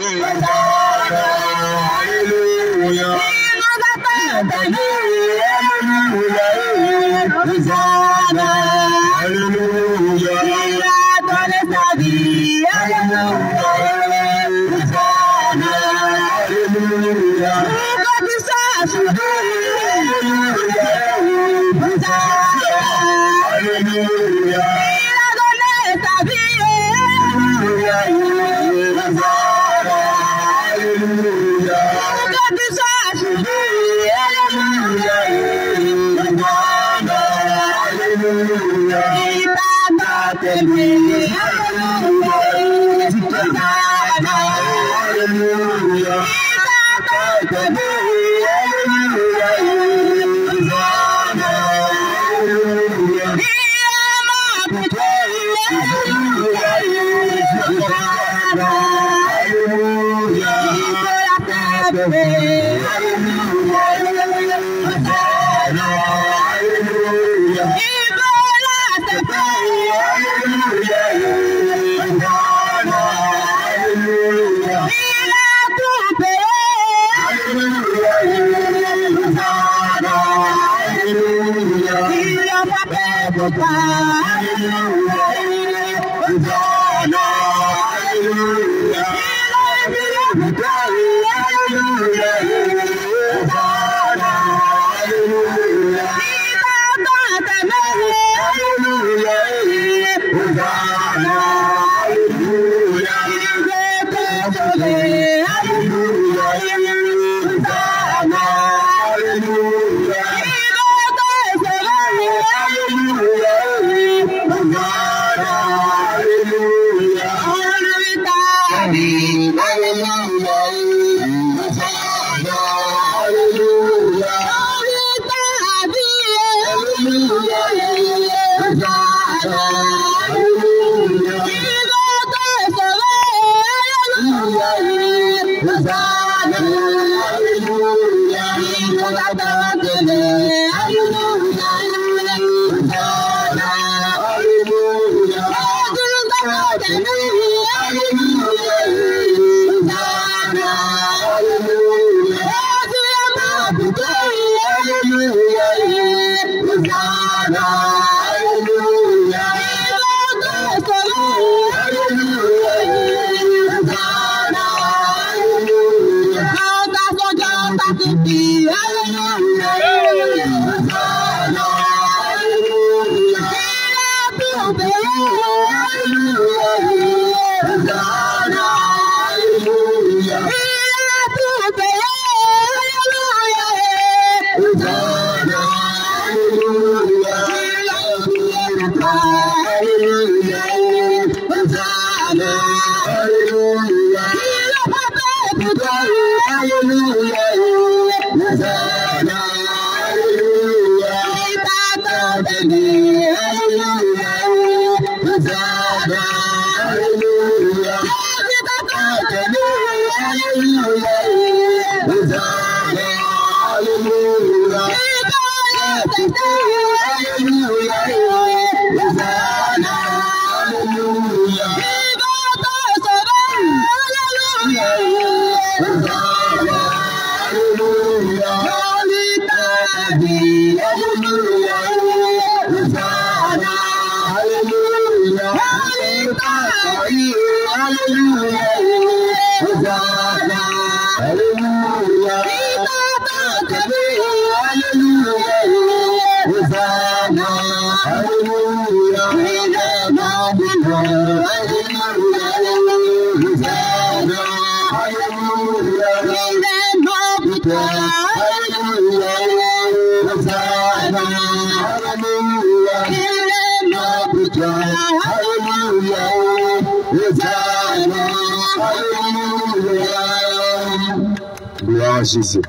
Jésus.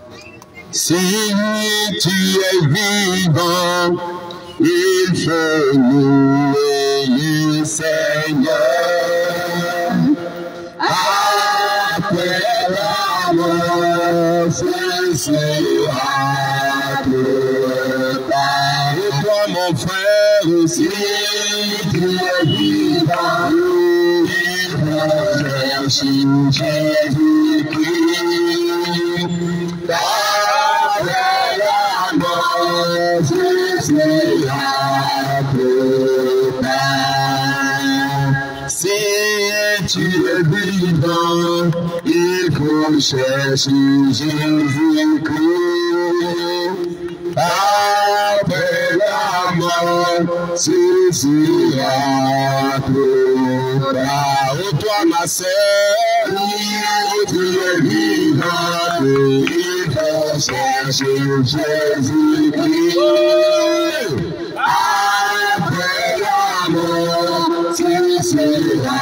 Si tu es vivant, il faut louer le Seigneur. Après la mort, ce sera préparé. Toi, mon frère, si tu es vivant, il faut chercher Jésus-Christ. Après la mort, Jésus a préparé. Si tu es vivant, il faut chercher Jésus-Christ. Après la mort, Jésus a préparé. Oh toi ma sœur, tu es vivant, il faut chercher Jésus-Christ. Après la mort, Jésus a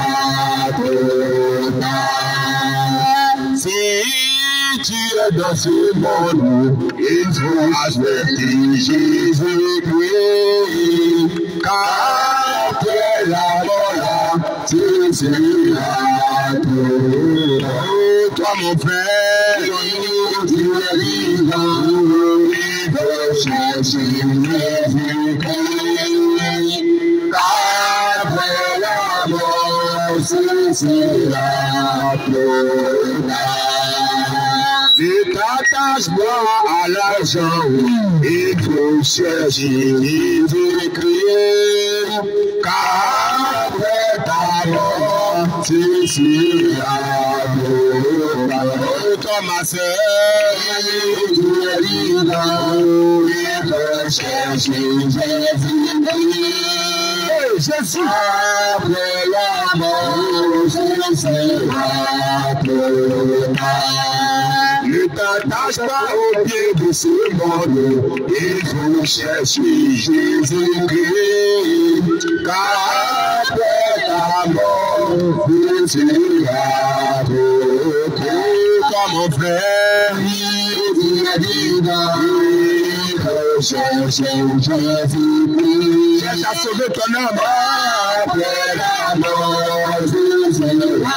préparé. Si tu es dans ce monde, il faut accepter Jésus-Christ. Car après la mort, Jésus a préparé. Toi mon frère, tu es vivant, il faut chercher Jésus-Christ. Car après la mort, Jésus a préparé. Ne t'attache pas à l'argent, il faut chercher Jésus-Christ. Car après ta mort, Jésus a préparé. Toi ma sœur, tu es vivant, il faut chercher Jésus-Christ. Jésus, après la mort, Jésus a préparé. Ne t'attache pas au pied de ce monde, il faut chercher Jésus-Christ. Car après ta mort, Jésus a préparé. Toi mon frère, tu es vivant, il faut chercher Jésus-Christ. Cherche à sauver ton âme. Après la mort, Jésus a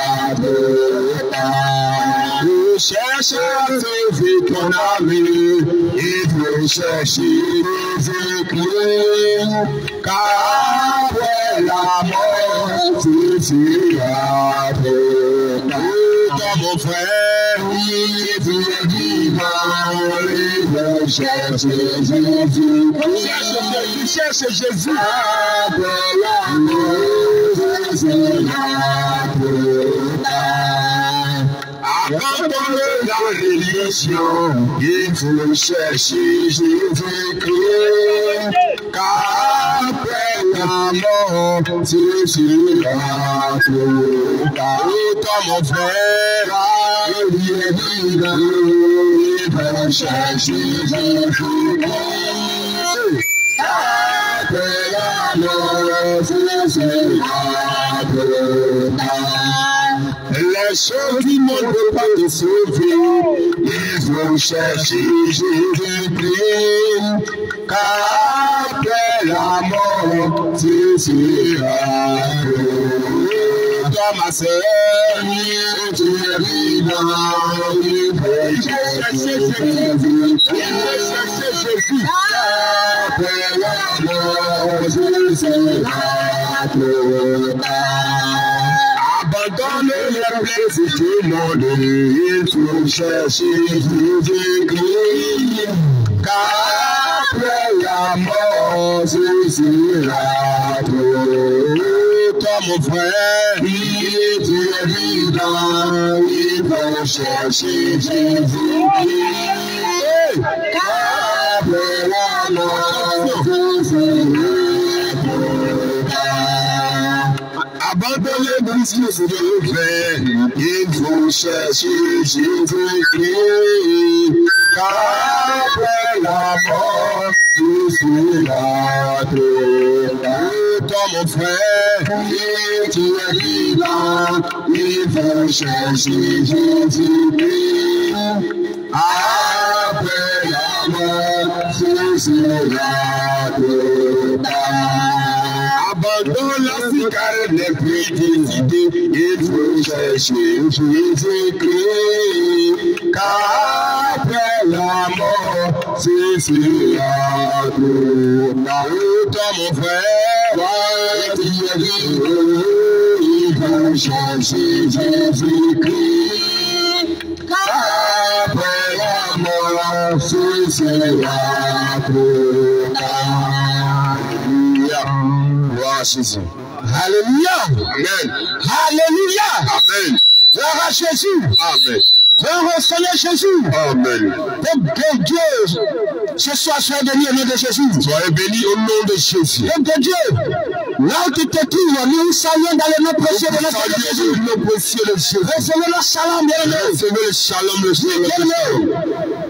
préparé. Cherche à sauver ton âme, il faut chercher Jésus-Christ. Car après la mort, Jésus a préparé. Toi mon frère, tu es vivant, il faut chercher Jésus-Christ. Cherche Jésus. Après la mort, Jésus a préparé. Abandonne la religion, il faut chercher Jésus-Christ. Car après la mort, Jésus a préparé. Toi mon frère, il est vivant, il faut chercher Jésus-Christ. Après la mort, Jésus a préparé. Les choses du monde ne peuvent pas te sauver, il faut chercher Jésus-Christ. Car après la mort, Jésus a préparé. Toi ma sœur, tu es vivant, il faut chercher Jésus. Après la mort, Jésus a préparé. Abandonne les plaisirs du monde, il faut chercher Jésus-Christ. Car après la mort, Jésus a préparé. Toi mon frère, tu es vivant, il faut chercher Jésus-Christ. Car après la mort, Jésus a préparé. Abandonne les business de faire, il faut chercher Jésus-Christ. Car après la mort, Jésus a préparé. Toi mon frère, tu es vivant, il faut chercher Jésus-Christ. Après la mort, Jésus a préparé. Abandonne la cigarette, les prix des idées, il faut chercher Jésus-Christ. Car après la mort, Jésus a préparé. Toi mon frère, tu es vivant, il rechercher Jésus-Christ. Après la mort, c'est la Alléluia. Gloire à Jésus. Alléluia. Amen. Alléluia. Amen. Gloire à Jésus. Amen. Gloire au Seigneur Jésus. Amen. Que Dieu, ce soir, soit béni au nom de Jésus. Soyez béni au nom de Jésus. Que Dieu, là où tu te trouves, nous saluons dans le nom précieux de notre Jésus. Le nom précieux de Jésus. Recevez le shalom, bien-aimé. Recevez le shalom, le shalom.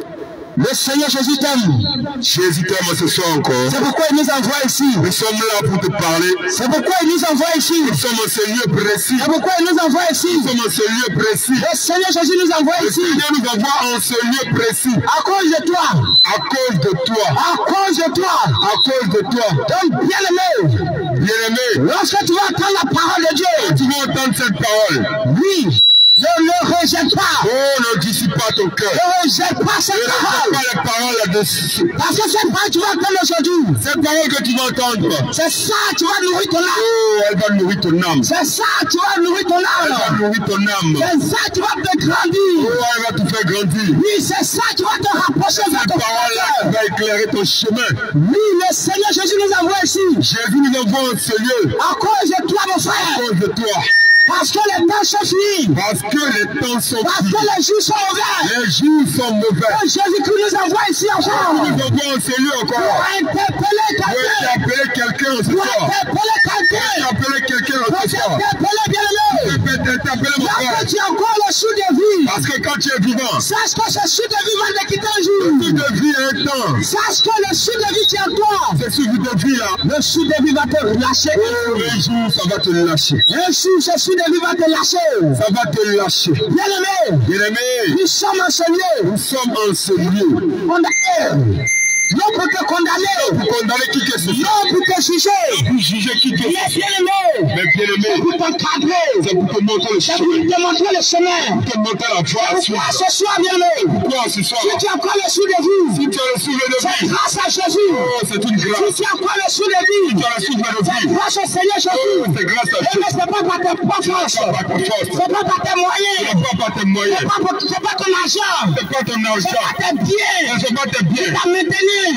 Le Seigneur Jésus t'aime. Jésus t'aime ce soir encore. C'est pourquoi il nous envoie ici. Nous sommes là pour te parler. C'est pourquoi il nous envoie ici. Nous sommes en ce lieu précis. C'est pourquoi il nous envoie ici. Nous sommes en ce lieu précis. Le Seigneur Jésus nous envoie ici. Le Seigneur nous envoie en ce lieu précis. À cause de toi. À cause de toi. À cause de toi. À cause de toi. Donc bien aimé. Bien aimé. Lorsque tu vas entendre la parole de Dieu. Tu vas entendre cette parole. Oui. Ne le rejette pas. Oh, ne dissipe pas ton cœur. Ne rejette pas cette parole. Ne rejette pas les paroles là-dessus. Parce que cette parole tu vas entendre aujourd'hui. Cette parole que tu vas entendre. C'est ça, tu vas nourrir ton âme. Oh, elle va nourrir ton âme. C'est ça, tu vas nourrir ton âme. Elle va nourrir ton âme. C'est ça, tu vas te grandir. Oh, elle va te faire grandir. Oui, c'est ça, tu vas te rapprocher de ton parole là va éclairer ton chemin. Oui, le Seigneur Jésus nous envoie ici. Jésus nous envoie en ce lieu. À cause de toi, mon frère. À cause de toi. Parce que les temps sont finis. Parce que les temps sont finis. Parce que les jours sont mauvais. Les jours sont mauvais. Et Jésus-Christ nous envoie ici encore. Nous envoie en ce lieu encore. Pour interpeller quelqu'un. Pour interpeller quelqu'un ce soir. Pour interpeller quelqu'un ce soir. Pour interpeller bien le. T'interpeller mon frère. Parce que tu as encore le souffle de vie. Parce que quand tu es vivant. Sache que ce souffle de vie va te quitter un jour. Le souffle de vie est un temps. Sache que le souffle de vie qui est en toi. Ce souffle de vie là. Le souffle de vie va te lâcher. Un jour ça va te lâcher. Un jour ce souffle de vie va te lâcher. Ça va te lâcher. Bien aimé. Bien aimé. Nous sommes en ce lieu. Nous sommes en ce lieu. Condamné. Non pour te condamner. Non pour condamner qui que ce soit. Non pour te juger. Pour juger qui que ce soit. Mais bien aimé. Mais bien aimé. C'est pour t'encadrer. C'est pour te montrer le chemin. C'est pour te montrer le chemin. Pour te montrer la voie. Pourquoi ce soir, bien aimé? Pourquoi ce soir? Si tu as encore le souffle de vie. Si tu as le souffle de vie. C'est grâce à Jésus. Oh, c'est une grâce. Si tu as encore le souffle de vie. Si tu as le souffle de vie. C'est grâce au Seigneur Jésus. Oh, c'est grâce à Jésus. Mais c'est pas par tes propres forces. C'est pas par tes moyens. C'est pas par tes moyens. C'est pas ton argent. C'est pas ton argent. C'est pas tes biens. C'est pas tes biens. C'est ta maintenance. Il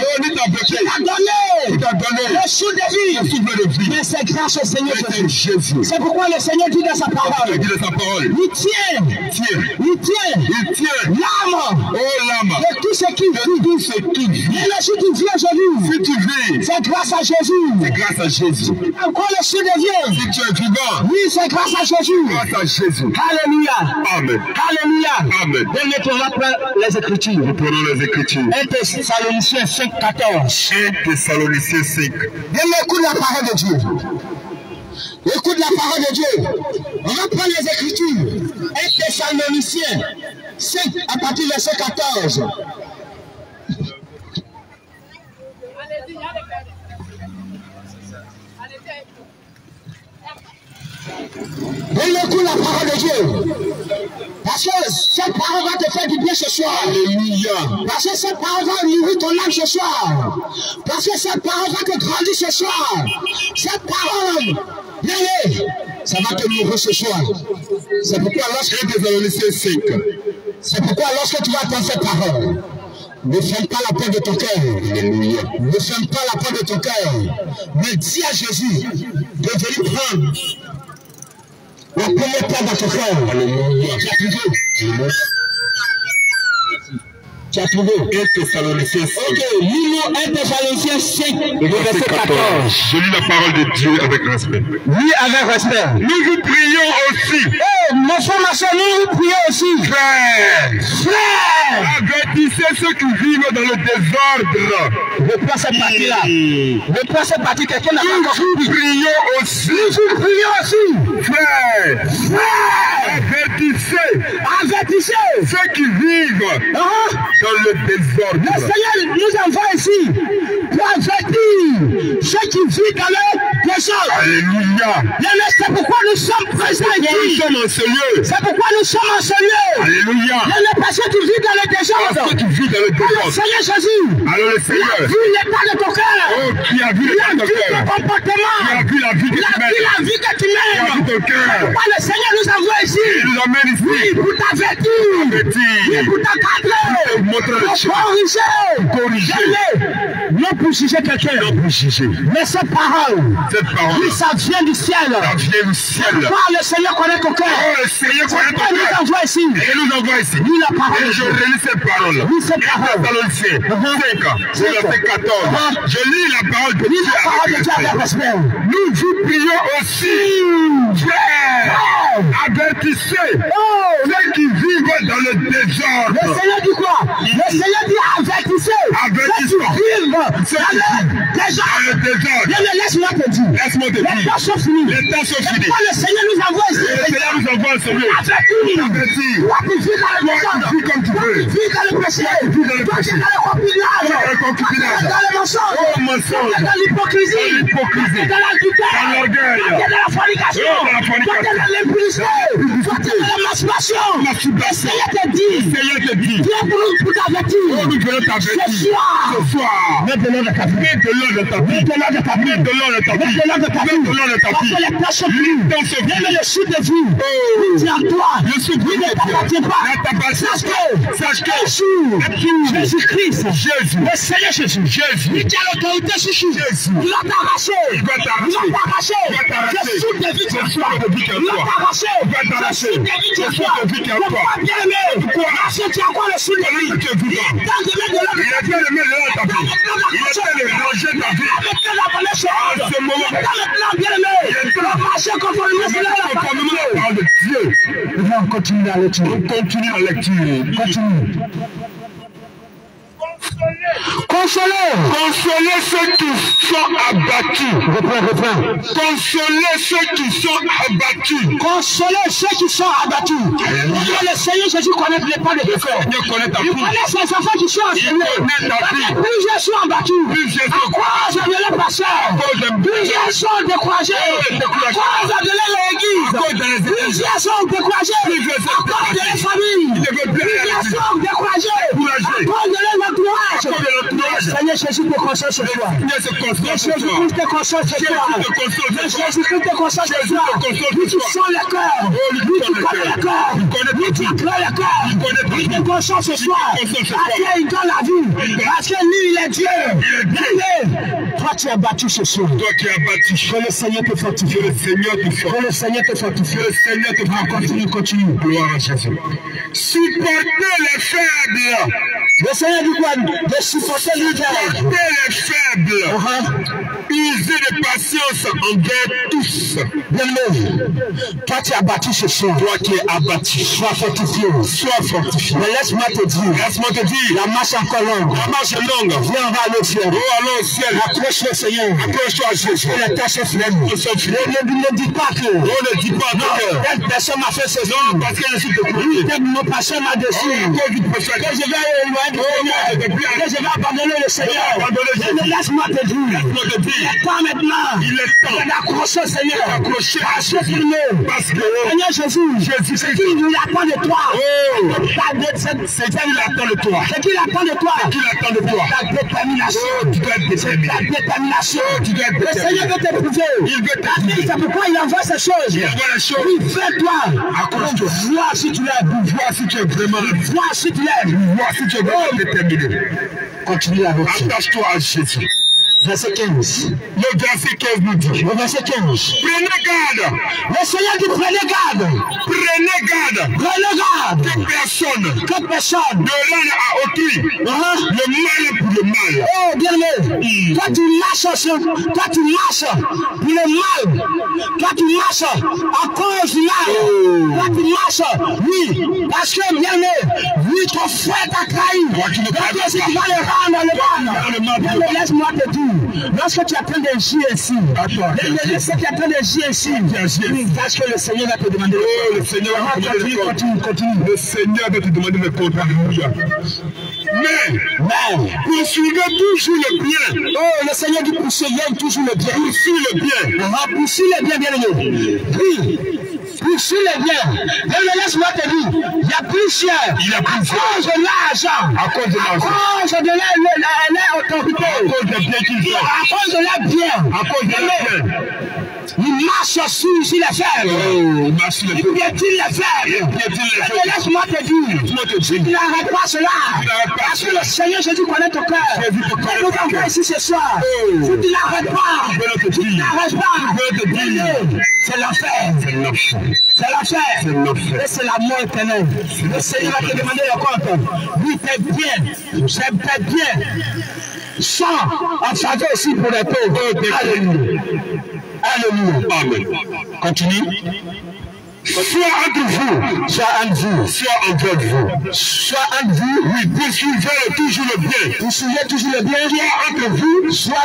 t'a donné le souffle de vie. Mais c'est grâce au Seigneur Jésus. C'est pourquoi le Seigneur dit dans sa parole. Il tient l'âme. Oh l'âme. De tout ce qui vit. Et le souffle qui vit aujourd'hui. Si tu vis. C'est grâce à Jésus. C'est grâce à Jésus. Encore le souffle de vie. Si tu es vivant. Oui, c'est grâce à Jésus. Grâce à Jésus. Alléluia. Amen. Alléluia. Amen. Donnez-toi les Écritures. Nous prenons les Écritures. 1 Thessaloniciens 5, 14. 1 Thessaloniciens 5. Écoute la parole de Dieu. Écoute la parole de Dieu. On va prendre les Écritures. 1 Thessaloniciens 5 à partir du verset 14. Donne-le la parole de Dieu. Parce que cette parole va te faire du bien ce soir. Alléluia. Parce que cette parole va nourrir ton âme ce soir. Parce que cette parole va te grandir ce soir. Cette parole, ça va te nourrir ce soir. C'est pourquoi lorsque tu vas entendre cette parole, ne ferme pas la porte de ton cœur. Alléluia. Ne ferme pas la porte de ton cœur. Mais dis à Jésus de venir prendre la première place dans ton cœur. Alléluia. Tu as trouvé. Tu as trouvé. 1 Thessaloniciens 5. Ok, lis-nous 1 Thessaloniciens 5, verset 14. Je lis la parole de Dieu avec respect. Lis avec respect. Nous vous prions aussi. Oh, mon frère, ma soeur, nous vous prions aussi. Frère, avertissez ceux qui vivent dans le désordre. Reprends cette partie-là. Reprends cette partie, quelqu'un n'a pas compris. Nous vous prions aussi. Nous vous prions aussi. Frère, avertissez avertissez ceux qui vivent dans le désordre. Le Seigneur nous envoie ici pour avertir ceux qui vivent dans le désordre. Alléluia. C'est pourquoi nous sommes présents ici. Nous sommes en ce lieu. C'est pourquoi nous sommes en ce lieu. Alléluia. Parce que tu vis dans le désordre. Parce que tu vis dans le désordre. Le Seigneur Jésus. Alors le Seigneur. Il a vu l'état de ton cœur. Oh, qui a vu l'état de ton cœur. Ton comportement. Qui a vu la vie que tu mènes. La vie que tu mènes. Qui a vu ton cœur. Pourquoi le Seigneur nous envoie ici. Il nous amène ici. Oui, pour t'avertir. Oui, pour t'encadrer. Pour montrer le chemin. Corriger. Non pour juger quelqu'un. Non pour juger. Mais cette parole. Oui, ça vient du ciel. Ça vient du ciel. Le Seigneur connaît ton cœur. Oh, le Seigneur connaît ton cœur. Il nous envoie ici. Et il nous envoie ici. Oui, la parole. Et je relis cette parole. Oui, cette parole. Thessaloniciens 5, verset 14. Je lis la parole de Dieu avec respect. Nous vous prions aussi, frères, avertissez ceux qui vivent dans le désordre. Le Seigneur dit quoi? Le Seigneur dit avertissez ceux qui vivent dans le désordre. Laisse-moi te dire. Laisse-moi te dire. Les temps sont finis. Les temps sont finis. Le Seigneur nous envoie ici. Le Seigneur nous envoie en ce lieu. Avertis. Toi tu vis dans le désordre. Tu vis comme tu veux. Tu vis dans le péché. Tu vis dans le péché. Dans le concubinage. Dans le concubinage. Dans le mensonge. Oh, mensonge. Dans l'hypocrisie. Dans l'adultère. Dans l'orgueil. Dans la fornication. Dans la fornication. Dans l'impudicité. Dans la masturbation. Le Seigneur te dit. Viens pour t'avertir. Oh, nous venons t'avertir. Ce soir. Mets de l'ordre de ta vie. Mets de l'ordre de ta vie. Mets de l'ordre de ta vie. Mets de l'ordre de ta vie. Mets de l'ordre de ta vie. Mets de l'ordre de ta vie. Parce que les temps sont finis. Même le sud de vie. Dis en toi. Le sud de vie ne t'appartient pas. Sache que Jésus-Christ. Jésus. Le Seigneur Jésus. Il tient l'autorité sur tout. Il va t'arracher. Il va t'arracher. Le sud de vie qui est toi. Il va t'arracher. Le sud de vie qui est toi. Pourquoi bien aimé? Parce que tu as quoi le sud de vie? Il est temps de mettre de l'ordre. Il est temps de mettre de l'ordre dans ta vie. Il est temps de ranger ta vie. En ce moment. Bien aimé. Tu vas marcher conformément à la parole de Dieu. On continue la lecture. On continue la lecture. Continue. Consolez ceux qui sont abattus. Reprends. Consolez ceux qui sont abattus. Consolez ceux qui sont abattus. Le Seigneur Jésus connaît les pas de tes frères. Il connaît ses enfants qui sont enchaînés. Plusieurs sont abattus. À cause de leur pasteur. Plusieurs sont découragés. À cause de l'église. Plusieurs sont découragés. À cause de leur famille. Plusieurs sont découragés. À cause de leur entourage. Seigneur Jésus te console ce soir. Jésus-Christ te console ce soir. Jésus-Christ te console ce soir. Lui tu sens le cœur. Lui tu connais le cœur. Lui tu éclaires le cœur. Il te console ce soir. Parce qu'il donne la vie. Parce que lui il est Dieu. Toi tu es battu ce soir. Toi qui es battu. Que le Seigneur te fortifie. Que le Seigneur te fortifie. Que le Seigneur te fortifie. Que le Seigneur te fortifie. Continue. Gloire à Jésus. Supportez les faibles. Le Seigneur dit quoi? De supporter les faibles. Les faibles. Usez de patience envers tous. Bien-aimé, toi tu es abattu ce soir. Toi qui es abattu. Sois fortifié. Sois fortifié. Mais laisse-moi te dire. Laisse-moi te dire. La marche est encore longue. La marche est longue. Viens, on va aller au ciel. Oh, allons au ciel. Accroche-toi, Seigneur. Accroche-toi à Jésus. Que les tâches flemme. Ne dis pas que. On ne dit pas que. Telle personne m'a fait ce soir. Non, parce qu'elle est sur le Oui, tel mon pasteur m'a dessus. Que je vais éloigner. Que je vais abandonner le Seigneur. Laisse-moi te dire. Il est temps maintenant. Il est temps d'accrocher au Seigneur. D'accrocher à Jésus. Parce que Seigneur Jésus, c'est qu'il attend de toi. C'est qu'il attend de toi. C'est qu'il attend de toi. C'est qu'il attend de toi. Ta détermination. Tu dois être déterminé. Ta détermination. Tu dois être déterminé. Le Seigneur veut te prouver. Il veut te prouver. C'est pourquoi il envoie ces choses. Il envoie les choses. Oui, fais-toi. Accroche-toi. Vois si tu l'aimes. Vois si tu es vraiment. Vois si tu l'aimes. Vois si tu es vraiment déterminé. Continue avec ça. Attache-toi à Jésus. Verset 15. Le verset 15 nous dit. Le verset 15. Prenez garde. Le Seigneur dit prenez garde. Prenez garde. Prenez garde. Que personne ne rende à autrui le mal pour le mal. Oh, bien aimé. Toi tu marches pour le mal. Toi tu marches à cause du mal. Toi tu marches. Oui. Parce que bien aimé. Oui, Oui, ton frère t'a trahi. Donc aussi tu vas le rendre le mal. Laisse-moi te dire, lorsque tu es en train de chier ici, lorsque tu es en train de chier ici, sache que le Seigneur va te demander le Seigneur va te demander le compte. Continue. Le Seigneur va te demander le compte. Alléluia. Mais poursuivez toujours le bien. Oh, le Seigneur dit poursuivez toujours le bien. Poursuivez le bien. Poursuivez le bien, bien aimé. Oui. Poursuivez le bien. Mais laisse-moi te dire, il y a plus cher. Il y a plus cher. À cause de l'argent. À cause de l'argent. À cause de leur autorité. À cause des biens qu'ils font. À cause de leur bien. À cause de leur bien. Il marche sur les faibles. Il marche sur les faibles. Il piétine les faibles. Mais laisse-moi te dire, si tu n'arrêtes pas cela, parce que le Seigneur Jésus connaît ton cœur. Nous sommes ici ce soir. Si tu n'arrêtes pas, c'est l'enfer. C'est l'enfer. Et c'est la mort éternelle. Le Seigneur va te demander le compte. Oui, fais bien. Fais bien. Sans en faveur aussi pour les pauvres. Alléluia. Alléluia. Amen. Continue. Soit entre vous, soit entre vous, oui, poursuivez toujours le bien. Poursuivez toujours le bien, soit entre vous, soit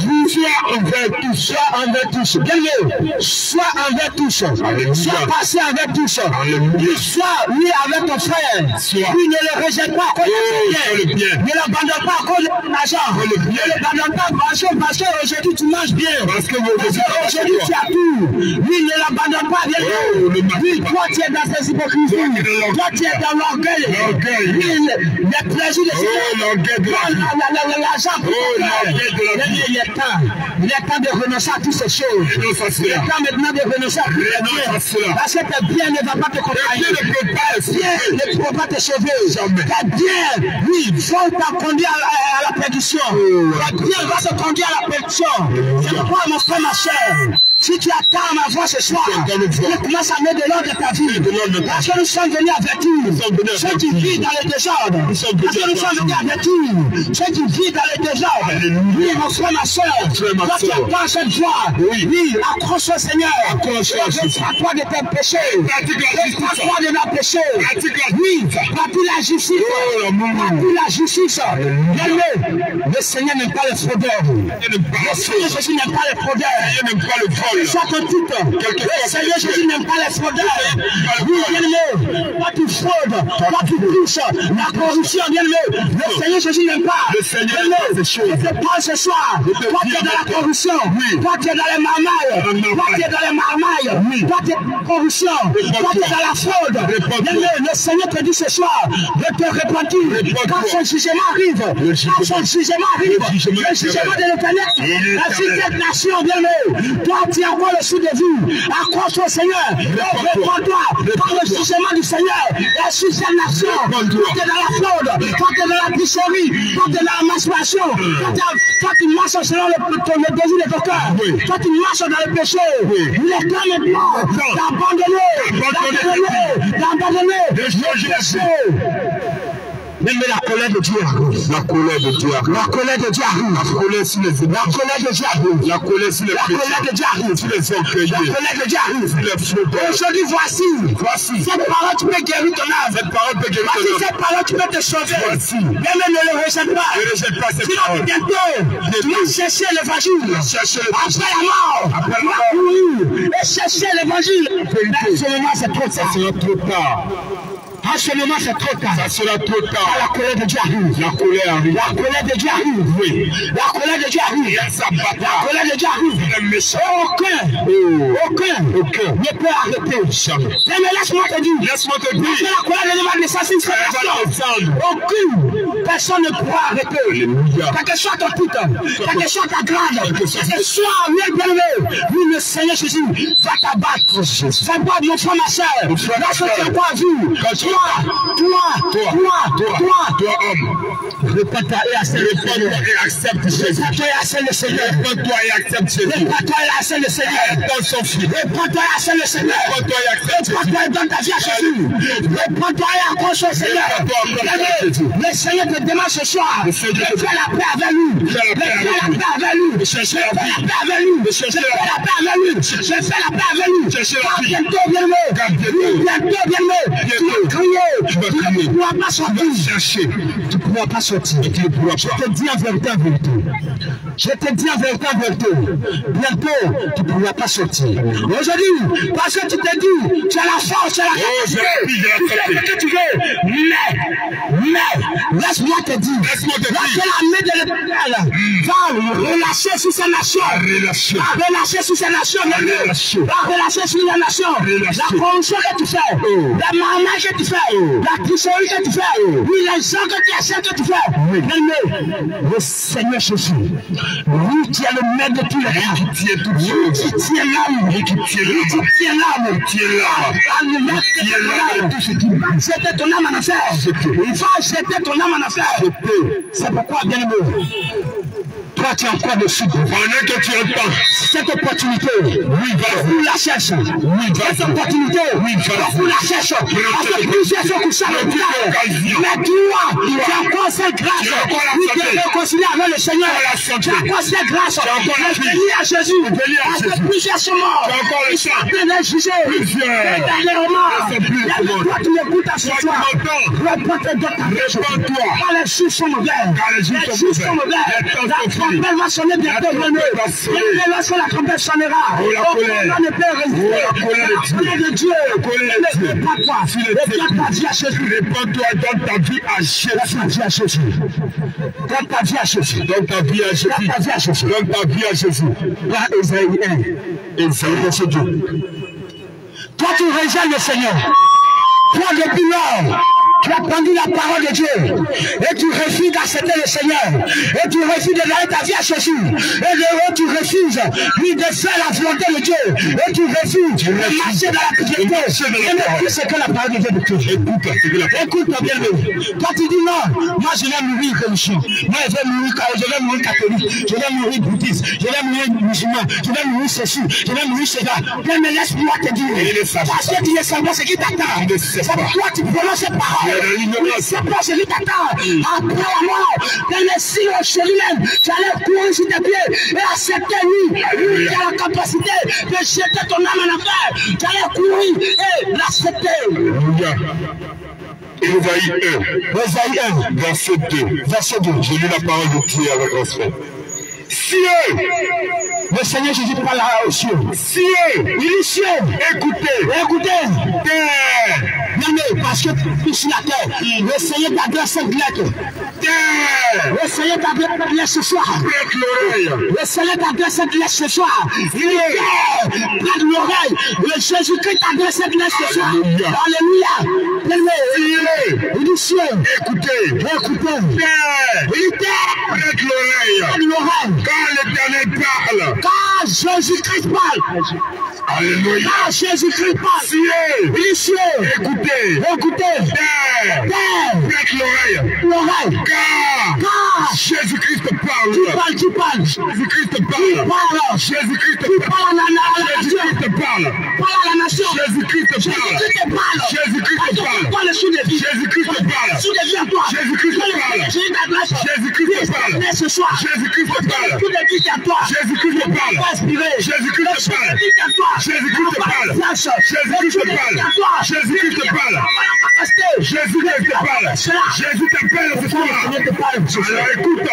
envers tous, bien mieux, soit envers tous, soit passé avec tous, soit lui avec ton frère, lui ne le rejette pas à cause de ton bien, ne l'abandonne pas à cause de ton argent, ne l'abandonne pas parce qu'aujourd'hui tu manges bien, parce qu'aujourd'hui tu as tout, lui ne l'abandonne pas, bien mieux. Oui, toi tu es dans ces hypocrisies, toi tu es dans l'orgueil, les plaisirs de l'argent, il est temps de renoncer à toutes ces choses, il est temps maintenant de renoncer à toutes ces choses, parce que tes biens ne vont pas te contrarier, tes biens ne pourront pas te sauver, tes biens, oui, vont te conduire à la perdition, tes biens vont se conduire à la perdition, c'est pourquoi mon frère, ma chère, si tu attends ma voix ce soir, tu commences à mettre de l'ordre dans ta vie. Parce que nous sommes venus avertir ceux qui vivent dans le désordre. Parce que nous sommes venus avertir ceux qui vivent dans le désordre. Oui, mon frère, ma soeur, toi qui attends cette voix, oui, accroche au Seigneur. Départ-toi de tes péchés. Départ-toi de nos péchés. Oui, pratique la justice. Pratique la justice. Le Seigneur n'aime pas les fraudeurs. Le Seigneur Jésus n'aime pas les fraudeurs. Il n'aime pas le vol. Soit ton titre. Le Seigneur Jésus n'aime pas les fraudeurs. Oui, bien-aimé. Toi tu fraudes. Toi tu touches. La corruption, bien-aimé. Le Seigneur Jésus n'aime pas. Le Seigneur n'aime pas ces choses. Je te parle ce soir. Toi tu es dans la corruption. Toi tu es dans les marmailles. Toi tu es dans les marmailles. Toi tu es dans la corruption. Toi tu es dans la fraude. Bien-aimé, le Seigneur te dit ce soir de te repentir. Quand son jugement arrive, le jugement de l'Éternel, la cette nation, bien-aimé, toi tu as encore le sou de vie, accroche au Seigneur, réponds-toi par le jugement du Seigneur, et sur cette nation, toi tu es dans la fraude, toi tu es dans la tricherie, toi tu es dans la masturbation, toi tu marches selon le désir de ton cœur, toi tu marches dans le péché, il est temps maintenant d'abandonner, de changer. Même la colère de Dieu arrive. La colère de Dieu arrive. La colère de Dieu arrive. La colère sur les ennemis. La colère de Dieu arrive. La colère sur les péchés. La colère de Dieu arrive. Sur les orgueilleux. La colère de Dieu arrive. Sur les fraudeurs. Aujourd'hui, voici. Cette parole, tu peux guérir ton âme. Cette parole peut guérir ton âme. Cette parole, tu peux te sauver. Voici. Même ne le rejette pas. Ne rejette pas cette parole. Bientôt, tu vas chercher l'évangile. Après la mort. Après la mort. Et chercher l'évangile. Mais ce moment, c'est trop tard. Ça sera trop tard. En ce moment, c'est trop tard. Ça sera trop tard. La colère de Dieu arrive. La colère arrive. La colère de Dieu arrive. Oui. La colère de Dieu arrive. La colère de Dieu arrive. Aucun ne peut arrêter. Mais laisse-moi te dire. Laisse-moi te dire. La colère de Dieu va descendre sur la nation. Aucune personne ne pourra arrêter. Quel que soit ton titre, quel que soit ta grade, quel que soit bien-aimé, oui, le Seigneur Jésus va t'abattre. Va pas mon frère, ma soeur. Lorsque tu n'as pas vu, toi, homme, répands-toi et accepte Jésus. Répands-toi et accepte le Seigneur. Répands-toi et accepte Jésus. Répands-toi et accepte le Seigneur. Dans son fils. Répands-toi et accepte le Seigneur. Répands-toi et accepte Jésus. Répands-toi et donne ta vie à Jésus. Répands-toi et accroche au Seigneur. Le Seigneur te demande ce soir de faire la paix avec lui. De faire la paix avec lui. De chercher la paix avec lui. De chercher la paix avec lui. De faire la paix avec lui. Bientôt, bien-aimé. Bientôt, bien-aimé. Tu vas crier, ne pourras pas sortir. Chercher. Tu ne pourras pas sortir. Et tu ne pourras Je pas. te dis en vérité, en vérité. Je te dis en vérité, en vérité. Bientôt, tu ne pourras pas sortir. Aujourd'hui, parce que tu te dis, tu as la force, tu as la capacité. Tu fais ce que tu veux. Mais, laisse-moi te dire. Laisse-moi te dire. Lorsque l'armée de l'Éternel va relâcher sur sa nation. Va relâcher sur sa nation. Va relâcher sur la nation. La corruption que tu fais. La marmaille que tu fais. La tricherie que tu fais. Oui, les gens que tu achètes que tu fais. Mais le Seigneur Jésus, lui qui est le maître de tous les cas. Lui qui tient l'âme. Lui qui tient l'âme. C'était ton âme en affaire. Il va jeter ton âme en affaire. C'est pourquoi, bien aimé, toi tu es encore dessus. Pendant que tu entends cette opportunité, vous la cherchez. Cette opportunité, vous la cherchez. Parce que plusieurs sont couchés à l'hôpital. Mais toi, tu as encore cette grâce. Tu t'es réconcilié avec le Seigneur. Tu as encore cette grâce. Tu es lié à Jésus. Parce que plusieurs sont morts. Ils sont en train de juger. Mais dernièrement, toi tu m'écoutes à ce soir. Réponds-toi. Quand les jours sont mauvais. Les jours sont mauvais. La trompette va sonner bientôt. Lorsque la trompette sonnera, on ne peut résister. La colère de Dieu. Ne fais pas toi. Donne ta vie à Jésus. Réponds-toi, donne ta vie à Jésus. Donne ta vie à Jésus. Donne ta vie à Jésus. Donne ta vie à Jésus. Donne ta vie à Jésus. Là, Esaïe 1. Esaïe verset 2. Toi, tu rejettes le Seigneur. Toi, depuis lors, tu as entendu la parole de Dieu et tu refuses d'accepter le Seigneur et tu refuses de donner ta vie à Jésus et tu refuses de faire la volonté de Dieu et tu refuses de marcher dans la piété et ne plus ce que la parole de Dieu te dit. Écoute, bien aimé. Toi tu dis non, moi je vais mourir religieux, moi je vais mourir catholique, je vais mourir bouddhiste, je vais mourir musulman, je vais mourir ceci, je vais mourir cela. Mais laisse-moi te dire, parce que tu ne sais pas ce qui t'attend. C'est pourquoi tu prononces ces paroles. C'est pas ce qui t'attend. Après la mort, dans le ciel chez lui-même, tu allais courir sur tes pieds et accepter lui. Lui qui a la capacité de jeter ton âme en enfer. Tu allais courir et l'accepter. Esaïe 1, verset 2. Je lis la parole de Dieu avec respect. Cieux, le Seigneur Jésus parle aux cieux. Cieux, il dit cieux, écoutez. Terre, mais parce que tu sur la terre, le Seigneur t'adresse cette lettre. Terre, le Seigneur t'adresse ce soir. prête l'oreille. Le Seigneur t'adresse cette lettre ce soir. Il dit terre, prête l'oreille. Le Jésus-Christ t'adresse cette lettre ce soir. Alléluia. Il dit cieux, écoutez. Terre, il dit terre, prête l'oreille. Quand l'Éternel parle. Quand Jésus-Christ parle. Alléluia. Quand Jésus-Christ parle. Cieux, il dit cieux, écoutez. Terre, prête l'oreille. Car Jésus-Christ parle. Tu parles. Jésus-Christ parle. Jésus-Christ parle. Jésus-Christ parle. Parle à la nation. Jésus-Christ parle. Jésus-Christ parle. Jésus-Christ parle. Jésus-Christ parle. Jésus-Christ parle. Ce soir. Jésus-Christ parle. Tout le dit à toi. Jésus-Christ parle. Jésus-Christ parle. Jésus-Christ parle. Jésus-Christ parle. Jésus-Christ parle. Jésus-Christ parle. Jésus t'appelle ce soir. Alors écoute.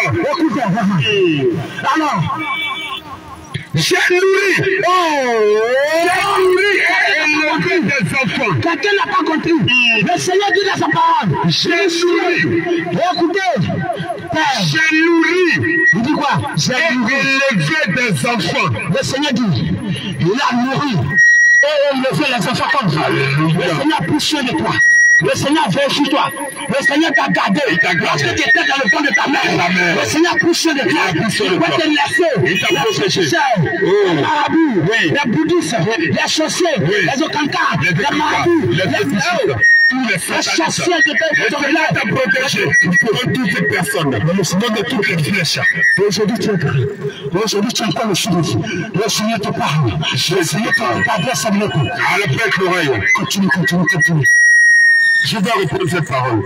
Alors, j'ai nourri. J'ai nourri et élevé des enfants. Quelqu'un n'a pas compris. Le Seigneur dit dans sa parole. J'ai nourri. Écoutez. J'ai nourri. Il dit quoi? J'ai élevé des enfants. Le Seigneur dit, il a nourri et élevé les enfants comme ça. Le Seigneur a pris soin de toi. Le Seigneur veille sur toi. Le Seigneur t'a gardé. Parce que tu étais dans le fond de ta mère. Le Seigneur a pris soin de toi. Il va te laisser. Il t'a protégé. Les marabouts, les bouddhistes, les sorciers, les okankas, les marabouts, les sorciers qui sont là. T'a protégé contre toutes ces personnes. Le Seigneur de toutes les flèches. Aujourd'hui tu es calme. Aujourd'hui tu entends le chou de vie. Le Seigneur te parle. Le Seigneur t'adresse à l'écoute. À la prête l'oreille. Continue. Je vais reprendre cette parole.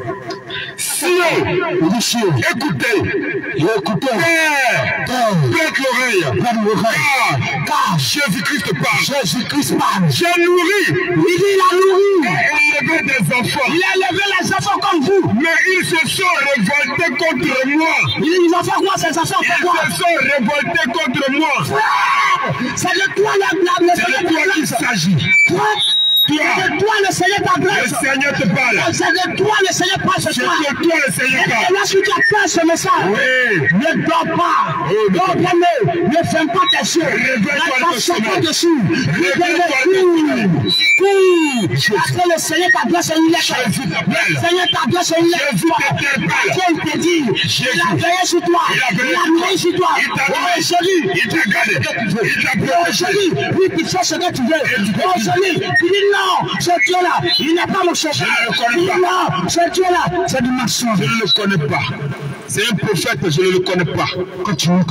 Cieux, écoutez. Prête l'oreille. Car Jésus-Christ parle. Jésus-Christ parle. J'ai nourri. Il a nourri. Et élevé des enfants. Il a élevé les enfants. enfants comme vous. Mais ils se sont révoltés contre moi. Ils ont fait quoi ces enfants Ils pour moi? se sont révoltés contre moi. Frère, c'est de toi le C'est de toi qu'il s'agit. Toi, c'est de toi le Seigneur Le t'adresse. Seigneur te parle. C'est de toi le Seigneur parle ce C'est soir. de toi le Seigneur Et parle. lorsque tu as ce message, Oui. ne dors pas. Oh, Non, bien-aimé, ne ferme pas tes yeux. Réveille-toi de ton sommeil. dessus. Réveille-toi de Parce que le Seigneur t'adresse une lettre. Jésus t'appelle. Le Seigneur t'adresse une lettre. Jésus t'interpelle. Dieu te dit, il a veillé sur toi. Il a veillé Il a sur toi. veillé sur toi. Il t'a Oh, donné. joli. Il t'a gardé. Il t'a protégé. Oui, tu fais ce que tu veux. Oh, joli. Tu dis non, ce Dieu-là, il n'est pas mon chef. Je ne le connais pas. Non, ce Dieu-là, c'est du mensonge. Je ne le connais pas. C'est un prophète, je ne le connais pas. Continue.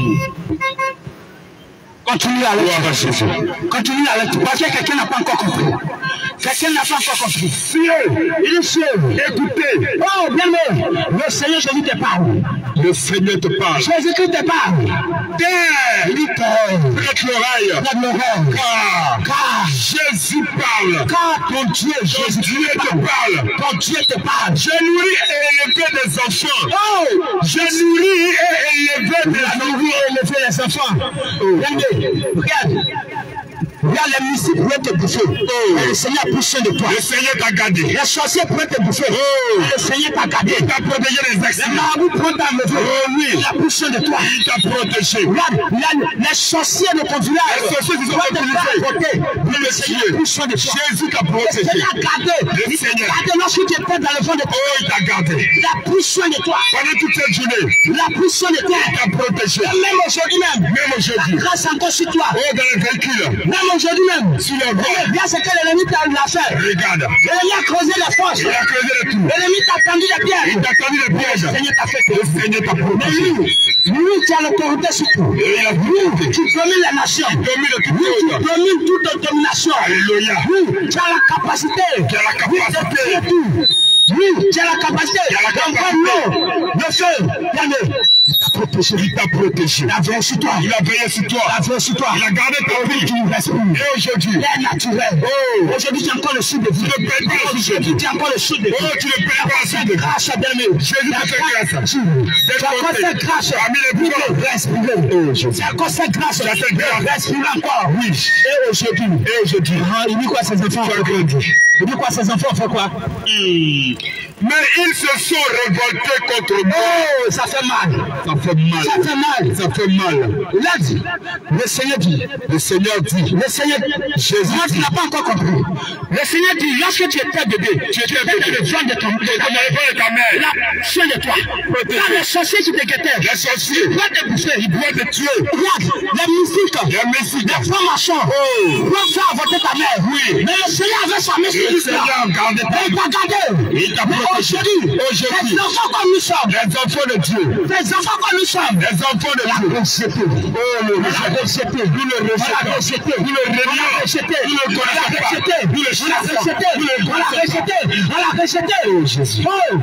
Continue avec Jésus. Continue avec tout. Parce que quelqu'un n'a pas encore compris. Quelqu'un n'a pas encore compris. Il est sûr. Écoutez. Oh, bien aimé. Le Seigneur Jésus te parle. Le Seigneur te parle. Jésus-Christ te parle. Terre. Il dit Prête l'oreille. prête l'oreille. Car Jésus parle. Car ton Dieu, Ton Dieu te parle. Ton Dieu te parle. J'ai nourri et élevé des enfants. Oh, J'ai nourri et élevé des la enfants. nourrir et élever les enfants. Regarde. Regarde, les mystiques pourraient te bouffer. Et le Seigneur a pris soin de toi. Le Seigneur t'a gardé. Les sorciers pourraient te bouffer. Et le Seigneur t'a gardé. Il t'a protégé des Les accidents. marabouts pourraient t'enlever. oui. Il a pris soin de toi. Il t'a protégé. Regarde, les sorciers de ton village Les sorciers qui sont pourraient te utilisés. porter. Pour Le le Seigneur tuer. a pris soin de toi. Jésus t'a Le protégé. Seigneur a gardé. Le Il t'a Seigneur. gardé lorsque tu étais dans le fond de toi. Oh, il t'a gardé. Il a pris soin de toi. Pendant toute cette journée, Il a pris soin de toi. il t'a protégé. Et même aujourd'hui même. Même aujourd'hui. Grâce encore sur toi. Oh, dans le véhicule. Même aujourd'hui même. Sur la voie. Bien ce que l'ennemi t'a fait. Regarde. L'ennemi a creusé les forces. Il a creusé le tout. L'ennemi t'a tendu les Il pierres. t'a tendu le Le piège. Seigneur t'a fait. Le Seigneur t'a Mais protégé. lui, tu as l'autorité sur tout. Et il a Lui, tu domines la nation. domine toute Lui, tu chose. domines toute domination. Alléluia. Oui, tu as la capacité. Tu as la capacité. de créer tout. Oui, tu as la capacité. Tu as la capacité. L'eau, le feu, bien-aimé. Il t'a protégé. Il t'a protégé. Il a veillé sur toi. Il a veillé sur toi. Il a veillé sur toi. Il a gardé ta vie. Tu respires. Et aujourd'hui, L'air naturel. Oh. Aujourd'hui, tu as encore le sud de vie. tu ne payes pas la suite de vie. Tu as encore le sud de vie. Oh, tu ne payes pas la suite de vie. Grâce à bien-aimé. Jésus te fait grâce. Tu as encore cette grâce. Parmi les Oui, pauvres. respirer. Oh, Jésus. Tu as encore cette grâce. Tu as cette grâce. Respirer encore. Oui. Et aujourd'hui. Et aujourd'hui, Ah, il dit quoi ces enfants? tu as grandi. Il dit quoi ces enfants ont fait quoi? Mais ils se sont révoltés contre moi. Oh, ça fait mal. Ça fait mal. Ça fait mal. Ça fait mal. Il a dit. Le Seigneur dit. Le Seigneur dit. Le Seigneur, Jésus moi, tu dit. n'as pas encore compris. Le Seigneur dit, lorsque tu étais bébé, tu étais dans le ventre de ta mère. Ta mère. Là, soin de toi. Quand les sorciers qui te guettaient, Les sorciers. ils doivent te bouffer. Ils doivent te tuer. Regarde, les mystiques, Les mystiques. les francs-maçons, doivent faire avorter ta mère. Oui. Mais le Seigneur avait sa main sur Le Seigneur a gardé ta il t'a gardé. Il t'a Mais protégé. Aujourd'hui, les enfants comme nous sommes, les enfants de Dieu. les enfants comme nous sommes, Les enfants de Dieu. Oh, le rejeté. Nous le rejetons. Nous le renions. Nous le connaissons pas. Nous le chassons. Nous le connaissons pas. Oh Jésus. Oh,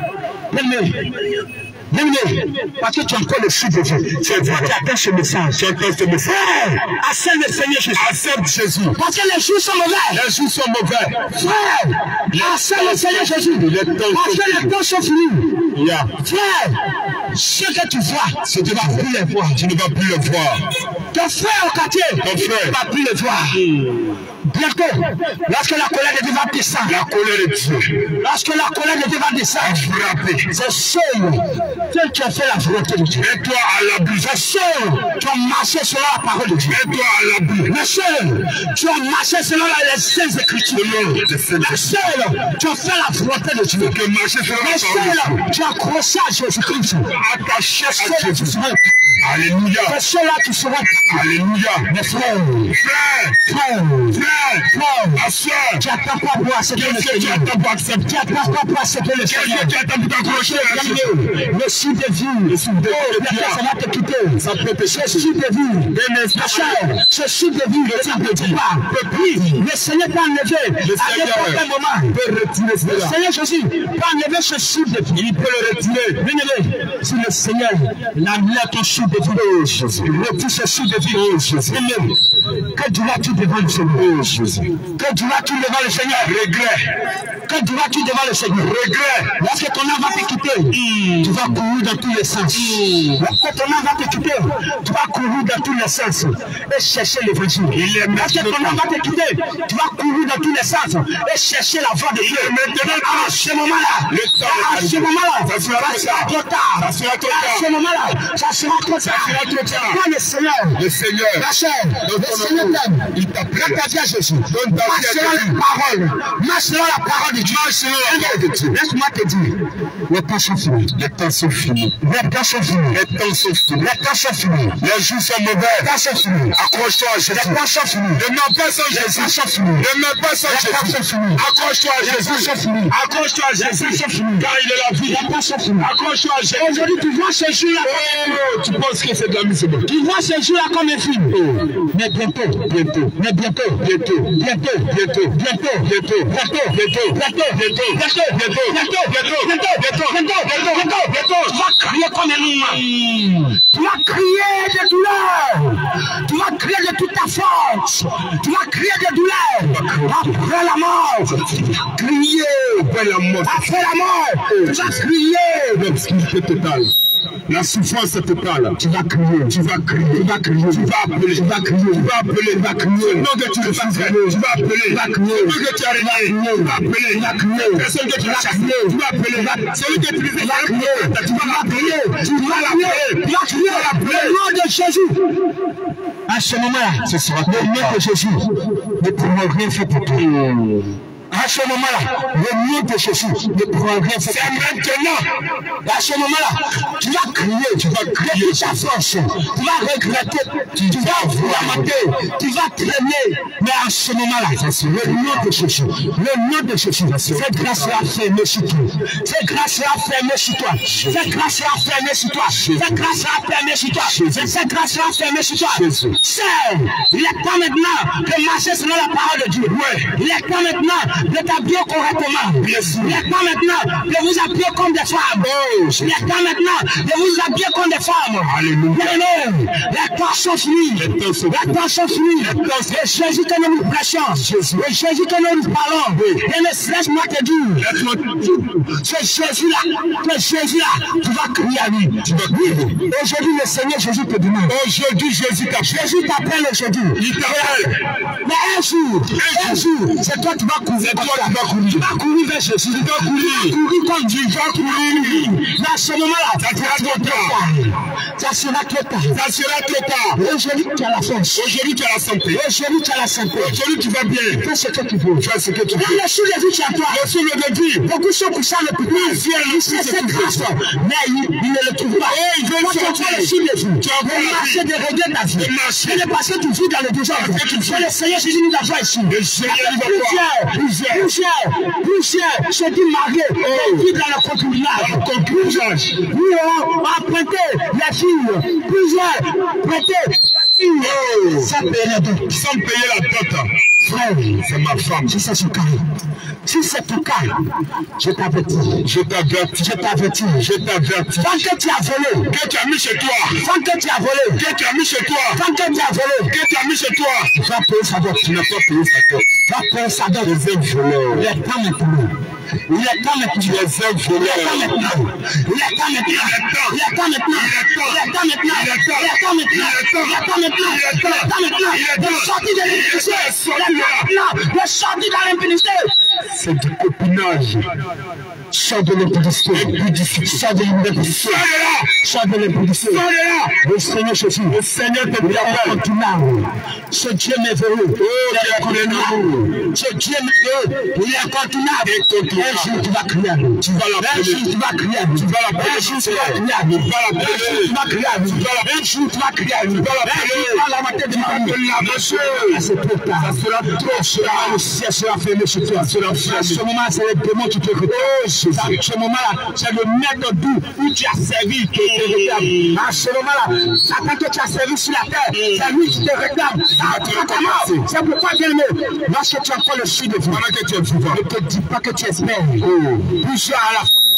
bien-aimé, parce que tu as encore le fil de vie. C'est vrai. Tu attends ce message. Tu entends ce message. Accepte le Seigneur Jésus. Accepte Jésus. Parce que les jours sont mauvais. Les jours sont mauvais. Frère, accepte le Seigneur Jésus. Parce que les temps sont finis. Yeah. Frère, ce que tu vois, Si tu ne vas plus les voir, tu ne vas plus le voir. ton frère au quartier, Ton frère. tu ne vas plus le voir. Bientôt, lorsque la colère de Dieu va descendre, La colère de Dieu lorsque la colère de Dieu va a descendre, frappé. c'est seul que tu as fait la volonté de Dieu. Mets-toi à l'abri. C'est seul tu as marché selon la parole de Dieu. Mets-toi à l'abri. Mais seul tu as marché selon les saintes écritures. Mais seul tu as fait la volonté de Dieu. Que marcher sur Mais la parole. seul tu as accroché à Jésus-Christ. Attaché à Seul tu Jésus. seras. Alléluia. C'est seul là tu seras. Alléluia. Mais frère, Frère. Frère. Ma soeur. tu n'attends pas pour accepter le Qu'est-ce que tu Seigneur. attends pour accepter? Tu n'attends pas pour accepter le Qu'est-ce Seigneur. que tu attends pour t'accrocher à la chose? Le sud de vie. Le sud de vie. Oh, bientôt, ça va te quitter. Ça peut te Ce chercher. sud de vie. Bien-aimé, Ma soeur, ce sud de vie, ne t'applaudis pas. Oui, le Seigneur peut enlever. Le À Seigneur n'importe moment. peut retirer Le cela. Seigneur Jésus peut enlever ce sud de vie. Il peut le retirer. Bien-aimé, si le Seigneur enlève ton sud ceci de vie. Jésus. Retire ceci de vie. Jésus. Que diras-tu devant le Seigneur? Jésus. Que diras-tu devant le Seigneur? Regret. Que diras-tu devant le Seigneur? Regret. Lorsque ton âme va te quitter, tu vas courir dans tous les sens. Lorsque ton âme va te quitter, tu vas courir dans tous les sens et chercher l'évangile. Lorsque ton âme va te quitter, tu vas courir dans tous les sens et chercher la voie de Dieu. Maintenant, à ce moment-là, à ce moment-là, ça sera trop tard. Ça sera trop tard. À ce moment-là, ça sera trop tard. Quand le Seigneur, la chair, le Seigneur t'aime, il t'appelle. Ta vie à Jésus. Marche selon la parole. Marche selon la parole de Dieu. Marche selon la parole de Dieu. Laisse-moi te dire, les temps sont finis. Les temps sont finis. Les temps sont finis. Les temps sont finis. Les temps sont finis. Les jours sont mauvais. Les temps sont finis. Accroche-toi à Jésus. Les temps sont finis. Ne meurs pas sans Jésus. Les temps sont finis. Ne meurs pas sans Jésus. Les temps sont finis. Accroche-toi à Jésus. Les temps sont finis. Accroche-toi à Jésus. Les temps sont finis. Car il est la vie. Les temps sont finis. Accroche-toi à Jésus. Aujourd'hui, tu vois ce jour-là. Oh, tu penses que c'est de la mise, c'est bon. Tu vois ce jour-là comme un film. Mais bientôt. Mais bientôt. Tu vas crier comme un lion. Tu vas crier de douleur. Tu vas crier de toute ta force. Tu vas crier de douleur. Après la mort, crier. Après la mort, tu vas crier. L'obscurité totale. La souffrance totale. Tu vas crier. Tu vas crier. Tu vas crier. Tu vas appeler. Tu vas crier. Tu vas appeler. Tu vas crier. Non que tu le fasses. Tu vas appeler. Tu vas crier. Non que tu arrives. Tu vas appeler. Tu vas crier. Personne que tu vas chasser. Tu vas appeler. Celui que tu vas crier. Tu vas l'appeler. Tu vas l'appeler. Tu vas crier. Le nom de Jésus. À ce moment-là, ce sera le nom de Jésus. Ne pourrons rien faire pour toi. À ce moment-là, le nom de Jésus ne pourra rien faire. C'est maintenant. À ce moment-là, tu vas crier ta force. Tu vas regretter, tu vas lamenter, tu vas traîner. Mais à ce moment-là, le nom de Jésus, le nom de Jésus, cette grâce sera fermée sur toi. Cette grâce sera fermée sur toi. Cette grâce sera fermée sur toi. Cette grâce sera fermée sur toi. Cette grâce sera fermée sur toi. Seul, il est temps maintenant de marcher selon la parole de Dieu. Il est temps maintenant de t'habiller correctement. Il est temps maintenant de vous habiller comme des femmes. Il est temps maintenant de vous habiller comme des femmes. Alléluia. Les temps sont finis. Les temps sont finis. Et Jésus que nous nous prêchons. Et Jésus que nous nous parlons. Et laisse-moi te dire, c'est Jésus-là, tu vas crier à lui. Aujourd'hui, le Seigneur Jésus te demande. Aujourd'hui, Jésus t'appelle aujourd'hui. Il t'appelle. Mais un jour, c'est toi qui vas courir. Tu vas courir vers Jésus. Tu vas courir comme Dieu. Tu vas courir. Mais à ce moment-là, ça sera trop tard. Ça sera trop tard. Aujourd'hui, tu as la force. Aujourd'hui, tu as la santé. Aujourd'hui, tu vas bien. Fais ce que tu veux. Dans le sous de vie, tu as toi. Beaucoup sont couchés le plus. Il sait cette grâce. Mais il ne le trouve pas. Quand tu as le sous de vie, tu as marché de régler ta vie. Et de passer tu vis dans le désordre. Le Seigneur Jésus nous a fait ici. Plusieurs se dit mariés, vivent dans le concubinage. Nous avons emprunté la fille. Plusieurs prêté la fille. Sans payer la dot. Frère, c'est ma femme. Si c'est ton cas, je t'avertis. Tant que tu as volé, que tu as mis chez toi. Tu vas payer sa dot. Tu n'as pas payé sa dot. Tu vas payer sa dot. Il est temps maintenant. C'est du copinage. Sors de l'impudicité. Le Seigneur Jésus. Il est incontournable. Ce Dieu merveilleux. Ce Dieu merveilleux. Il est incontournable. Un jour tu vas crier à lui. Tu vas l'appeler. Un jour tu vas crier à lui. Un jour tu vas crier à lui. Un jour tu vas crier à lui. La moitié de ma vie. C'est trop tard. Ça sera trop. Le ciel sera fermé sur toi. À ce moment, c'est le démon qui te retrouve. À ce moment-là, c'est le maître doux où tu as servi qui te réclame. À ce moment-là, quand que tu as servi sur la terre, c'est lui qui te réclame. C'est pourquoi, bien aimé, lorsque tu as encore le sud de vie, ne te dis pas que tu espères. Plusieurs à la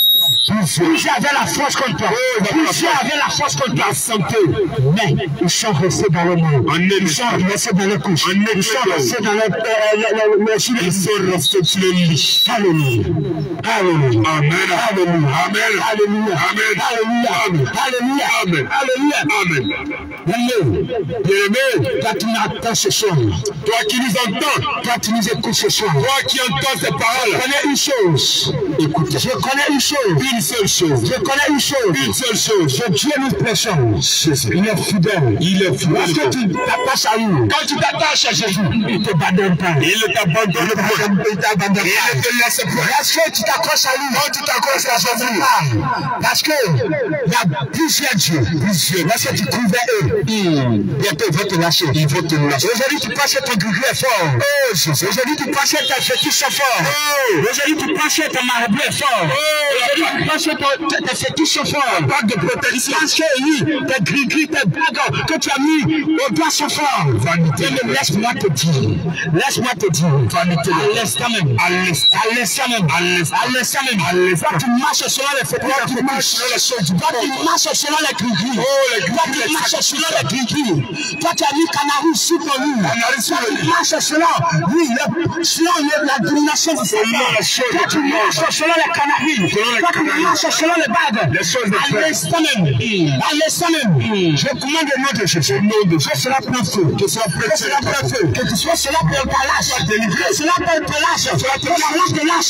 Plusieurs avaient la force contre toi. Plusieurs avaient la force contre la santé. Mais ils sont restés dans le monde. Ils sont restés dans les couches. Ils sont restés dans les ils sont restés sur le lit. Alléluia. Alléluia. Amen. Alléluia. Amen. Alléluia. Amen. Alléluia. Alléluia. Amen. Alléluia. Amen. Bien-aimé, toi qui m'entends ce soir, toi qui nous entends, toi qui nous écoutes ce soir, toi qui entends ces paroles, je connais une chose. Écoute, je connais une chose. Une seule chose. Je connais une chose. Une seule chose. Je Dieu nous prêchons. Il est fidèle. Il est fidèle. Parce que tu t'attaches à lui. Quand tu t'attaches à Jésus, il ne t'abandonne pas. Il ne t'abandonne pas. Il t'abandonne pas. Il ne te laisse pas. Parce que tu t'accroches à lui. Quand tu t'accroches à Jésus. Parce que il y a plusieurs dieux. Lorsque tu couvres eux, bientôt ils vont te lâcher. Ils vont te lâcher. Aujourd'hui tu penses que ton grigou est fort. Aujourd'hui tu penses que tes fétiches sont forts. Aujourd'hui tu penses que ton marabout est fort. Aujourd'hui tu penses que tes fétiches sont forts. Bague de protection. Parce que oui, tes grigris, tes bagues que tu as mis au doigt sont forts. Laisse-moi te dire. Laisse-moi te dire. À l'instant même. À l'instant même. Toi tu marches selon les fétiches. Toi tu marches selon les grigris. Toi tu marches selon les grigris. Toi tu as mis canari sur ton lit. Toi tu marches selon la domination du Seigneur. Toi tu marches selon les canaris. Toi tu marches selon les bagues. À l'instant même. Je commande le nom de Jésus. Que cela prenne feu. Que cela prenne feu. Que cela te lâche. Que cela te lâche. Que cela te lâche.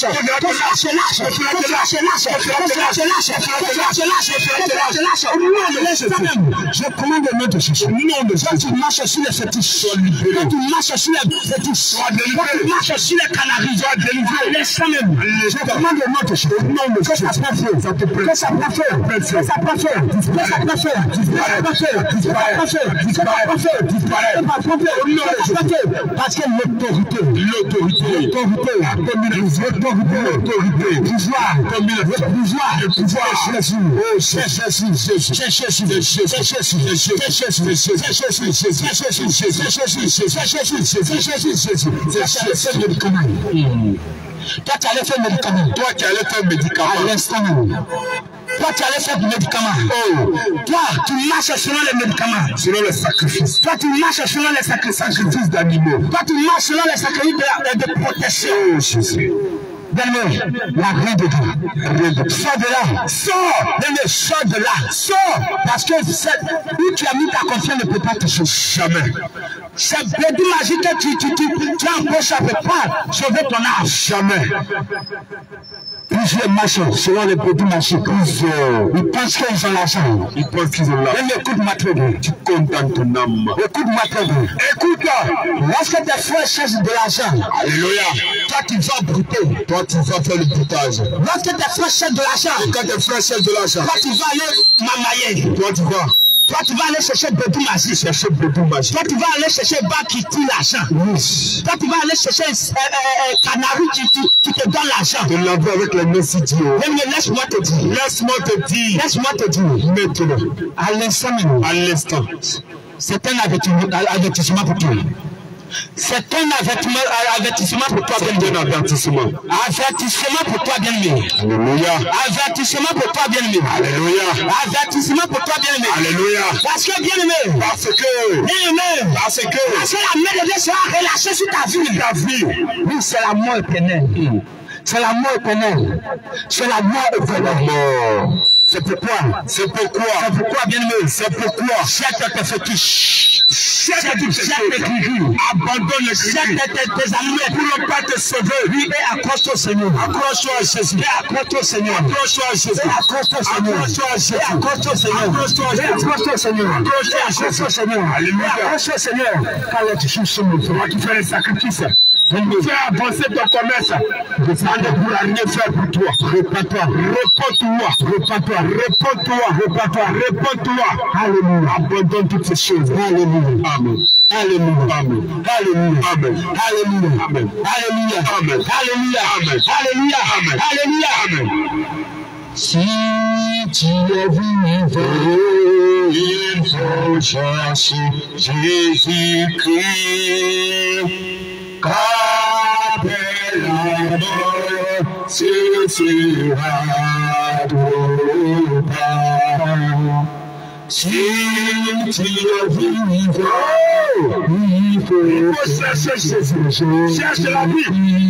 Je commande le nom de Jésus. Quand tu marches sur les fétiches, quand tu marches sur les fétiches, quand tu marches sur les canaries, laisse-moi même. Je commande le nom de Jésus. Que ça prenne feu. Que ça prenne feu. Que ça prenne feu. Que ça prenne feu. Parce que l'autorité, le pouvoir, c'est toi qui allais faire médicament. Toi qui allais faire médicament. À l'instant même. Toi qui allais faire du médicament. Toi, tu marches selon les médicaments. Selon les sacrifices. Toi, tu marches selon les sacrifices d'animaux. Toi, tu marches selon les sacrifices de protection. Jésus. Donne-moi la grande de Dieu. Sors de là. Sors. Donne-moi, sors de là. Sors. Parce que où tu as mis ta confiance ne peut pas te sauver. Jamais. C'est bédu magique que tu as empoché, ça ne peut pas sauver ton âme. Jamais. Plusieurs marchent selon les produits magiques. Ils pensent qu'ils ont l'argent. Ils pensent qu'ils ont l'argent. Écoute-moi très bien. Tu comptes dans ton âme. Écoute-moi très bien. Écoute-moi. Lorsque tes frères cherchent de l'argent, alléluia, toi tu vas brouter. Toi tu vas faire le broutage. Lorsque tes frères cherchent de l'argent, quand tes frères cherchent de l'argent, toi tu vas aller mamailler. Toi tu vas aller chercher Bédou magique. Toi tu vas aller chercher Bas qui tire l'argent. Toi tu vas aller chercher Canari qui te donne l'argent. De l'envoie avec les messes idiots. Mais laisse-moi te dire. Maintenant. À l'instant. C'est un avertissement pour toi. C'est un avertissement pour toi, bien-aimé. Avertissement pour toi, bien-aimé. Alléluia. Avertissement pour toi, bien-aimé. Alléluia. Avertissement pour toi, bien-aimé. Alléluia. Parce que, bien-aimé. Parce que la main de Dieu sera relâchée sur ta vie. Oui, c'est la mort éternelle. C'est la mort éternelle. C'est la mort éternelle. C'est pourquoi, bien-aimé, c'est pourquoi, jette tes fétiches, jette tes grigris, abandonne les grigris, jette tes amis pour ne pas te sauver, oui, et accroche-toi au Seigneur, accroche-toi à Jésus, accroche-toi au Seigneur, accroche-toi à Jésus, accroche-toi au Seigneur, accroche-toi à Jésus, accroche-toi au Seigneur, accroche-toi au Seigneur, accroche-toi au Seigneur, alléluia, accroche-toi au Seigneur, car tu suis soumis, il faudra que tu fasses les sacrifices. Fais avancer ton commerce. Demande pour rien faire pour toi. Réponds-toi. Alléluia. Abandonne toutes ces choses. Alléluia. Amen. Alléluia. Amen. Alléluia. Amen. Alléluia. Amen. Alléluia. Amen. Alléluia. Amen. Alléluia. Amen. Alléluia. Amen. Si tu es vivant, il faut chercher Jésus-Christ. Car la mort, ce sera Si tu es vivant, il faut chercher Jésus. Cherche la vie.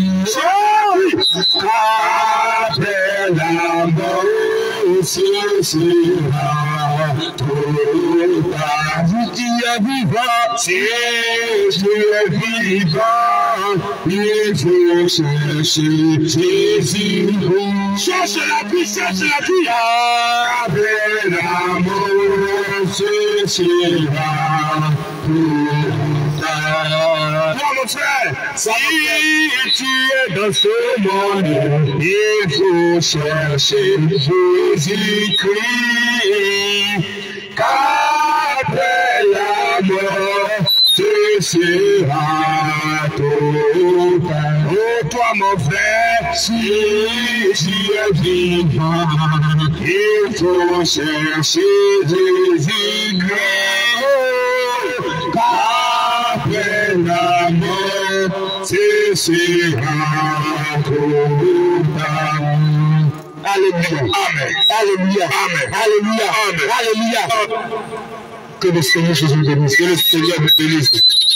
Après la mort, ce sera trop tard. Si tu es vivant, si tu es vivant, il faut chercher Jésus. Cherche la vie, cherche la vie. Après la mort, ce sera trop tard. Toi, mon frère, si tu es dans ce monde, il faut chercher Jésus-Christ. Qu'après la mort, ce sera trop tard. Oh, toi, mon frère, si tu es vivant, il faut chercher Jésus-Christ. Qu'après la mort, ce sera trop tard. Alléluia. Amen. Alléluia. Amen. Alléluia. Amen. Alléluia. Que le Seigneur Jésus bénisse. Que le Seigneur vous bénisse.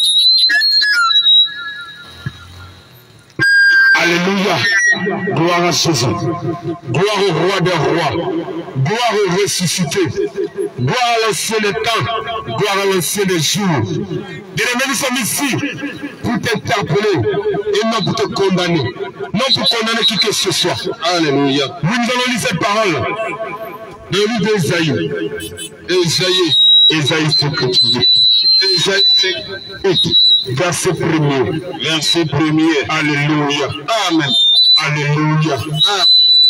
Alléluia. Gloire à Jésus. Gloire au roi des rois. Gloire au ressuscité. Gloire à l'ancien des temps. Gloire à l'ancien des jours. Bien-aimés, nous sommes ici pour t'interpeller et non pour te condamner. Non pour condamner qui que ce soit. Alléluia. Nous allons lire cette parole dans le livre d'Ésaïe. Ésaïe, c'est que tu dis. Ésaïe, verset 1er. Verset 1er. Alléluia. Amen. Alléluia. Amen.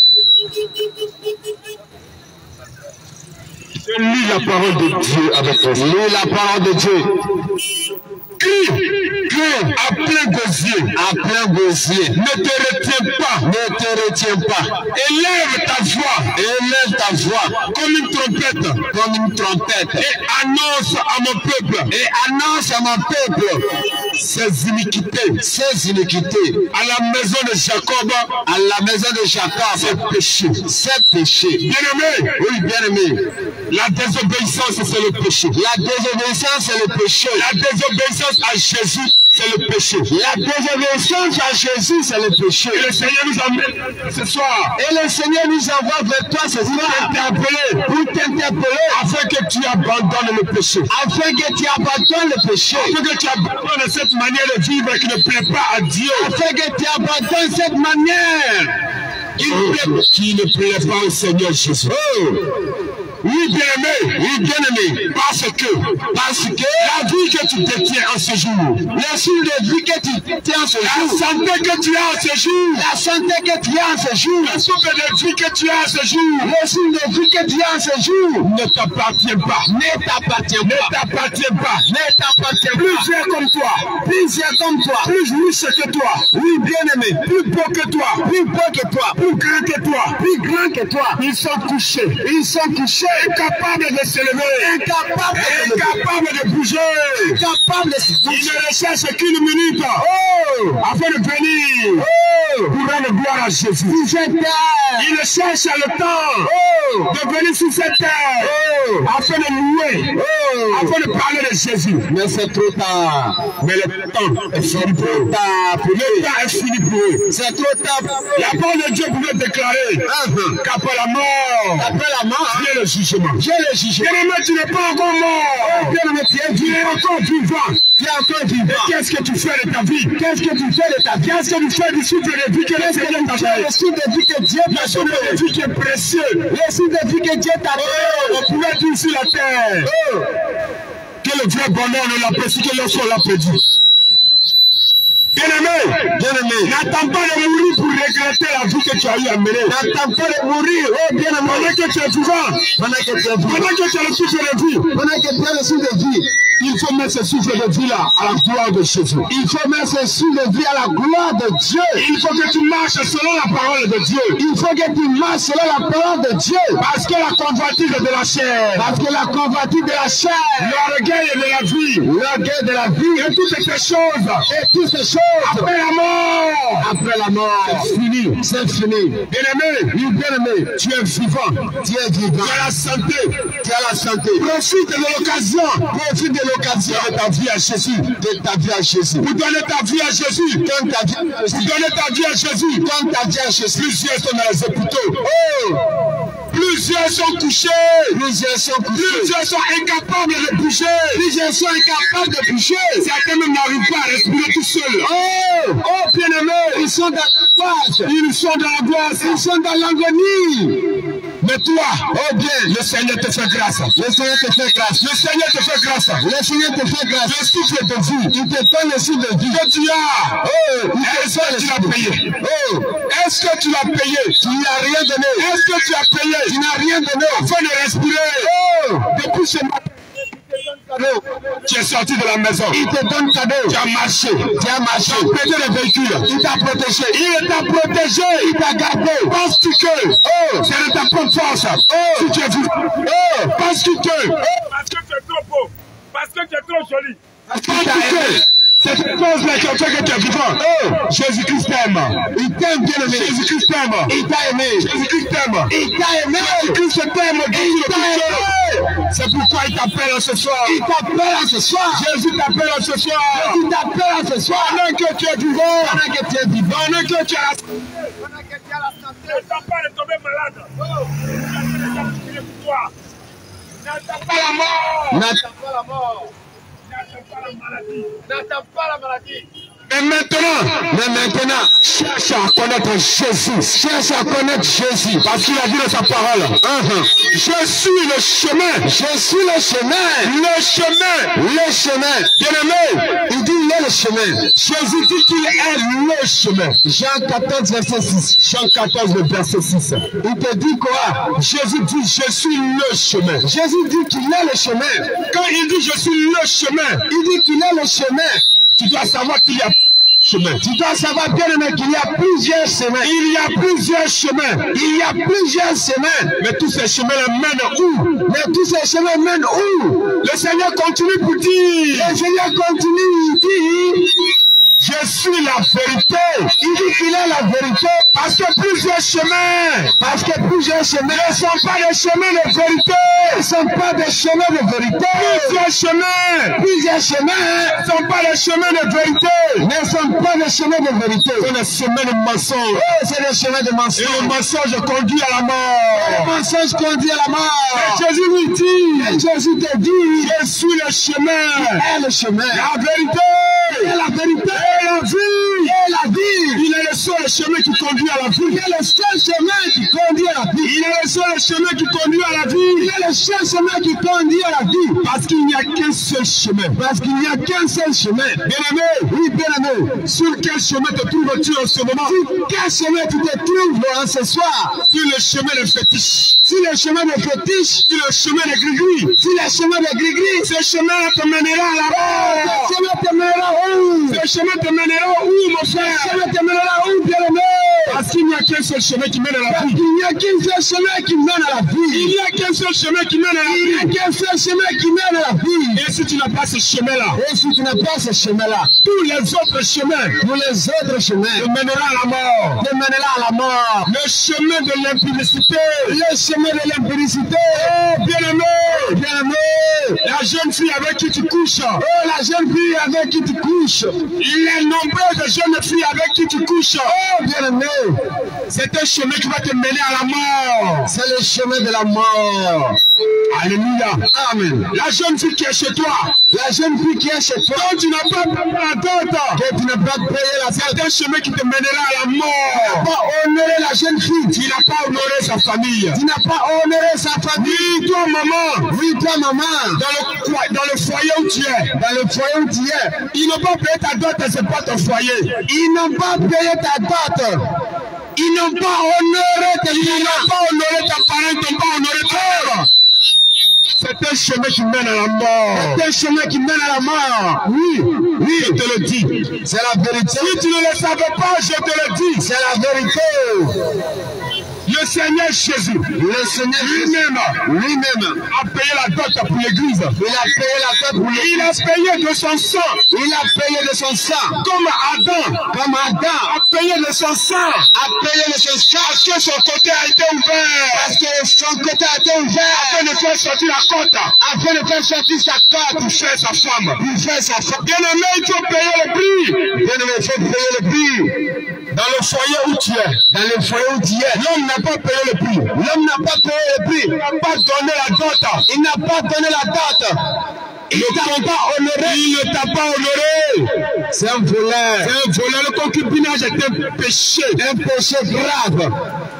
Je lis la parole de Dieu avec toi. Lis la parole de Dieu. Crie à plein gosier. À plein gosier. Ne te retiens pas. Ne te retiens pas. Élève ta voix. Élève ta voix. Comme une trompette. Comme une trompette. Et annonce à mon peuple. Et annonce à mon peuple. Ses iniquités. Ses iniquités. À la maison de Jacob. À la maison de Jacob. Ses péchés. Ses péchés. Bien-aimé. Oui, bien-aimé. La désobéissance, c'est le péché. La désobéissance, c'est le péché. La désobéissance à Jésus, c'est le péché. La désobéissance à Jésus, c'est le péché. Et le Seigneur nous amène ce soir. Et le Seigneur nous envoie vers toi ce soir. Pour t'interpeller. Afin que tu abandonnes le péché. Afin que tu abandonnes le péché. Afin que tu abandonnes cette manière de vivre qui ne plaît pas à Dieu. Afin que tu abandonnes cette manière qui ne plaît pas au Seigneur Jésus. Oh. Oui, bien-aimé, parce que la vie que tu détiens en ce jour, la vie que tu détiens en ce jour, la santé que tu as en ce jour, la santé que tu as en ce jour, le souffle de vie que tu as en ce jour, le souffle de vie que tu as en ce jour, ne t'appartient pas, ne t'appartient pas, ne t'appartient pas, ne t'appartient pas. Plus vieux comme toi, plus riche que toi, oui, bien-aimé, plus beau que toi, plus grand que toi, ils sont couchés, incapable de se lever, incapable de bouger, incapable de se bouger. Il ne recherche qu'une minute afin de venir pour rendre gloire à Jésus. Il cherche le temps de venir sur cette terre afin de louer, afin de parler de Jésus. Mais c'est trop tard. Mais le temps est fini pour eux. Le temps est fini pour eux. C'est trop tard. La parole de Dieu pouvait déclarer qu'après la mort, vient le jugement. Bien-aimé, tu n'es pas encore mort. Bien-aimé, tu es encore vivant. Qu'est-ce que tu fais de ta vie? Qu'est-ce que tu fais du souffle de vie que le Seigneur t'a donné? Le souffle de vie que Dieu t'a donné. Le souffle de vie qui est précieux. Le souffle de vie que Dieu t'a donné. On pouvait dire sur la terre que le vrai bonheur ne l'a pas si que lorsqu'on l'a perdu. Bien-aimé, n'attends pas de mourir pour regretter la vie que tu as eu à mener. N'attends pas de mourir, bien-aimé, pendant que tu es vivant, pendant que tu as le souffle de vie, pendant que tu as le souffle de vie. Il faut mettre ce souffle de vie là à la gloire de Jésus. Il faut mettre ce souffle de vie à la gloire de Dieu. Il faut que tu marches selon la parole de Dieu. Il faut que tu marches selon la parole de Dieu. Parce que la convoitise de la chair. Parce que la convoitise de la chair. L'orgueil de la vie. L'orgueil de la vie. Et toutes ces choses. Et toutes ces choses. Après la mort. Après la mort. C'est fini. C'est fini. Bien-aimé. Oui, bien-aimé. Tu es vivant. Tu es vivant. Tu as la santé. Tu as la santé. Profite de l'occasion. Profite de l'occasion de ta vie à Jésus. De ta vie à Jésus. Pour donner ta vie à Jésus. Donne ta vie à Jésus. Pour donner ta vie à Jésus. Donne ta vie à Jésus. Plusieurs sont dans les hôpitaux. Oh! Plusieurs sont couchés. Plusieurs sont couchés. Plusieurs sont incapables de bouger. Plusieurs sont incapables de bouger. Certains même n'arrivent pas à respirer tout seuls. Oh! Oh, bien-aimés. Ils sont dans l'angoisse. Ils sont dans l'angoisse. Ils sont dans l'agonie. Mais toi, oh bien, le Seigneur te fait grâce. Le Seigneur te fait grâce. Le Seigneur te fait grâce. Le Seigneur te fait grâce. Le souffle de vie. Il te donne le souffle de vie que tu as. Oh, est-ce que tu l'as payé? Oh, est-ce que tu l'as payé? Tu n'as rien donné. Est-ce que tu as payé? Tu n'as rien donné afin de respirer. Oh, depuis ce matin. Tu es sorti de la maison. Il te donne cadeau. Tu as marché. Tu as marché. Tu as pété le véhicule. Il t'a protégé. Il t'a protégé. Il t'a gardé. Penses-tu que c'est de ta propre force? Si tu es vivant. Penses-tu que parce que tu es trop beau. Parce que tu es trop joli. Penses-tu que c'est cette cause-là qui a fait que tu es vivant? Jésus-Christ t'aime. Il t'aime, bien aimé. Jésus-Christ t'aime. Il t'a aimé. Jésus-Christ t'aime. Il t'a aimé. Jésus-Christ t'aime. Il t'a aimé. C'est pourquoi il t'appelle ce soir. Il t'appelle ce soir. Jésus t'appelle ce soir. Jésus t'appelle ce soir. Pendant que tu es vivant. Pendant que tu es vivant. Pendant que tu as la santé. Pendant que tu as la santé. N'attends pas de tomber malade. N'attends pas la mort. N'attends pas la mort. N'attends pas la maladie. N'attends pas la maladie. Mais maintenant, cherche à connaître Jésus. Cherche à connaître Jésus. Parce qu'il a dit dans sa parole. Je suis le chemin. Je suis le chemin. Le chemin. Le chemin. Bien-aimé, il dit il est le chemin. Jésus dit qu'il est le chemin. Jean 14, verset 6. Jean 14, verset 6. Il te dit quoi? Jésus dit je suis le chemin. Jésus dit qu'il est le chemin. Quand il dit je suis le chemin, il dit qu'il est le chemin. Tu dois savoir qu'il y a chemin. Tu dois savoir bien aimé qu'il y a plusieurs chemins. Il y a plusieurs chemins. Il y a plusieurs chemins. Mais tous ces chemins mènent où? Mais tous ces chemins mènent où? Le Seigneur continue pour dire. Le Seigneur continue, il dit. Je suis la vérité. Il dit qu'il est la vérité. Parce que plusieurs chemins. Parce que plusieurs chemins ne sont pas des chemins de vérité. Ne sont pas des chemins de vérité. Plusieurs chemins. Plusieurs chemins ne sont pas des chemins de vérité. Ne sont pas des chemins de vérité. C'est des chemins de mensonge. Oh, c'est des chemins de mensonge. Et le mensonge conduit à la mort. Et le mensonge conduit à la mort. Et Jésus lui dit. Et Jésus te dit. Je suis le chemin. Il est le chemin. La vérité. Et la vérité. Et la vie. Et la vie. Il est le seul chemin qui conduit à la vie. Il est le seul chemin qui conduit à la vie. Il est le seul chemin qui conduit à la vie. Il est le seul chemin qui conduit à la vie. Parce qu'il n'y a qu'un seul chemin. Parce qu'il n'y a qu'un seul chemin. Bien-aimé. Oui, bien-aimé. Sur quel chemin te trouves-tu en ce moment? Sur quel chemin tu te trouves en ce soir? Sur le chemin de fétiche. Sur le chemin de fétiche. Sur le chemin de gris-gris. Sur le chemin de gris-gris. Ce chemin te mènera à la mort. Ce chemin te mènera où? Ce chemin te mènera où, mon frère? Ce chemin te mènera où, bien-aimé? Parce qu'il n'y a qu'un seul chemin qui mène à la vie. Il n'y a qu'un seul chemin qui mène à la vie. Il n'y a qu'un seul chemin qui mène à la vie. Il n'y a qu'un seul chemin qui mène à la vie. Et si tu n'as pas ce chemin-là, et si tu n'as pas ce chemin-là, tous les autres chemins, te mèneront à la mort. Te mèneront à la mort. Le chemin de l'impudicité. Le chemin de l'impudicité. Oh, bien-aimé. Bien-aimé. La jeune fille avec qui tu couches. Oh, la jeune fille avec qui tu couches. Il est nombreux de jeunes filles avec qui tu couches. Oh, bien-aimé. C'est un chemin qui va te mener à la mort. C'est le chemin de la mort. Alléluia. Amen. La jeune fille qui est chez toi. La jeune fille qui est chez toi. Quand tu n'as pas payé la dot. Que tu n'as pas payé la dot. C'est un chemin qui te mènera à la mort. Tu n'as pas honoré la jeune fille. Tu n'as pas honoré sa famille. Tu n'as pas honoré sa famille. Oui, toi, maman. Oui, toi, maman. Dans le foyer où tu es. Dans le foyer où tu es. Ils n'ont pas payé ta dot et c'est pas ton foyer. Ils n'ont pas payé ta dot. Ils n'ont pas honoré tes parents. Ils n'ont pas honoré ta parent. Ils n'ont pas honoré ta mère. C'est un chemin qui mène à la mort. C'est un chemin qui mène à la mort. Oui, Oui, je te le dis. c'est la vérité. Si tu ne le savais pas, je te le dis. C'est la vérité. Le Seigneur Jésus, Le Seigneur lui-même a payé la dot pour l'église. il a payé la dot pour lui. Il a payé de son sang. Il a payé de son sang. Comme Adam Comme Adam a payé de son sang. a payé de son sang. Parce que son côté a été ouvert. Parce que son côté a été ouvert. Afin de faire sortir la côte. Afin de faire sortir sa côte. Pour faire sa femme. Pour faire sa femme. Bien-aimé, il faut payer le prix. Bien-aimé, il faut payer le prix. Dans le foyer où tu es. Dans le foyer où tu es. L'homme n'a pas payé le prix. L'homme n'a pas payé le prix. Il n'a pas donné la dot. Il n'a pas donné la dot. Il ne t'a pas honoré. Il ne t'a pas honoré. C'est un voleur. C'est un voleur. Le concubinage est un péché. Un péché grave.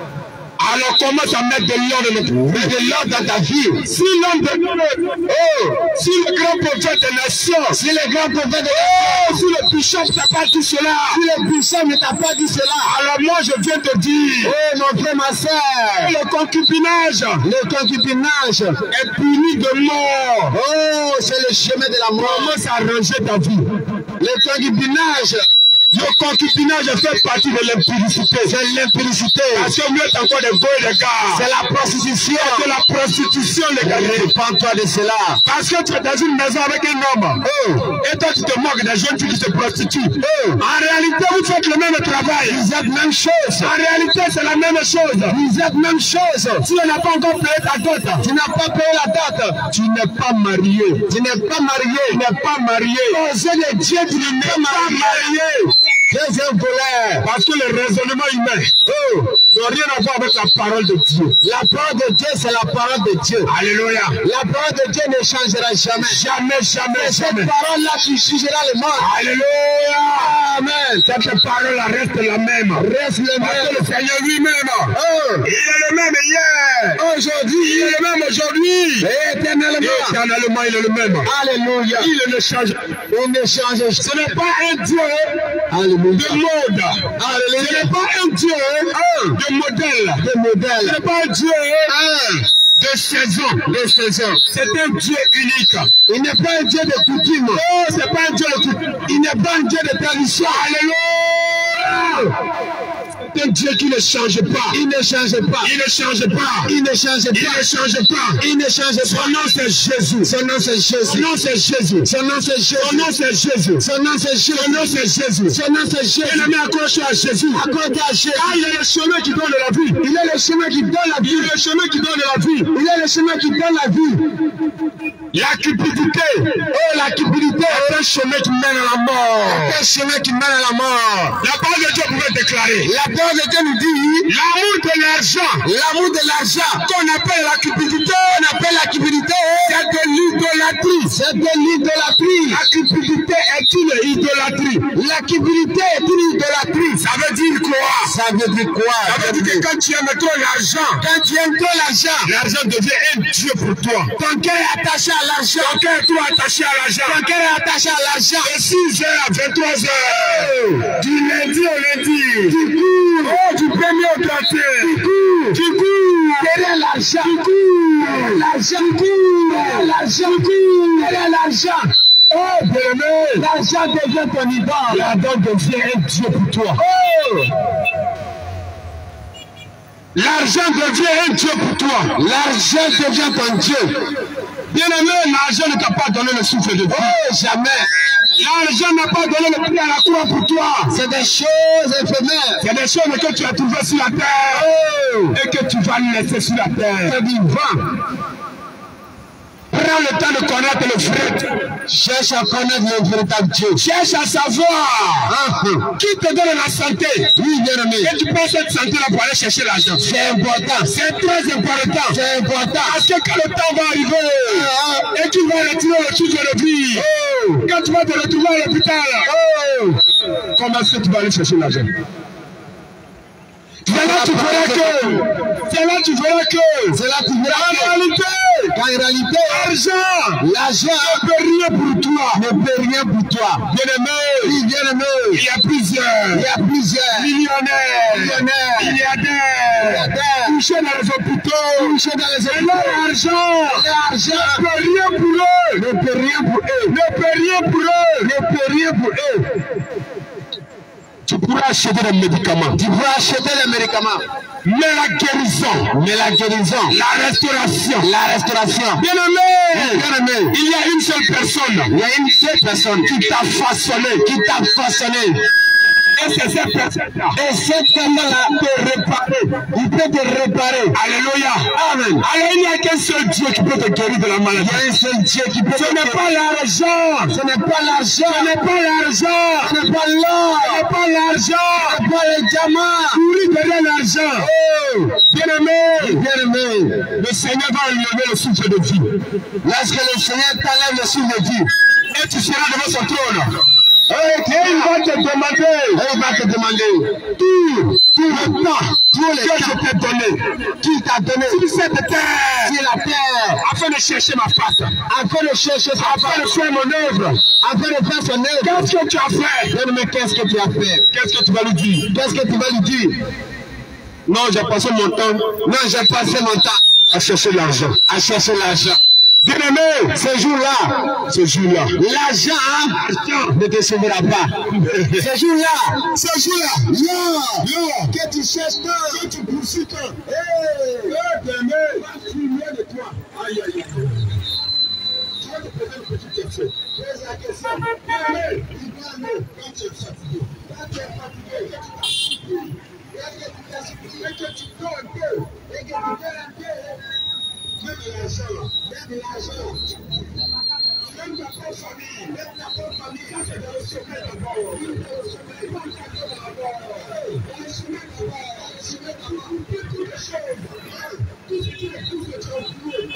Alors commence à mettre de l'ordre Mets de l'ordre dans ta vie. Si l'homme de si le grand prophète des nations, Si le grand prophète si le bishop t'a pas dit cela, si le puissant ne t'a pas dit cela, alors moi je viens te dire, oh mon frère, ma soeur, le concubinage le concubinage, est puni de mort. oh, c'est le chemin de la mort. Commence à ranger ta vie. Le concubinage, Le concubinage fait partie de l'impudicité. c'est l'impudicité. Parce que mieux encore des beaux et des gars. C'est la prostitution. C'est la prostitution, les gars. Répands-toi de cela. Parce que tu es dans une maison avec un homme. Oh, Et toi, tu te moques des jeunes filles qui se prostituent. oh, En réalité, vous faites le même travail. vous êtes même chose. En réalité, c'est la même chose. Vous êtes même chose. Si on n'a pas encore payé ta dot, Tu n'as pas payé la dot. tu n'es pas marié. Tu n'es pas marié. Tu n'es pas marié. Aux yeux de Dieu, tu n'es pas marié. Tu es un voleur. Parce que le raisonnement humain n'a rien à voir avec la parole de Dieu. La parole de Dieu, c'est la parole de Dieu. Alléluia. La parole de Dieu ne changera jamais. Jamais, jamais, C'est cette jamais. parole-là qui jugera le monde. Alléluia. Amen. Cette parole reste la même. Reste le Parce que même. le Seigneur lui-même, Oh, il est le même hier. Il aujourd'hui est le même aujourd'hui. et éternellement. Éternellement, il est le même. Alléluia. Il ne change. Il ne change Ce n'est pas un Dieu Alléluia. de mode. Ce Alléluia. n'est pas un Dieu de modèle. De Ce modèle. n'est pas un Dieu de saison. De saison. C'est un Dieu unique. Il n'est pas un Dieu de coutume. Oh, c'est pas un Dieu de coutume. Il n'est pas un Dieu de tradition. Alléluia. C'est un Dieu qui ne change pas. Il ne change pas. Il ne change pas. Il ne change Il pas. ne change pas. Il ne change Son pas. nom c'est Jésus. Son nom c'est Son Jésus. nom c'est Jésus. Son nom c'est Jésus. Son nom c'est Jésus. Son nom c'est Jésus. Son nom c'est Jésus. Son nom c'est Jésus. Bien-aimé, accroché à Jésus. Accordé à Jésus. Ah, il est le chemin qui donne la vie. Il est le chemin qui donne la Il vie. est le chemin qui donne la vie. Il est le chemin qui donne la vie. La cupidité Oh, la cupidité est un chemin qui mène à la mort. est un chemin qui mène à la mort. La parole de Dieu pouvait déclarer La parole de Dieu nous dit l'amour de l'argent l'amour de l'argent qu'on appelle la cupidité, qu'on appelle la cupidité, c'est de l'idolâtrie. c'est de l'idolâtrie. La cupidité est une idolâtrie. La cupidité est une idolâtrie. Ça veut dire quoi? Ça veut dire quoi? Ça veut dire que quand tu aimes trop l'argent, Quand tu aimes trop l'argent, l'argent devient un Dieu pour toi. ton cœur est attaché à l'argent. Ton cœur est trop attaché à l'argent. Ton cœur est attaché à l'argent. De 6h à 23h, du lundi au lundi, Tu cours, oh, du 1er au 31, tu cours derrière l'argent. Tu cours derrière l'argent. Tu cours derrière l'argent. Tu cours derrière l'argent. oh, bien-aimé, L'argent devient ton idole. l'argent devient un Dieu pour toi. Oh, L'argent devient un Dieu pour toi. l'argent devient ton Dieu. Bien-aimé, l'argent ne t'a pas donné le souffle de vie. Oh, jamais. L'argent n'a pas donné le prix à la croix pour toi. C'est des choses éphémères. C'est des choses que tu as trouvées sur la terre Oh, et que tu vas laisser sur la terre. c'est vivant. Prends le temps de connaître le vrai. Cherche à connaître le véritable Dieu. Cherche à savoir qui te donne la santé. Oui, bien aimé. Et tu prends cette santé-là pour aller chercher l'argent. C'est important. C'est très important. C'est important. Parce que quand le temps va arriver et tu vas retirer le titre de vie, Oh, quand tu vas te retrouver à l'hôpital, oh, comment est-ce que tu vas aller chercher l'argent? C'est là tu verras que. C'est là tu verras que. C'est là tu verras que. En réalité, l'argent ne peut rien pour toi. Ne peut rien pour toi. Bien-aimé, bien-aimé, il y a plusieurs millionnaires, milliardaires, touchés dans les hôpitaux, et l'argent ne peut rien pour eux. Ne peut rien pour eux. Ne peut rien pour eux. Ne peut rien pour eux. Tu pourras acheter des médicaments. Tu pourras acheter des médicaments. Mais la guérison, la restauration. Bien aimé, il y a une seule personne, qui t'a façonné. Et c'est cette personne-là. Et cette personne-là il peut te réparer. Alléluia. Amen. Alors il n'y a qu'un seul Dieu qui peut te guérir de la maladie. Il y a un seul Dieu qui peut te guérir. Ce n'est pas l'argent. Ce n'est pas l'argent. Ce n'est pas l'argent. Ce n'est pas l'or. Ce n'est pas l'argent. Ce n'est pas les diamants. Courir derrière l'argent. Oh, bien-aimé, le Seigneur va enlever le souffle de vie. Lorsque le Seigneur t'enlève le souffle de vie, et tu seras devant son trône. Et il va te demander tout le temps que je t'ai donné. Qui t'a donné sur cette terre, sur la terre, afin de chercher ma face, afin de faire mon œuvre, afin de faire son œuvre. Qu'est-ce que tu as fait? Donne-moi qu'est-ce que tu as fait. Qu'est-ce que tu vas lui dire? Non, j'ai passé mon temps à chercher l'argent. Bien-aimé, ce jour-là, l'argent ne te sauvera pas. Ce jour-là, que tu cherches tant, que tu poursuis tant. Bien-aimé, va fumer de toi. Aïe. Tu vas te poser une petite question. Pose la question. Bien-aimé, quand tu es fatigué, et que tu dors un peu, et que tu dors un peu, même de l'argent. Même ta propre famille, ça c'est dans le sommeil d'abord. Toutes les choses, tout ce qui est tout ce que tu as oublié.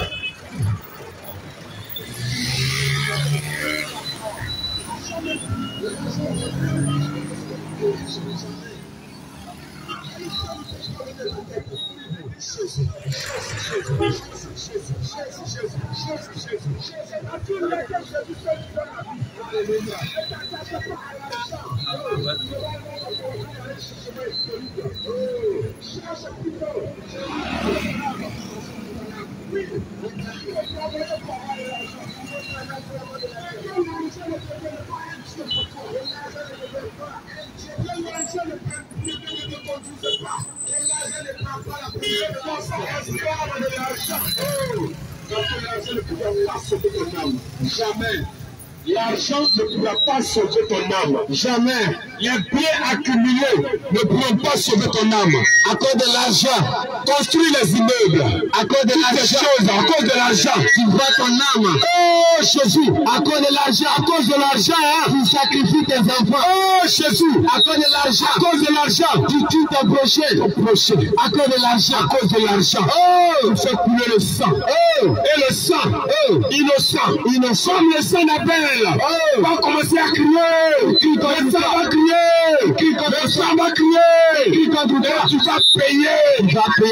Jamais. L'argent ne pourra pas sauver ton âme. Jamais. Les biens accumulés ne pourront pas sauver ton âme. À cause de l'argent, construis les immeubles. À cause de l'argent, tu vois ton âme. Oh Jésus, à cause de l'argent, tu sacrifies tes enfants. Oh Jésus, à cause de l'argent, tu tues ton prochain. À cause de l'argent, oh, tu fais couler le sang. Oh, et le sang, innocent, comme le sang d'Abel. Oh, va commencer à crier. Le sang va crier. Le sang va crier. Tu vas payer.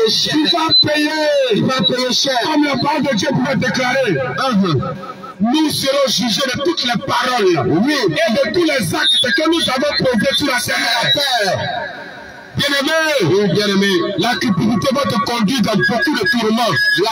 Tu vas payer cher. Comme la parole de Dieu pouvait déclarer. Nous serons jugés de toutes les paroles. Oui. Et de tous les actes que nous avons posés sur la terre. Bien-aimé, la cupidité va te conduire dans beaucoup de tourments.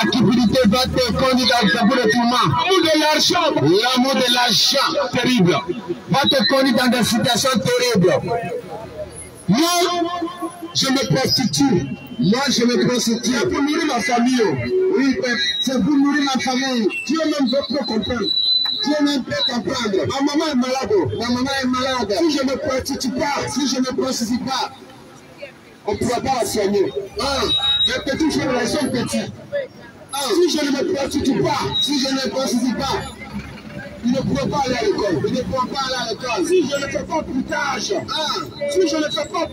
L'amour de l'argent, terrible, va te conduire dans des situations terribles. Moi, je me prostitue. C'est pour nourrir ma famille. Oui, c'est pour nourrir ma famille. Dieu même veut pas comprendre. Ma maman est malade. Si je ne me prostitue pas, on ne pourra pas la soigner. Les petits frères, ils sont petits. Si je ne me prostitue pas, ils ne pourront pas aller à l'école. Si je ne fais pas bruitage, si je ne fais pas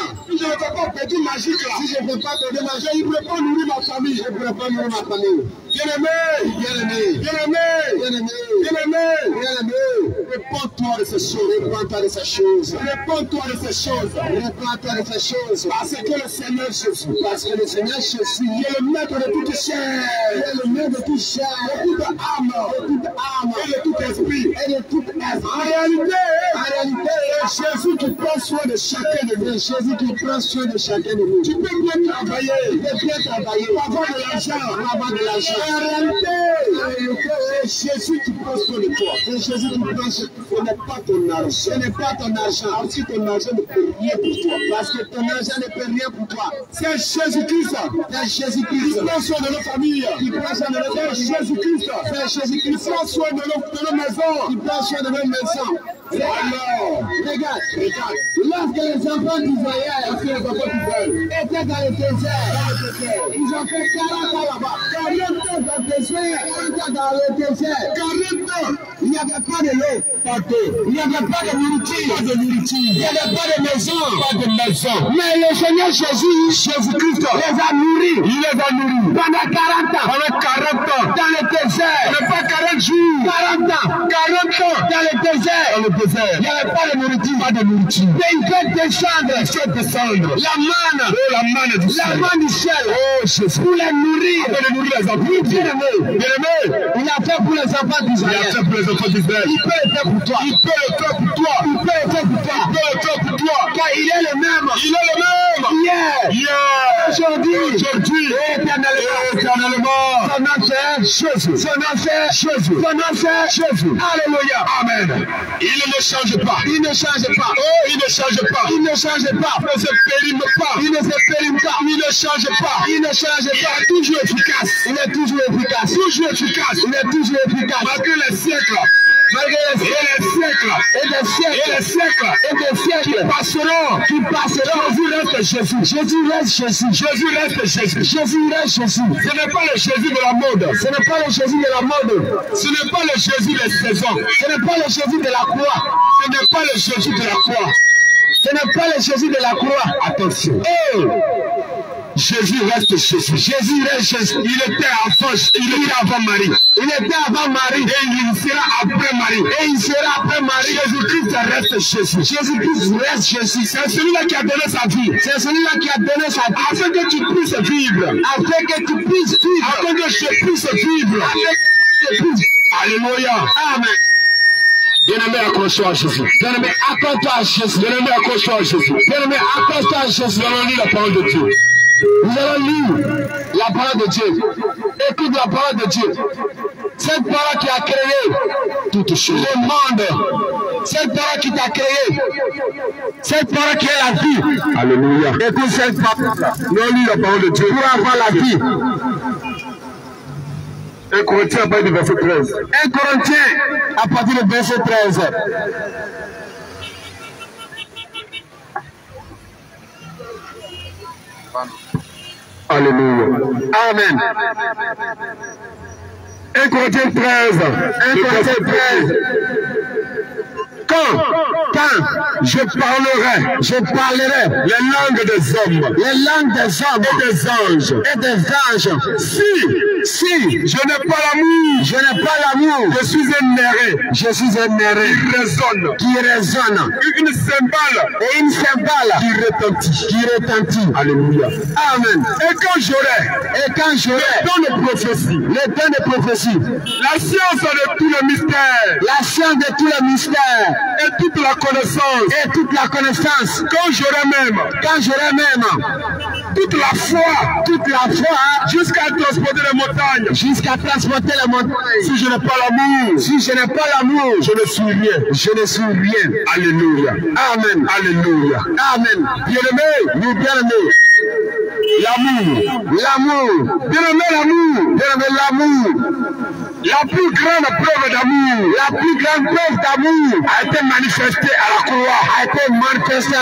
pédule magique, ils ne pourront pas nourrir ma famille. Bien-aimé, bien-aimé, bien-aimé, bien-aimé, bien-aimé, bien-aimé. Réponds-toi de ces choses. Réponds-toi de ces choses. Réponds-toi de ces choses. Réponds-toi de ces choses. Parce que le Seigneur Jésus, parce que le Seigneur Jésus, il est le maître de toute chair. Il est le maître de toute chair, de toute âme, et de tout esprit, et de tout esprit. En réalité, Jésus qui prend soin de chacun de nous. Jésus qui prend soin de chacun de nous. Tu peux bien travailler. Tu peux bien travailler. Pour avoir de l'argent. Pour avoir de l'argent. En réalité, c'est Jésus qui prend soin de toi. C'est Jésus qui prend soin de toi. Ce n'est pas ton argent. Ce n'est pas ton argent. Aussi, ton argent ne peut rien pour toi. Parce que ton argent ne peut rien pour toi. C'est Jésus-Christ. C'est Jésus-Christ. Qui prend soin de nos familles. Qui prend soin de nos familles. C'est Jésus-Christ. C'est Jésus-Christ. Qui prend soin de nos maisons. Qui prend soin de nos maisons. Alors, regarde. Lorsque les enfants d'Israël étaient dans le désert, ils ont fait 40 ans là-bas. 40 ans dans le désert. 40 ans dans le désert. 40 ans. Il n'y avait pas de l'eau partout. Il n'y avait pas de nourriture. Pas de nourriture. Il n'y avait pas de maison. Pas de maison. Mais le Seigneur Jésus-Christ les a nourris. Il les a nourris. Pendant 40 ans. Pendant 40 ans. Dans le désert. Mais pas 40 jours. 40 ans. 40 ans. Dans le désert. Dans le désert. Il n'y avait pas de nourriture. Pas de nourriture. Mais il fait descendre. Il fait descendre. La manne. Oh, la manne du ciel. La manne du ciel. Oh, Jésus. Pour les nourrir. Pour les nourrir les enfants. Bien-aimé. Bien-aimé. Il a fait pour les enfants d'Israël. Il a fait pour les enfants d'Israël. Il peut le faire pour toi. Il peut le faire pour toi. Il peut le faire pour toi. Il peut le faire pour toi. Car il est le même. Il est le même. Hier. Aujourd'hui. Éternellement. Son nom c'est Jésus. Son nom c'est Jésus. Son nom c'est Jésus. Alléluia. Amen. Il ne change pas. Il ne change pas. Oh, il ne change pas. Il ne change pas. Il ne se périme pas. Il ne se périme pas. Il ne change pas. Il ne change pas. Il est toujours efficace. Il est toujours efficace. Toujours efficace. Il est toujours efficace. Malgré les siècles. Malgré les siècles. Et des siècles. Et des siècles. Et des siècles. Qui passeront. Jésus reste Jésus. Jésus reste Jésus. Jésus reste Jésus. Jésus reste Jésus. Ce n'est pas le Jésus de la mode. Ce n'est pas le Jésus de la mode. Ce n'est pas le Jésus des saisons. Ce n'est pas le Jésus de la croix. Ce n'est pas le Jésus de la croix. Ce n'est pas le Jésus de la croix. Attention. Oh. Jésus reste Jésus. Jésus reste Jésus. Il était avant Marie. Il était avant Marie. Et il sera après Marie. Et il sera après Marie. Jésus-Christ reste Jésus. Jésus-Christ reste Jésus. C'est celui-là qui a donné sa vie. C'est celui-là qui a donné sa vie. Afin que tu puisses vivre. Afin que tu puisses vivre. Afin que je puisse vivre. Afin que tu puisses. Alléluia. Amen. Bien-aimé, accroche-toi à Jésus. Bien-aimé, accroche-toi à Jésus. Bien-aimé, accroche-toi à Jésus. Bien-aimé, accroche-toi à Jésus. Nous allons lire la parole de Dieu. Nous allons lire la parole de Dieu. Écoute la parole de Dieu. Cette parole qui a créé toutes choses. Le monde. Cette parole qui t'a créé. Cette parole qui est la vie. Alléluia. Écoute cette parole. Nous allons lire la parole de Dieu. Pour avoir la vie. 1 Corinthiens à partir du verset 13. 1 Corinthiens à partir du verset 13. Alléluia. Amen. 1 Corinthiens 13. 1 Corinthiens 13. Quand je parlerai les langues des hommes, et des anges. Si je n'ai pas l'amour, je suis un néré, qui résonne, une cymbale qui retentit. Alléluia. Amen. Et quand j'aurai le don de prophétie, la science de tout le mystère, et toute la connaissance, quand j'aurai même toute la foi, jusqu'à transporter les montagnes, si je n'ai pas l'amour, je ne suis rien, alléluia, amen, alléluia, amen. Bien-aimé, l'amour, bien-aimé, l'amour. La plus grande preuve d'amour, a été manifestée à la croix, a été manifestée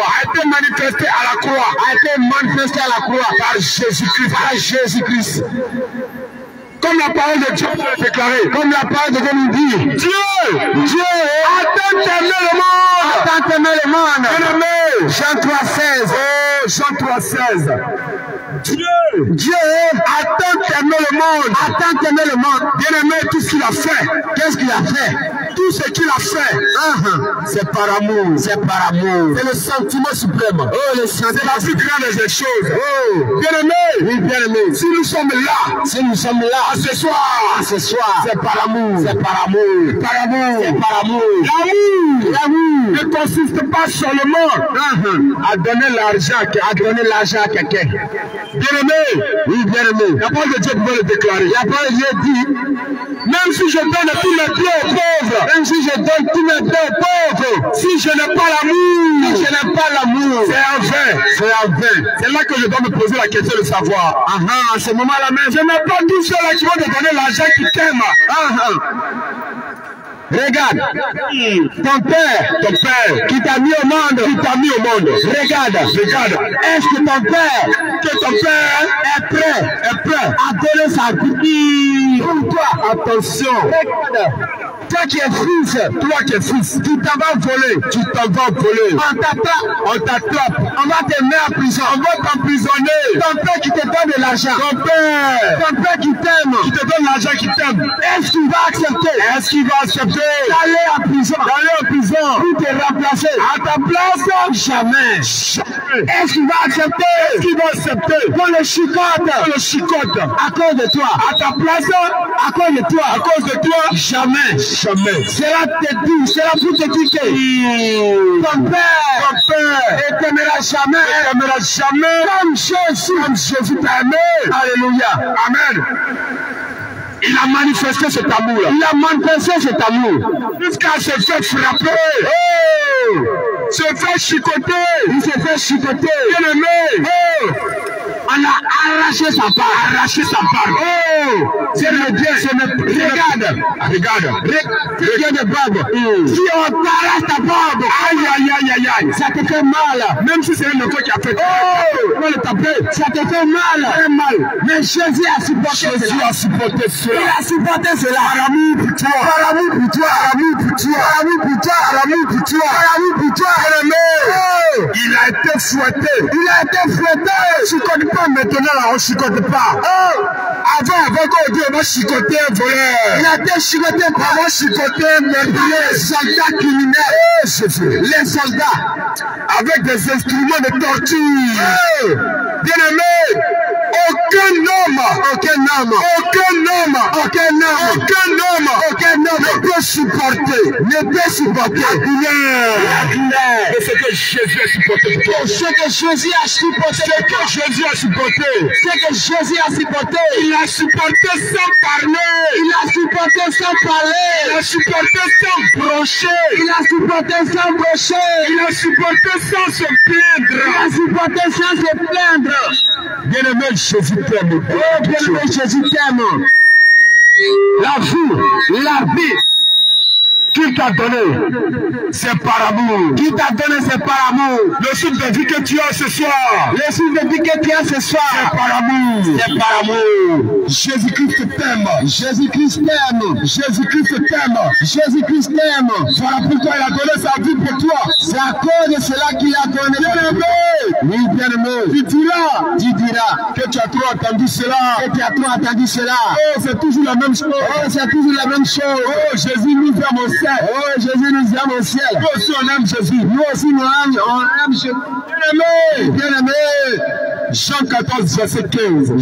à la croix par Jésus-Christ. Comme la parole de Dieu l'a déclaré, comme la parole de Dieu nous dit, Dieu a tant aimé le monde. Jean 3,16. Jean 3,16. Dieu a tant aimé aimé le monde. A tant aimé le monde. Bien-aimé, tout ce qu'il a fait. Qu'est-ce qu'il a fait? Tout ce qu'il a fait. C'est par amour. C'est par amour. C'est le sentiment suprême. Oh, le sentiment. C'est la plus grande des choses. Oh. Bien-aimé. Oui, bien-aimé. Si nous sommes là. Si nous sommes là. Ce soir. Ce soir. C'est par amour. C'est par amour. Par amour. C'est par amour. L'amour. L'amour ne consiste pas seulement à donner l'argent à quelqu'un. Bien-aimé. Oui, bien-aimé. La parole de Dieu pouvait le déclarer. La parole de Dieu dit, même si je donne tous mes biens aux pauvres, même si je donne tous mes biens aux pauvres, si je n'ai pas l'amour, si je n'ai pas l'amour, c'est en vain. C'est en vain. C'est là que je dois me poser la question de savoir. À ce moment-là même, je n'ai pas tous ceux-là qui vont te donner l'argent qui t'aiment. Regarde, ton père qui t'a mis au monde, regarde, est-ce que ton père est prêt à donner sa vie pour toi? Attention, regarde. Toi qui es fils, tu t'en vas voler, on t'attrape, on va te mettre en prison, on va t'emprisonner. Ton père qui te donne de l'argent, ton père qui t'aime, qui te donne l'argent qui t'aime, est-ce qu'il va accepter? D'aller en prison, pour te remplacer, à ta place? Jamais. Est-ce qu'il va accepter? Pour le chicote, à cause de toi, à ta place, à cause de toi, jamais. Cela pour te dire que ton père ne t'aimera jamais, comme Jésus t'a aimé. Alléluia. Amen. Il a manifesté cet amour. Jusqu'à se faire frapper. Se fait chicoter. Il se fait chicoter. Bien-aimé. On a arraché sa part. C'est le bien. Regarde de barbe. Si on t'arrache ta barbe, aïe, ça te fait mal. Même si c'est un autre qui a fait. On va le taper. Ça te fait mal. Mais Jésus a supporté cela. Il a supporté cela. Par amour pour toi. Il a été fouetté. Chicote pas maintenant là, on chicote pas. Avant qu'on dit on va chicoter un voleur. Il a été chicoté par les soldats criminels. Les soldats avec des instruments de torture. Bien-aimé, aucun homme ne peut supporter la douleur. Et ce que Jésus a supporté pour toi. Ce que Jésus a supporté. Il a supporté sans parler. Il a supporté sans brocher. Il a supporté sans se plaindre. Bien-aimé, Jésus t'aime. Jésus t'aime. La vie qu'il t'a donné, c'est par amour. Le souffle de vie que tu as ce soir, c'est par amour. Jésus-Christ t'aime. Voilà pourquoi il a donné sa vie pour toi. C'est à cause de cela qu'il a donné. Bien-aimé. Tu diras que tu as trop entendu cela. Oh, c'est toujours la même chose. Oh, Jésus nous aime au ciel. Nous aussi on aime Jésus. On aime Jésus. Bien-aimé. Jean 14, verset 15.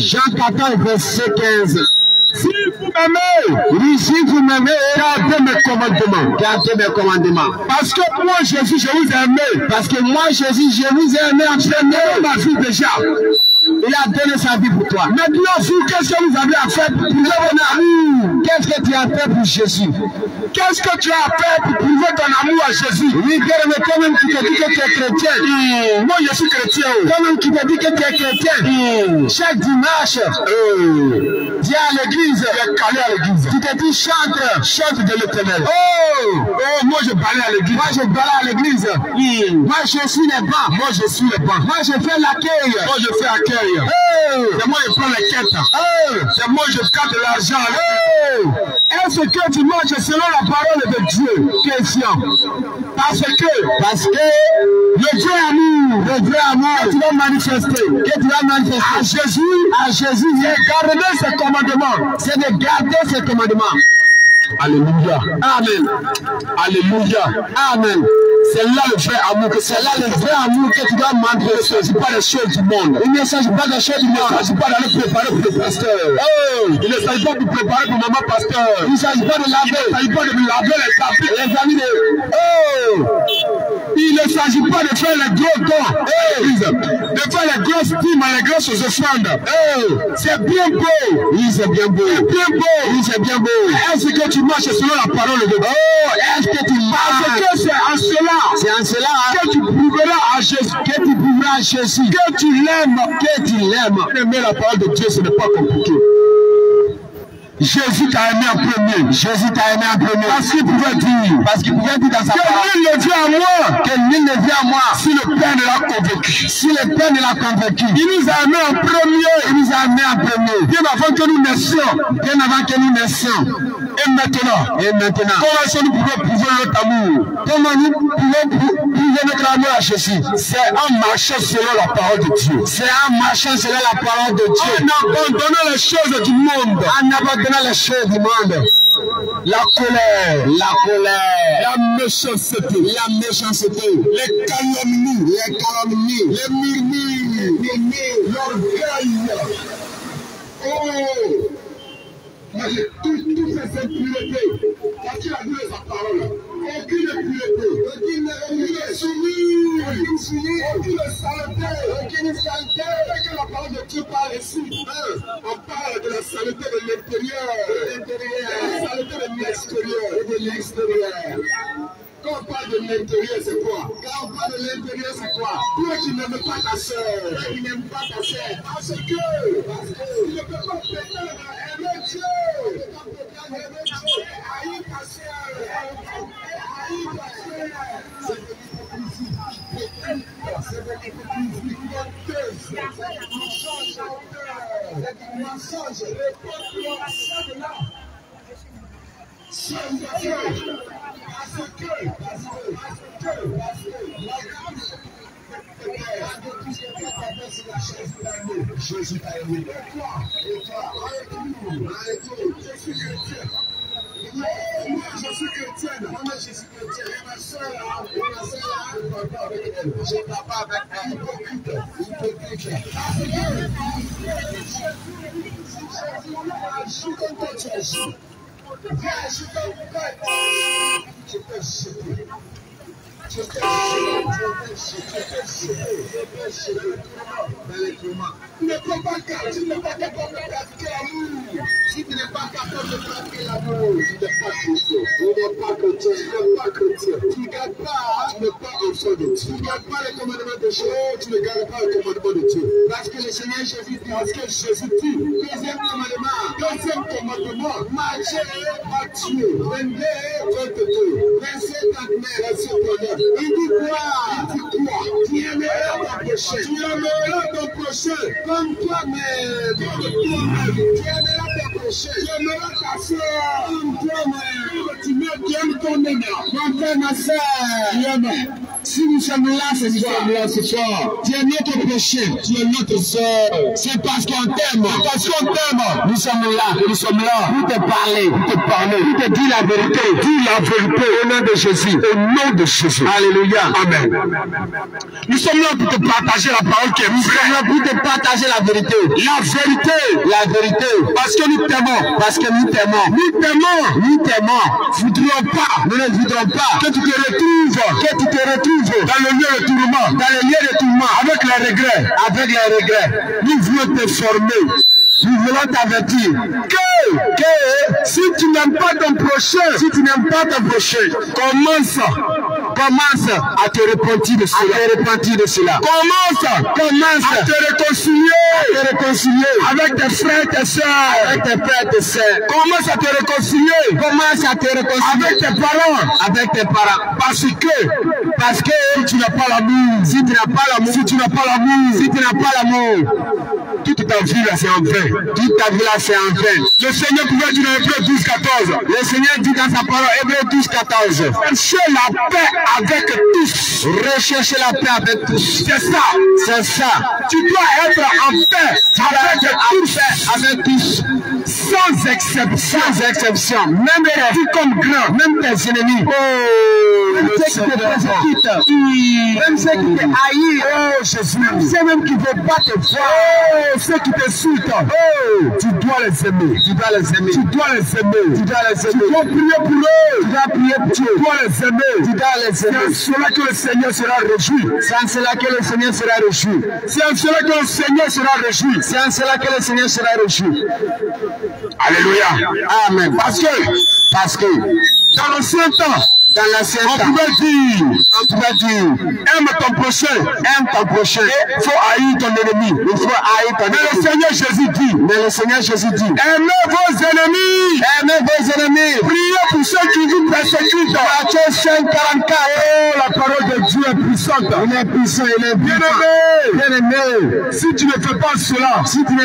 Si vous m'aimez, gardez mes commandements. Parce que moi, Jésus, je vous ai aimé. Entraînez ma vie déjà. Il a donné sa vie pour toi. Maintenant, vous, qu'est-ce que vous avez à faire pour prouver ton amour? Qu'est-ce que tu as fait pour Jésus? Qu'est-ce que tu as fait pour prouver ton amour à Jésus? Oui, bien, mais quand même qui te dit que tu es chrétien. Moi, je suis chrétien. Quand même qui te dit que tu es chrétien. Chaque dimanche, viens à l'église. Tu es calé à l'église. Tu te dis chante de l'éternel. Moi, je balais à l'église. Moi, je suis les bancs. Moi, je fais l'accueil. C'est moi qui prends les quêtes. C'est moi qui garde de l'argent. Est-ce que tu manges selon la parole de Dieu? Question. Parce que le vrai amour que tu vas manifester, à Jésus, c'est de garder ses commandements. Alléluia. Amen. Alléluia. Amen. C'est là le vrai amour que tu dois manifester. Il ne s'agit pas des choses du monde. Il ne s'agit pas des choses du monde. Il ne s'agit pas d'aller préparer pour le pasteur. Oh. Il ne s'agit pas de préparer pour maman pasteur. Il ne s'agit pas de laver. Il ne s'agit pas de laver les tapis. Les amis de... Oh. Il ne s'agit pas de faire les gros dons. De faire les grosses dîmes, les grosses offrandes. C'est bien beau. Oui, c'est bien beau. C'est bien beau. Oui, c'est bien beau. Est-ce que tu marches selon la parole de Dieu? Oh, est-ce que tu marches? Parce que c'est en cela que tu prouveras à Jésus, que tu l'aimes. Aimer la parole de Dieu, ce n'est pas compliqué. Jésus t'a aimé en premier. Parce qu'il pouvait dire dans sa parole que nul ne vient à moi. Si le Père ne l'a convaincu. Il nous a aimé en premier. Bien avant que nous naissions. Et maintenant. Comment nous pouvons prouver notre amour? Comment nous pouvons prouver notre amour à Jésus? C'est en marchant selon la parole de Dieu. En abandonnant les choses du monde. La colère, la méchanceté, les calomnies, les murmures, l'orgueil. Oh! Toutes ces impuretés, parce qu'il a dit sa parole, aucune impureté, aucune soumise, aucune saleté, que la parole de Dieu parle ici. On parle de la saleté de l'intérieur, la saleté de l'extérieur et de l'extérieur. Quand on parle de l'intérieur, c'est quoi? Toi qui n'aimes pas ta soeur, parce que tu ne peux pas aimer Dieu. Haïr ta soeur. C'est de l'hypocrisie honteuse. C'est du mensonge. Jésus t'a aimé. Et toi, avec nous. Je suis chrétien. Moi, je suis chrétienne. Et ma soeur, je ne parle pas avec elle. Hypocrite. Agis comme toi tu agis. Viens agir comme tu peux jeter. Tu peux tu n'es pas capable de pratiquer l'amour. Si tu n'es pas capable de pratiquer l'amour, tu n'es pas chrétien. Tu ne gardes pas, tu n'es pas enfant de Dieu. Tu ne gardes pas les commandements de Dieu, tu ne gardes pas les commandements de Dieu. Parce que le Seigneur Jésus dit, deuxième commandement, marcher par Dieu. 22, 22, verset 39, il dit quoi? Tu aimeras ton prochain comme toi-même. Tu aimeras ton prochain. Tu aimeras ta soeur comme toi-même. Tu m'aimes ton aîné. Mon frère, ma soeur. Si nous sommes là ce soir, tu es notre prochain, tu es notre soeur. C'est parce qu'on t'aime. Nous sommes là pour te parler, pour te dire la vérité. Au nom de Jésus. Alléluia. Amen. Nous sommes là pour te partager la parole qui est vraie. Nous sommes là pour te partager la vérité. La vérité. Parce que nous t'aimons. Nous ne voudrons pas que tu te retrouves dans le lieu de tourment. Avec les regrets. Nous voulons te former. Nous voulons t'avertir que si tu n'aimes pas ton prochain, commence à te repentir de cela. Commence à te réconcilier avec tes frères et tes sœurs. Commence à te réconcilier avec tes parents. Parce que si tu n'as pas l'amour, toute ta vie là, c'est en vain. Toute ta vie là, c'est en vain. Le Seigneur pouvait dire dans Hébreux 12, 14. Le Seigneur dit dans sa parole, Hébreux 12, 14. Cherchez la paix avec tous. Recherchez la paix avec tous. C'est ça. C'est ça. Tu dois être en paix avec tous. Sans exception. Sans exception. Même les petits comme grands. Même tes ennemis. Oh, même ceux qui te persécutent. Même ceux qui te haïssent. Oh, Jésus. Ceux même qui ne veulent pas te voir. Oh, ceux qui t'insultent. Oh, tu dois les aimer. Tu dois les aimer. Tu dois les aimer. Tu dois les aimer. Tu dois prier pour eux. Tu dois prier pour eux. Tu dois les aimer. Tu dois les aimer. C'est en cela que le Seigneur sera réjoui. C'est en cela que le Seigneur sera réjoui. C'est en cela que le Seigneur sera réjoui. C'est en cela que le Seigneur sera réjoui. Alléluia. Amen. Parce que dans l'ancien temps, on pouvait dire, aime ton prochain, aime ton prochain. Il faut haïr ton ennemi. Il faut haïr ton ennemi. Mais le Seigneur Jésus dit, aimez vos ennemis. Aimez vos ennemis. Priez pour ceux qui vous persécutent. Matthieu 5:44. Oh, la parole de Dieu est puissante. Il est puissant, il est bien-aimé. Si tu ne fais pas cela,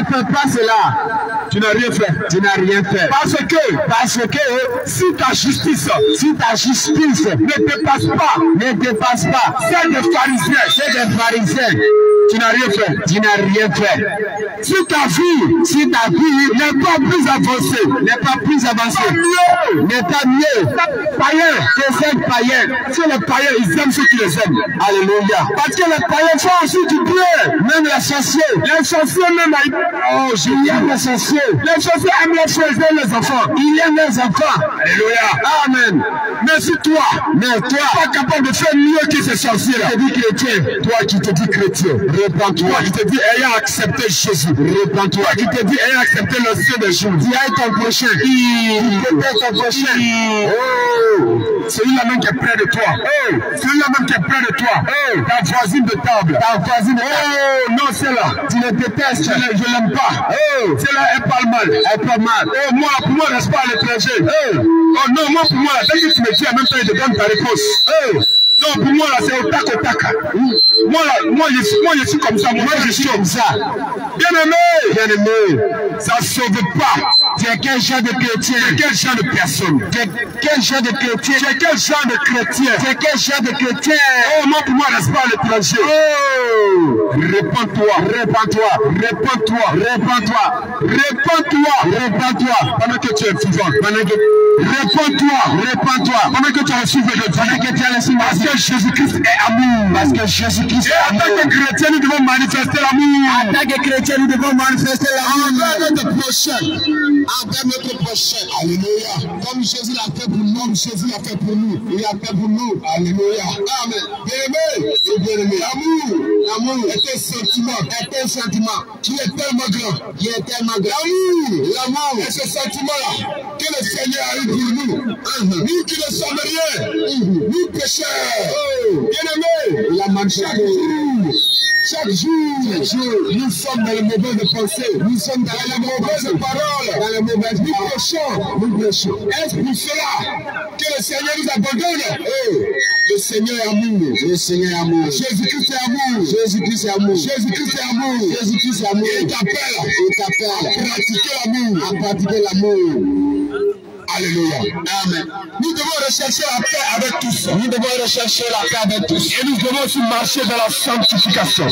tu n'as rien fait. Tu n'as rien fait. Parce que si ta justice ne dépasse pas, c'est des pharisiens, tu n'as rien fait. Si ta vie n'est pas plus avancée, n'est pas mieux, païen, païens. si les païens, ils aiment ceux qui les aiment. Alléluia. Parce que les païens font aussi du bien. Même les sorciers même, oh, je aime les sorciers. Les sorciers aiment les frères et les enfants. Ils aiment les enfants. Alléluia. Amen. Mais si toi, tu n'es pas capable de faire mieux que ces sorciers-là, toi qui te dis chrétien, répands-toi. Toi qui te dis ayant accepté Jésus, répands-toi. Toi qui te dis ayant accepté le Seigneur des jours, dis à ton prochain. Celui-là même qui est près de toi. Celui-là même qui est près de toi. Ta voisine de table. Oh non, celle-là. Tu le détestes. Je l'aime pas. Celle-là, elle parle mal. Moi, pour moi, reste pas à l'étranger. Oh non, moi, pour moi, dès que tu me dis en même temps, je te donne ta réponse. Non, pour moi, là, c'est au tac au tac. Moi, je suis comme ça. Moi, je suis comme ça. Bien-aimé, ça ne sauve pas. Tu es quel genre de chrétien? Tu es quel genre de personne? Tu es quel genre de chrétien? Tu es quel genre de chrétien? Tu es quel genre de chrétien? Oh, moi, pour moi, reste pas à l'étranger. Répands-toi. Pendant que tu es vivant. Répands-toi. Pendant que tu as reçu de Dieu. Parce que Jésus-Christ est amour. Et en tant que chrétien, nous devons manifester l'amour. Envers notre prochain. Alléluia. Comme Jésus l'a fait pour nous, il l'a fait pour nous. Alléluia. Amen. Bien-aimé. L'amour est un sentiment qui est tellement grand. L'amour est ce sentiment-là que le Seigneur a eu pour nous. Nous qui ne sommes rien, nous pécheurs. Bien-aimé, chaque jour, nous sommes dans les mauvaises pensées, nous sommes dans les mauvaises paroles, nous péchons. Est-ce pour cela que le Seigneur nous abandonne? Le Seigneur est amour. Jésus-Christ est amour. Il t'appelle à pratiquer l'amour. Alléluia. Amen. Nous devons rechercher la paix avec tous. Et nous devons aussi marcher dans la sanctification.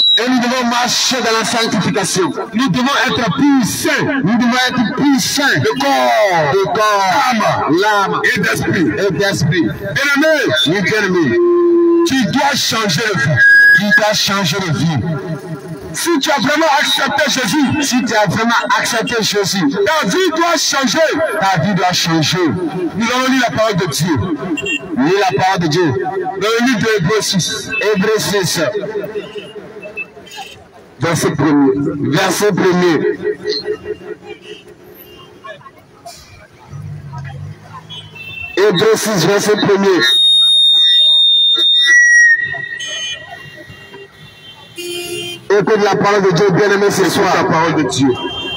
Nous devons être plus saints. De corps, l'âme et d'esprit. Bien-aimé, tu dois changer de vie. Si tu as vraiment accepté Jésus, ta vie doit changer. Nous allons lire la parole de Dieu. Dans le livre de Hébreux 6. Verset 1er. Hébreux 6, verset 1er. Écoute la parole de Dieu, bien-aimé, ce soir. La parole de Dieu.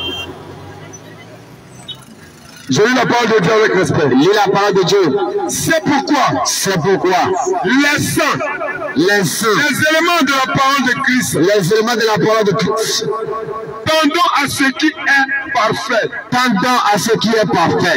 Je lis la parole de Dieu avec respect. Lis la parole de Dieu. C'est pourquoi les saints, les éléments de la parole de Christ, Tendons à ce qui est parfait. Tendons à ce qui est parfait.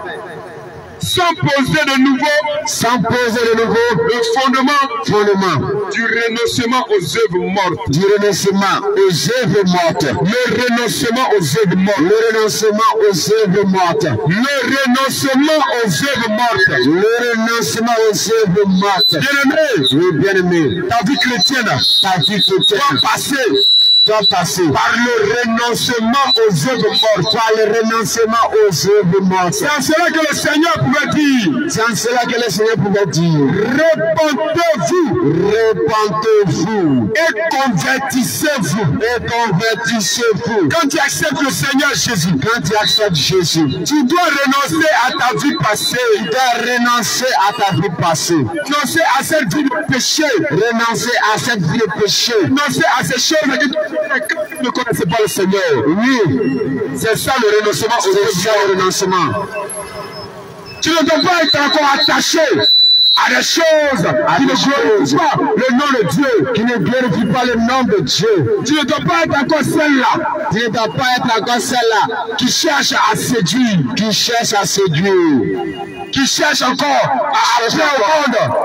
Sans poser de nouveau le fondement du renoncement aux œuvres mortes. Du renoncement aux œuvres mortes. Le renoncement aux œuvres mortes. Le renoncement aux œuvres mortes. Le renoncement aux œuvres mortes. Le renoncement aux œuvres mortes. Bien-aimé. Oui, bien-aimé. Ta vie chrétienne. Ta vie chrétienne. Doit passer par le renoncement aux œuvres mortes. Par le renoncement aux œuvres mortes. C'est en cela que le Seigneur pouvait dire. C'est en cela que le Seigneur pouvait dire. Repentez-vous. Repentez-vous. Et convertissez-vous. Et convertissez-vous. Quand tu acceptes le Seigneur Jésus. Quand tu acceptes Jésus. Tu dois renoncer à ta vie passée. Tu dois renoncer à ta vie passée. Renoncer à cette vie de péché. Renoncer à cette vie de péché. Renoncer à ces choses que tu ne connaissais pas le Seigneur. Oui. C'est ça le renoncement. C'est ça le renoncement. Tu ne dois pas être encore attaché à des choses qui ne glorifient pas le nom de Dieu. Qui ne glorifient pas le nom de Dieu. Tu ne dois pas être encore celle-là. Tu ne dois pas être encore celle-là. Qui cherche à séduire. Qui cherche à séduire. Qui cherche encore à plaire au monde.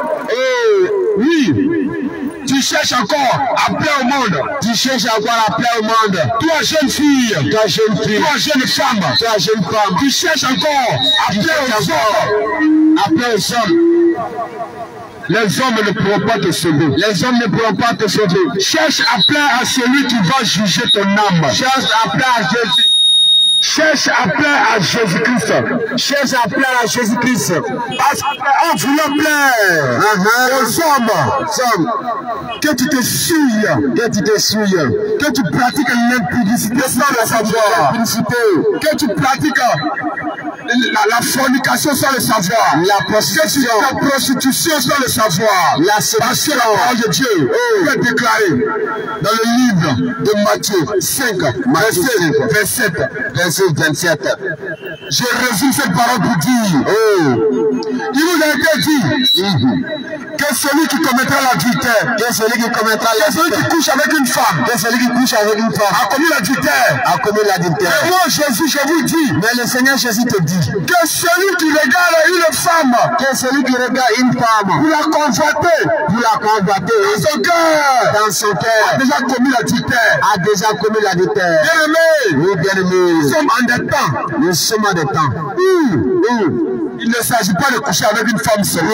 Oui. Tu cherches encore à plaire au monde. Tu cherches encore à plaire au monde. Toi, jeune fille. Toi, jeune fille. Toi, jeune femme. Toi, jeune femme. Tu cherches encore à plaire aux hommes. À plaire aux hommes. Les hommes ne pourront pas te sauver. Les hommes ne pourront pas te sauver. Cherche à plaire à celui qui va juger ton âme. Cherche à plaire à Jésus. Cherche à plaire à Jésus-Christ. Cherche à plaire à Jésus-Christ. Parce qu'en voulant plaire aux hommes, que tu te souilles, que tu pratiques l'impudicité sans le savoir, que tu pratiques la fornication sans le savoir, la prostitution sans le savoir, la parce que la parole de Dieu est déclarée dans le livre de Matthieu 5, verset 27. Je résume cette parole pour dire, il vous a été dit que celui qui commettra l'adultère, que celui qui couche avec une femme, a commis l'adultère. Et moi Jésus, je vous dis, mais le Seigneur Jésus te dit que celui qui regarde une femme, pour la convoiter, dans son cœur, a déjà commis l'adultère. Bien-aimé, nous sommes en des temps où il ne s'agit pas de coucher avec une femme seulement.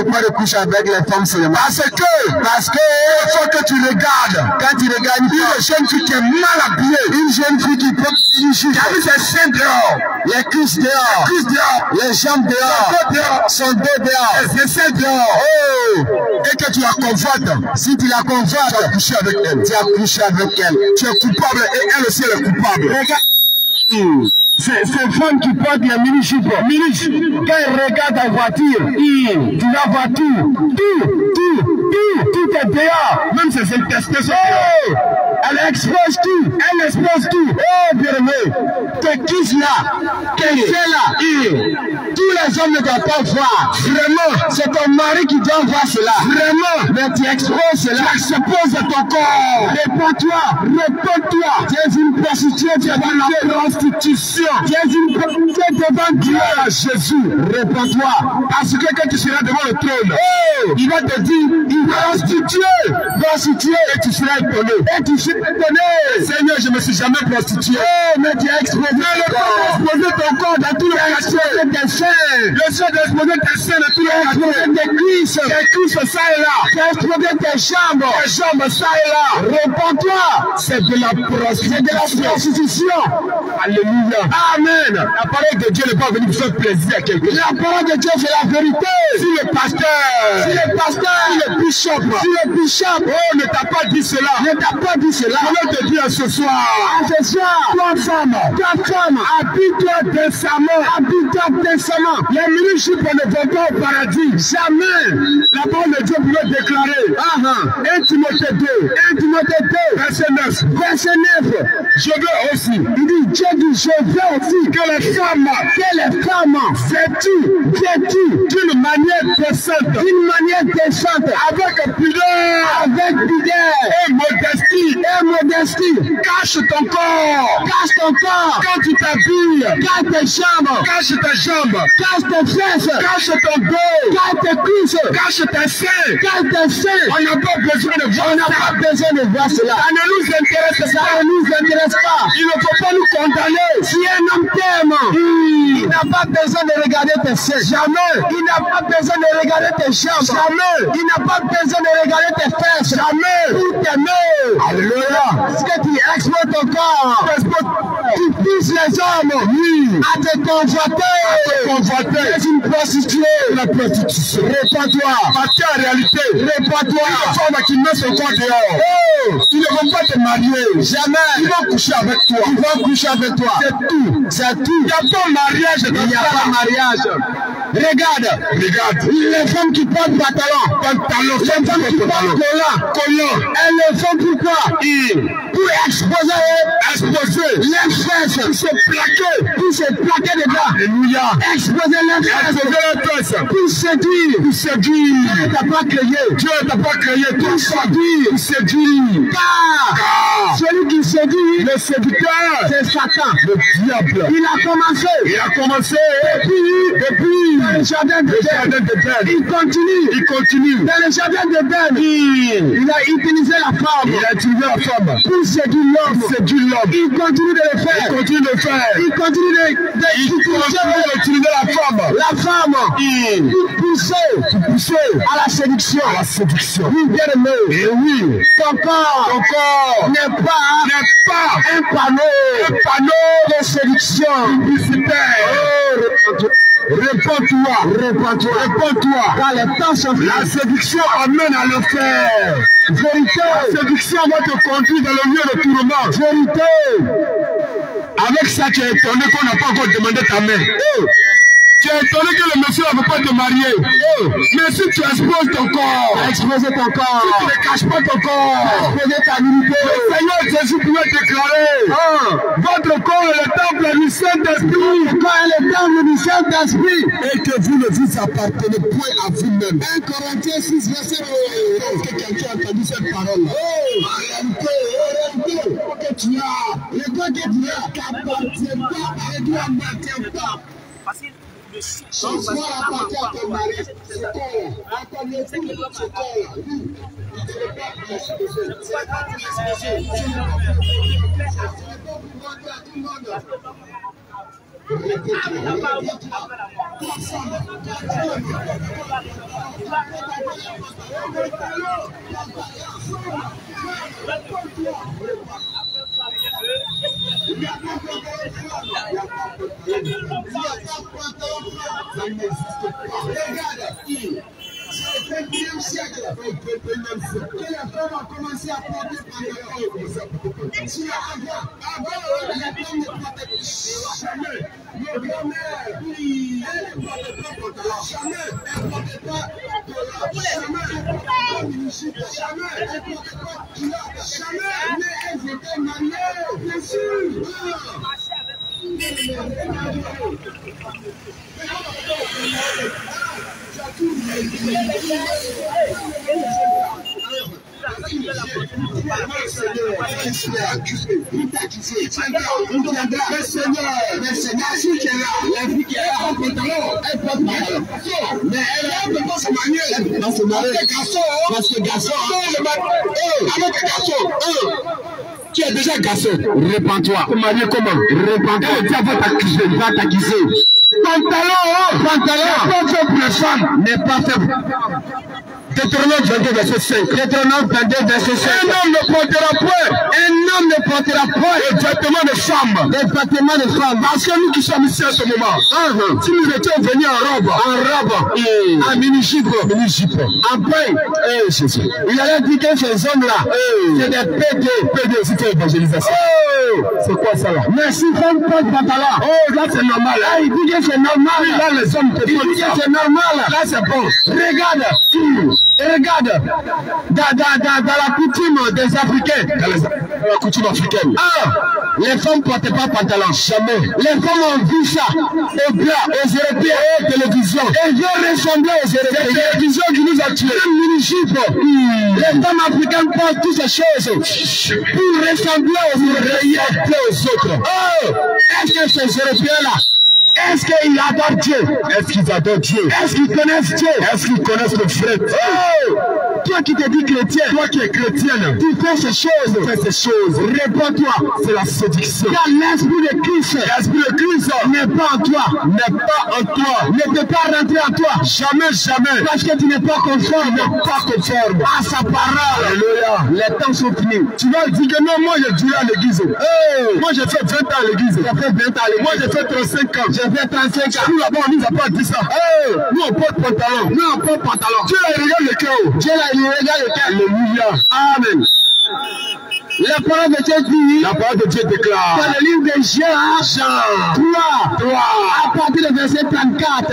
Parce que il faut que tu regardes. Quand tu regardes une jeune fille qui est mal habillée, une jeune fille qui porte une jupe, qui a mis ses seins dehors, les cuisses dehors, les jambes dehors, son dos dehors, les aisselles dehors, et que tu la convoites. Si tu la convoites, tu as couché avec elle. Tu es coupable et elle aussi elle est coupable. Ces femmes qui portent les mini-jupes, quand elles regardent ta voiture, tu vas voir tout est dehors. Même ses intestins sont dehors. Elle expose tout. Oh, bien aimé, tes cuisses là, tes seins là, tous les hommes ne doivent pas voir. Vraiment, c'est ton mari qui doit voir cela. Vraiment, mais tu exposes cela. Tu exposes ton corps. Réponds-toi. Tu es une prostituée devant la prostitution. Tu es une prostituée devant Dieu. Jésus, réponds-toi. Parce que quand tu seras devant le trône, il va te dire, prostituée, et tu seras étonné. Seigneur, je ne me suis jamais prostitué. Mais tu as exposé ton corps dans tous les quartiers. Le Seigneur a exposé tes seins dans tous les quartiers. Tes cuisses, ça et là. Tu as exposé tes jambes, ça et là. Réponds-toi. C'est de la prostitution. Alléluia. Amen. La parole de Dieu n'est pas venue faire plaisir à quelqu'un. La parole de Dieu, c'est la vérité. Si le pasteur, si le bishop, ne t'a pas dit cela, je vais te dire ce soir, toi femme, habille-toi décemment, Les ministres ne vont pas au paradis. Jamais. La parole de Dieu pouvait déclarer. 1 Timothée 2. 1 Timothée 2. Verset 9. Verset 9. Je veux aussi. Il dit, Dieu dit, je veux aussi que les femmes vêtues d'une manière décente. D'une manière décente. Avec pudeur. Avec pudeur. Et modestie. Cache ton corps. Cache ton corps. Quand tu t'habilles. Cache tes jambes. Cache tes jambes. Cache tes fesses. Cache ton dos. Cache tes cuisses. Cache tes seins. Cache tes seins. On n'a pas besoin de voir. On n'a pas besoin de voir cela. Ça ne nous intéresse pas. Ça ne nous intéresse pas. Il ne faut pas nous condamner. Si un homme t'aime, il n'a pas besoin de regarder tes seins. Jamais. Il n'a pas besoin de regarder tes jambes. Jamais. Il n'a pas besoin de regarder tes fesses. Jamais. Pour t'aimer. Alléluia. Est-ce que tu exposes ton corps? Tu pousses les hommes à te convoiter. C'est une prostituée. La prostitution. Répands-toi. Parce qu'en réalité, répands-toi. Les femmes qui mettent son corps dehors. Ils ne vont pas te marier. Jamais. Ils vont coucher avec toi. Ils vont coucher avec toi. C'est tout. C'est tout. Il n'y a pas mariage. Il n'y a pas mariage. Regarde. Les femmes qui portent pantalon. Les femmes qui portent collant. Elles le font pourquoi? Pour exposer les fesses. Pour se plaquer dedans. Alléluia. Exposer les fesses. Pour séduire. Dieu ne t'a pas créé. Pour séduire. Car celui qui séduit, le séducteur, c'est Satan. Le diable. Il a commencé. Depuis dans le jardin d'Éden. Il continue. Dans le jardin d'Éden, il a utilisé la femme. Pour séduire l'homme. Il continue de le faire. Il continue d'utiliser la femme. Pour pousser à la séduction. Oui, bien aimé. Ton corps n'est pas un panneau de séduction. Répands-toi. Car les temps sont faits. La séduction amène à l'enfer. Vérité. La séduction va te conduire dans le lieu de tourment. Vérité. Avec ça, tu es étonné qu'on n'a pas encore demandé ta main. Tu es étonné que le monsieur ne veut pas te marier. Mais si tu exposes ton corps, si tu ne caches pas ton corps, exposer ta nudité, le Seigneur Jésus pouvait déclarer votre corps est le temple du Saint-Esprit. Et que vous ne vous appartenez point à vous-même. 1 Corinthiens 6, verset 1. Est-ce que quelqu'un a entendu cette parole? En réalité, que tu as, le corps que tu as, n'appartient pas à Dieu, n'appartient pas. Son corps appartient à ton mari, c'est corps. À ton époux, c'est corps. Lui, il ne peut pas l'exposer. C'est pas pour l'exposer. C'est pas pour pouvoir dire à tout le monde. C'est le 21e siècle. Que les femmes ont commencé à porter pantalon. Si avant, les femmes ne portaient jamais. Nos grand-mères, elles ne portaient pas pantalon. Jamais. Elles ne portaient pas collant. Jamais. Elles ne portaient pas mini-jupe. Jamais. Elles ne portaient pas culotte. Jamais. Mais elles étaient mariées. Bien sûr. Tu es déjà garçon, répands-toi. Marié comment? Répands-toi. Le diable va t'accuser. Pantalon, n'est pas fait pour les femmes. N'est pas fait. Deutéronome 22, verset 5. Deutéronome 22, verset 5. Un homme ne portera point. Un homme ne portera point Les vêtements de femme. des vêtements de femme. Parce que nous qui sommes ici à ce moment, si nous étions venus en robe, en mini-jupe, en pain, il allait dire que ces hommes-là, c'est des PD. PD, c'était évangélisation. C'est quoi ça là? Mais s'ils font pas de pantalon, Là c'est normal. là il dit que c'est normal. Là les hommes te Il font dit que ça. c'est normal. Là c'est bon. Regarde, dans la coutume des Africains, Dans la coutume africaine. les femmes ne portaient pas pantalon. Jamais. Les femmes ont vu ça au blanc, aux Européens, aux télévisions. Et ils ont ressemblé aux Européens. C'est la télévision qui nous a tués. Une mini-jupe. Les femmes africaines portent toutes ces choses pour ressembler aux Européens et aux autres. Est-ce que ces Européens-là, est-ce qu'ils adorent Dieu? Est-ce qu'ils adorent Dieu? Est-ce qu'ils connaissent Dieu? Est-ce qu'ils connaissent le vrai Dieu? Toi qui te dis chrétien, Toi qui es chrétienne, tu fais ces choses. tu fais ces choses. Réponds-toi. C'est la séduction. Car l'esprit de Christ L'esprit de Christ n'est pas en toi. n'est pas en toi. Ne peut pas rentrer en toi. Jamais, jamais. Parce que tu n'es pas conforme Pas conforme. à sa parole. Alléluia. Les temps sont finis. Tu vas dire que non, moi j'ai duré à l'église. Moi j'ai fait 20 ans à l'église. J'ai fait 20 ans à l'église. Moi j'ai fait 35 ans. J'ai fait 35 ans. Nous là-bas on nous a pas dit ça. Nous on porte pantalon. Nous, on porte pantalon. Dieu là, il regarde le cœur. Dieu là, il regarde le cœur. Alléluia. Amen. La parole de Dieu dit, La parole de Dieu dans déclare. le livre de Jean, 3, à partir du verset 34.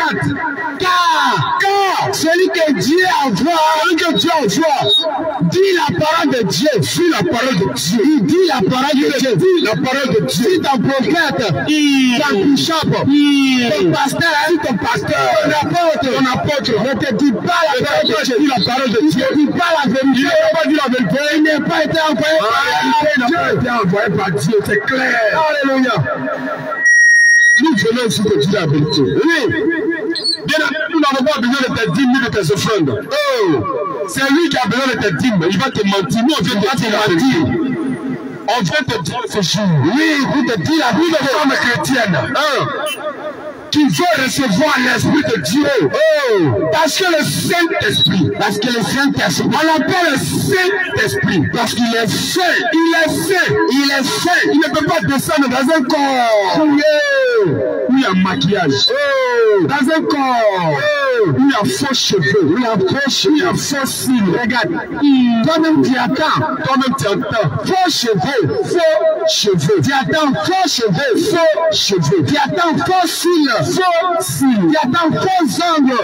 Car celui que Dieu envoie, dit la parole de Dieu. Dis la parole de Dieu. Il dit la parole de Dieu. Dis la parole de Dieu. Si ton prophète, ton bishop, ton pasteur, ton apôtre, Ton apôtre ne te dit pas la parole de Dieu. Dis la parole de Il Dieu. ne dit pas la Il vérité. n'a pas dit la vérité. Il n'est pas été envoyé En réalité, il n'a pas été envoyé par Dieu. C'est clair. Alléluia. Nous venons ici te dire la vérité. Oui. Bien entendu, nous n'avons pas besoin de tes dîmes ni de tes offrandes. C'est lui qui a besoin de tes dîmes. Il va te mentir. Nous, on vient te dire la vérité. On vient te dire ce jour. Oui, vous te dit la Nous, les vérité. femmes chrétiennes, qui veulent recevoir l'Esprit de Dieu. Parce que le Saint-Esprit, on l'appelle le Saint-Esprit. Parce qu'il est saint. Il est saint. Il ne peut pas descendre dans un corps où il y a maquillage. Dans un corps où il y a faux cheveux. Où il y a faux cils. Regarde. Toi-même tu attends. Faux cheveux. Tu attends faux cheveux. Tu attends faux cils. Tu attends faux ongles.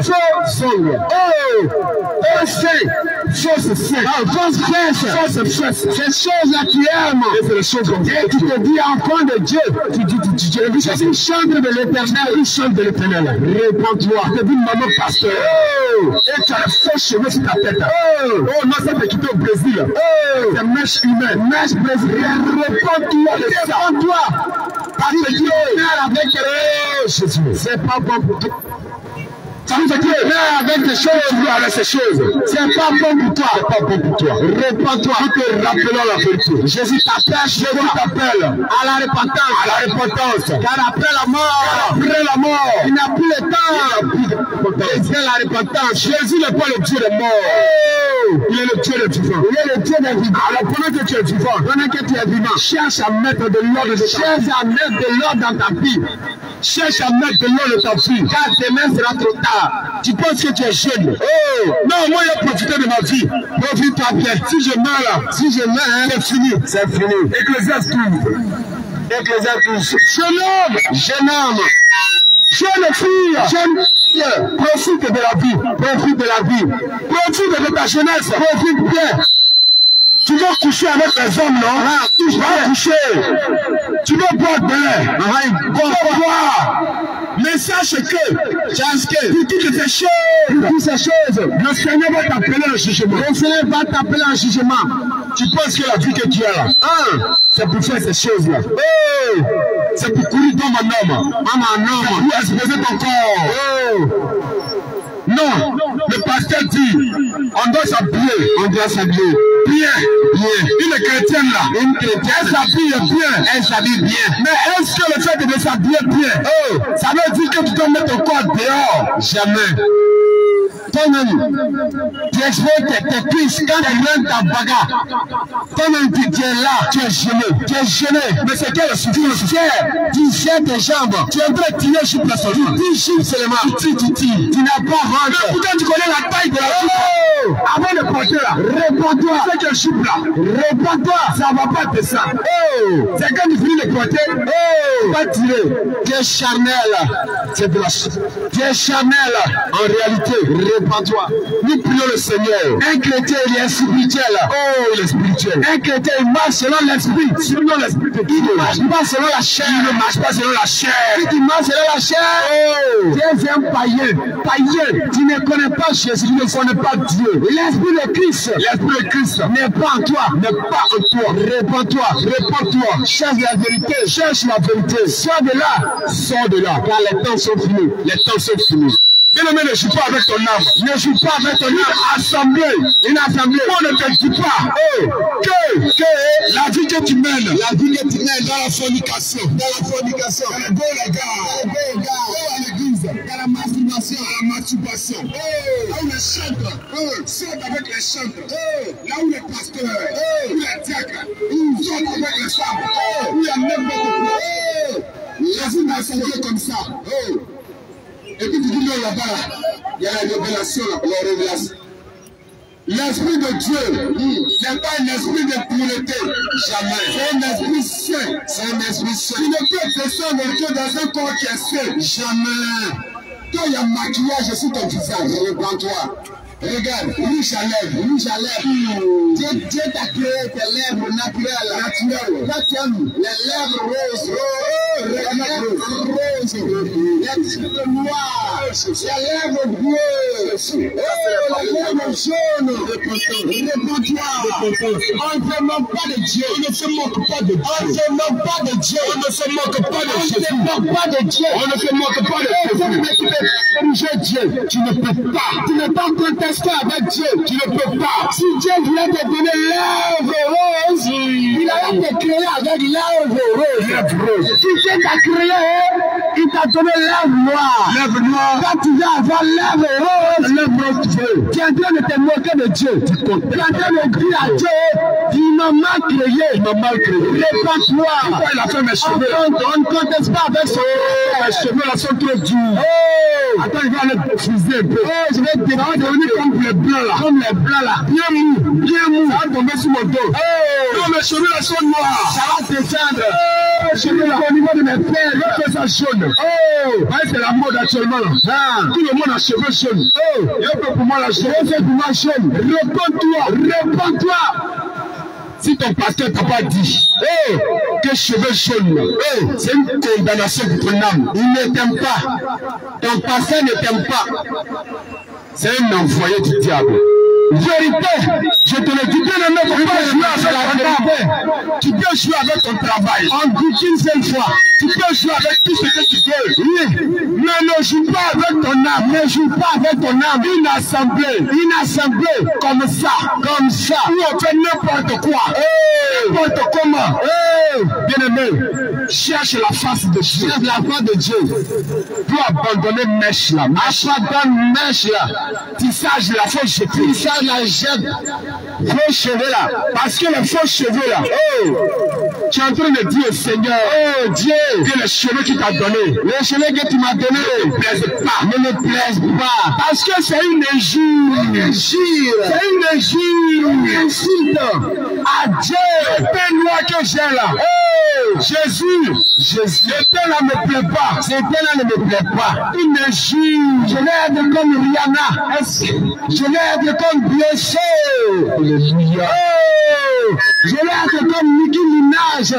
Fausse fesses. Ces choses-là tu aimes. Et c'est les choses comme ça. Et tu te dis enfant de Dieu. Tu dis c'est une chambre de l'éternel. Réponds-toi. Tu te dis maman pasteur. Et tu as les faux cheveux sur ta tête. Non, ça t'est quitté au Brésil. C'est mèche humaine. Mèche brésilienne. Réponds-toi. Parce que Dieu est avec Jésus. C'est pas bon pour toi. Ça veut dire que avec ces choses, c'est pas bon pour toi. Réponds-toi. Nous te rappelons la vérité. Jésus t'appelle à la repentance. Car après la mort, il n'a plus le temps. C'est la repentance. Jésus n'est pas le Dieu des morts. Il est le Dieu des vivants. Alors pendant que tu es vivant, cherche à mettre de l'ordre dans ta vie. Cherche à mettre de l'ordre dans ta vie. Car demain sera trop tard. Tu penses que tu es jeune. Non, moi j'ai profité de ma vie. Profite-toi bien. Si je meurs là, c'est fini. Ecclésiaste 12. Jeune homme. Jeune fille. Profite de la vie. Profite de ta jeunesse. Profite bien. Tu vas coucher avec les hommes, non? Tu vas coucher. Tu vas boire de lait. Boire. Mais sache que pour toutes ces choses, le Seigneur va t'appeler en jugement. Tu penses que la vie que tu as là, c'est pour faire ces choses-là. C'est pour courir comme un homme. C'est pour exposer ton corps. Non, le pasteur dit, on doit s'habiller. Bien. Une chrétienne là, elle s'habille bien. Mais est-ce que le fait de s'habiller bien, ça veut dire que tu dois mettre ton corps dehors? Jamais. Toi-même, tu exposes tes cuisses quand tu rentres ta bagarre. Toi-même, tu es là, tu es gêné, tu es gêné. Mais c'est quel souffle? Tu serres tes jambes, tu es en train de tirer sur la solide. Tu tires seulement, tu n'as pas rentré. Mais pourtant, tu connais la taille de la soupe. Avant de porter là, réponds-toi. C'est quel soupe là? Réponds-toi, ça ne va pas te ça. C'est quand tu finis de porter, pas tirer. Tu es charnel, c'est de la soupe. Tu es charnel, en réalité, réponds-toi. Nous prions le Seigneur. Un chrétien, il est spirituel. Il est spirituel. Un chrétien, il marche selon l'esprit. Selon l'esprit de Dieu. Il ne marche pas selon la chair. Il ne marche pas selon la chair. Si tu marches selon la chair, tu es un païen. Païen. Tu ne connais pas Jésus. Tu ne connais pas Dieu. L'esprit de Christ. L'esprit de Christ n'est pas en toi. N'est pas en toi. Réponds-toi. Réponds-toi. Cherche la vérité. Cherche la vérité. Sors de là. Sors de là. Car les temps sont finis. Les temps sont finis. Bien-aimé, ne joue pas avec ton âme. Ne joue pas avec ton âme. Assemblée. Une assemblée. On ne te dit pas que la vie que tu mènes. La vie que tu mènes dans la fornication. Dans la fornication. Dans les beaux regards. À l'église. Dans la masturbation. Dans la masturbation. Là où les chantres sortent avec les chantres. Là où les pasteurs. Où les diacres. Où sortent avec les femmes. Où il y a n'importe quoi. Laissez une assemblée comme ça. Et puis tu dis non là-bas, il y a la révélation, la révélation. L'esprit de Dieu n'est pas un esprit de pureté. Jamais. C'est un esprit saint. C'est un esprit saint. Tu ne peux descendre que dans un corps qui est saint. Jamais. Quand il y a maquillage sur ton visage, reprends-toi. Regarde, rouge à lèvres, rouge à lèvres. Dieu t'a créé tes lèvres naturelles. Là, tu aimes les lèvres roses. Les lèvres roses. Les lèvres noires. Les lèvres bleues. Les lèvres jaunes. Réponds-toi. On ne se moque pas de Dieu. On ne se moque pas de Dieu. On ne se moque pas de Dieu. On ne se moque pas de Jésus. On ne se moque pas de Dieu. On ne se moque pas de Jésus. Dieu, tu ne peux pas. Tu n'es pas contesté avec Dieu. Tu ne peux pas. Si Dieu voulait te donner lèvres roses, il allait te créer avec lèvres roses. Si Dieu t'a créé, il t'a donné lèvres noires. Lèvres noires. Quand tu vas avoir lèvres roses, tu es en train de te moquer de Dieu. Tu es en train de dire à Dieu, il m'a mal créé. Il m'a mal créé. Réponds-toi. Pourquoi il a fait mes cheveux? On ne conteste pas avec son mes cheveux là sont trop durs. Attends, il va aller fuser un peu. Je vais devenir comme les blancs là. Comme les blancs là. Bien mou. Bien mou. Ça va tomber sur mon dos. Non, mes cheveux là sont noirs. Ça va descendre. Mes cheveux là au niveau de mes pères. Je fais ça jaune. C'est la mode actuellement là. Tout le monde a cheveux jaunes. Il faut pour moi la jaune. Je fais pour moi jaune. Réponds-toi. Réponds-toi. Si ton pasteur t'a pas dit que cheveux jaunes, c'est une condamnation pour ton âme. Il ne t'aime pas. Ton pasteur ne t'aime pas. C'est un envoyé du diable. Vérité, je te le dis bien aimé, tu peux jouer avec la vérité. Tu peux jouer avec ton travail. En dit une seule fois, tu peux jouer avec tout ce que tu veux. Oui, mais ne joue pas avec ton âme. Ne joue pas avec ton âme. Une assemblée comme ça, où on fait n'importe quoi. N'importe comment. Bien aimé, cherche la face de Dieu. Cherche la face de Dieu. Pour abandonner mèche là. Abandonne mèche là. Tissage là, faut jeter. Tissage la jette. Faux cheveux là. Parce que les faux cheveux là. Tu es en train de dire au Seigneur, Dieu, que les cheveux qu'il t'a donné, les cheveux que tu m'as donné ne me plaisent pas. Ne me plaisent pas. Parce que c'est une injure. C'est une injure. Une insulte à Dieu. Le pain noir que j'ai là. Jésus, le pain là ne me plaît pas. Ce pain là ne me plaît pas. Une injure. Je vais être comme Rihanna. Je vais être comme Beyoncé. Alléluia. Je vais être comme Nicki Minaj.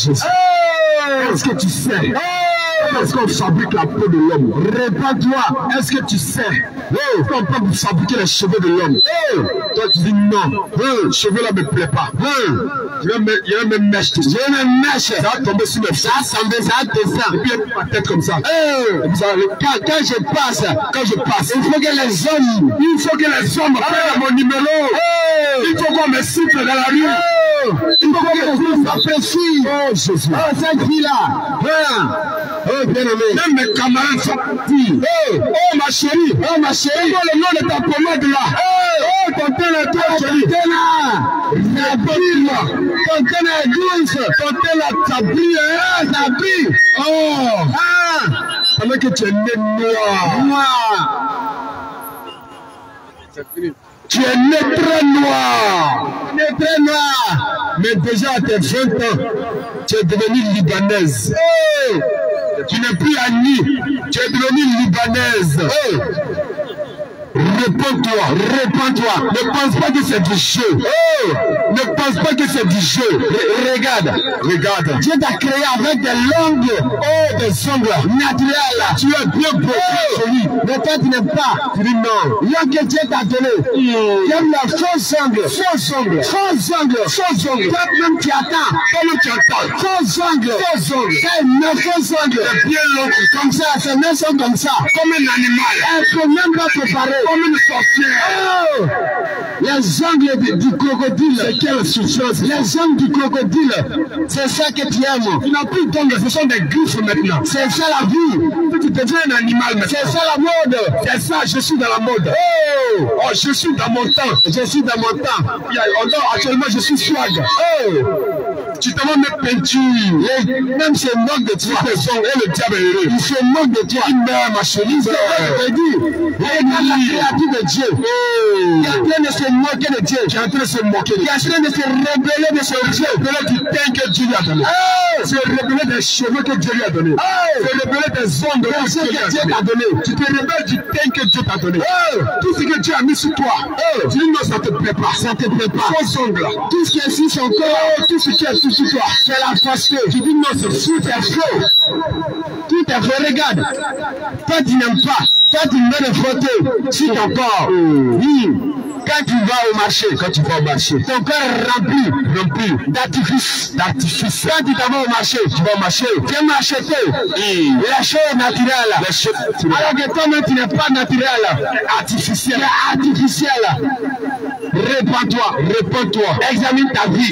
Est-ce que tu sais? Est-ce qu'on fabrique la peau de l'homme? Réponds-toi. Est-ce que tu sais qu'on peut fabriquer les cheveux de l'homme? Toi tu dis non. Les cheveux là ne me plaît pas. Il y a même mèche. Il y a même mèche. Ça va tomber sur mes fesses. Ça va te faire. Et puis ma tête comme ça. Quand je passe, il faut que les hommes prennent mon numéro. Il faut qu'on me siffle dans la rue. Il faut que les hommes s'apprécient. Oh Jésus. Oh cette fille là. Oh, bien-aimé. Même mes camarades sont partis. Oh, ma chérie. Oh, ma chérie. Comment le nom de ta pommade là? Oh, ton thé là, toi, chérie. Ton thé là. Ton thé là est douce. Ton thé là, ça brille, hein? Ça brille. Oh. Pendant que tu es né noir. Tu es né très noir. Tu es très noir. Mais déjà à tes 20 ans, tu es devenue libanaise. Tu n'es plus Annie, tu es devenue libanaise. Réponds-toi, réponds-toi. Ne pense pas que c'est du jeu. Ne pense pas que c'est du jeu. Regarde, regarde. Dieu t'a créé avec des langues. Des ongles naturelles. Tu es bien beau, joli. Mais toi, tu n'aimes pas. Tu dis non. L'angle que Dieu t'a donné. Tu aimes la fausse ongles. Faux ongles. Fausse ongles. Faux ongles. Toi-même, tu attends. Toi-même, tu attends. Fausse ongles. Faux ongles. Mes fausses ongles. C'est bien long. Comme ça, ces mains sont comme ça. Comme un animal. Elle ne peut même pas préparer. Comme une sorcière. Les ongles du crocodile. C'est quelle souffrance? Les ongles du crocodile. C'est ça que tu aimes. Tu n'as plus d'ongles, ce sont des griffes maintenant. C'est ça la vie. Tu deviens un animal maintenant. C'est ça la mode. C'est ça, je suis dans la mode. Oh, je suis dans mon temps. Je suis dans mon temps. Actuellement, je suis swag. Tu te demandes mes peintures. Même se moque de toi. Et le diable est heureux. Il se moque de toi. Il meurt, ma chérie. C'est vrai, je te dis. Regarde la créature de Dieu. Qui est en train de se moquer de Dieu. Qui est en train de se moquer. Qui est en train de se rebeller de son Dieu. Se rebeller du teint que Dieu lui a donné. Se rebeller des cheveux que Dieu lui a donné. Se rebeller des ongles que Dieu t'a donné. Tu te rebelles du teint que Dieu t'a donné. Tout ce que Dieu a mis sur toi. Tu dis non, ça te plaît pas. Ça te plaît pas. Faux ongles. Tout ce qui est sur son corps. Tout ce qui est sur toi. C'est la fausseté. Tu dis non, c'est fou, c'est faux. Tout est faux. Regarde. Toi, tu n'aimes pas. Toi, tu mets des photos sur ton corps. Oui. Quand tu vas au marché, ton corps est rempli d'artifices. Quand tu vas au marché, tu aimes acheter les choses naturelles. Alors que toi-même, tu n'es pas naturel. Artificiel. Réponds-toi. Examine ta vie.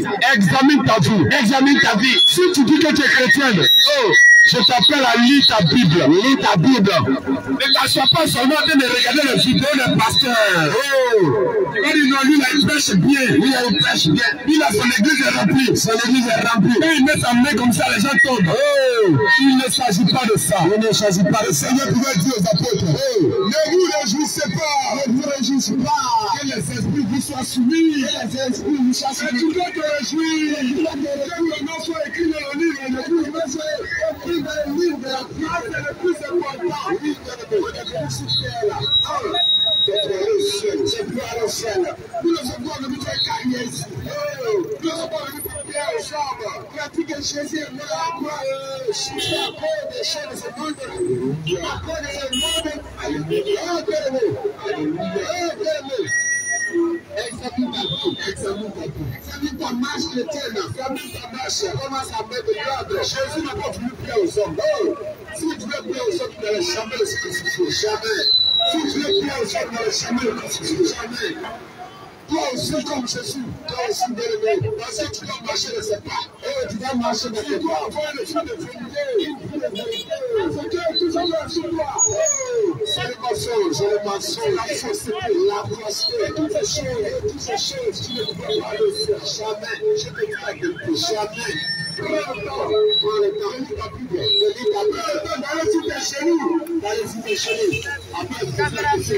Si tu dis que tu es chrétienne, je t'appelle à lire ta Bible. Ne t'assois pas seulement en train de regarder les vidéos des pasteurs. Non, lui, il prêche bien. Il a son église est remplie. Et il met sa main comme ça, les gens tombent. Il ne s'agit pas de ça. Le Seigneur pouvait dire aux apôtres, ne vous réjouissez pas. Que les esprits vous soient soumis. Et tu dois te réjouir. Que le nom soit écrit dans le livre. Le livre de la grâce est le plus important. C'est plus à l'ancienne. Nous ne sommes pas venus faire carrière ici. Nous ne sommes pas venus faire bien ensemble. Pratique Jésus est là. Jésus a peur des choses de ce monde. Il a peur de ce monde. Alléluia. Examine ta marche chrétienne. Examine ta marche. Commence à mettre de l'ordre. Jésus n'a pas voulu plaire aux hommes. Si tu veux plaire aux hommes, tu n'allais jamais le crucifier. Jamais. Si tu veux plaire aux hommes, tu n'allais jamais le crucifier. Jamais. Toi aussi comme Jésus, toi aussi bien-aimé, parce que tu dois marcher de ses pas. Tu dois marcher de ses pas. Tu dois avoir le feu de vérité. C'est que tout ça doit sur toi. C'est le mensonge, la fausseté, toutes ces choses, tu ne peux pas le faire. Jamais. Je te dis quelque chose. Jamais. Prends le temps, lis ta Bible. D'aller sur tes genoux. Après, c'est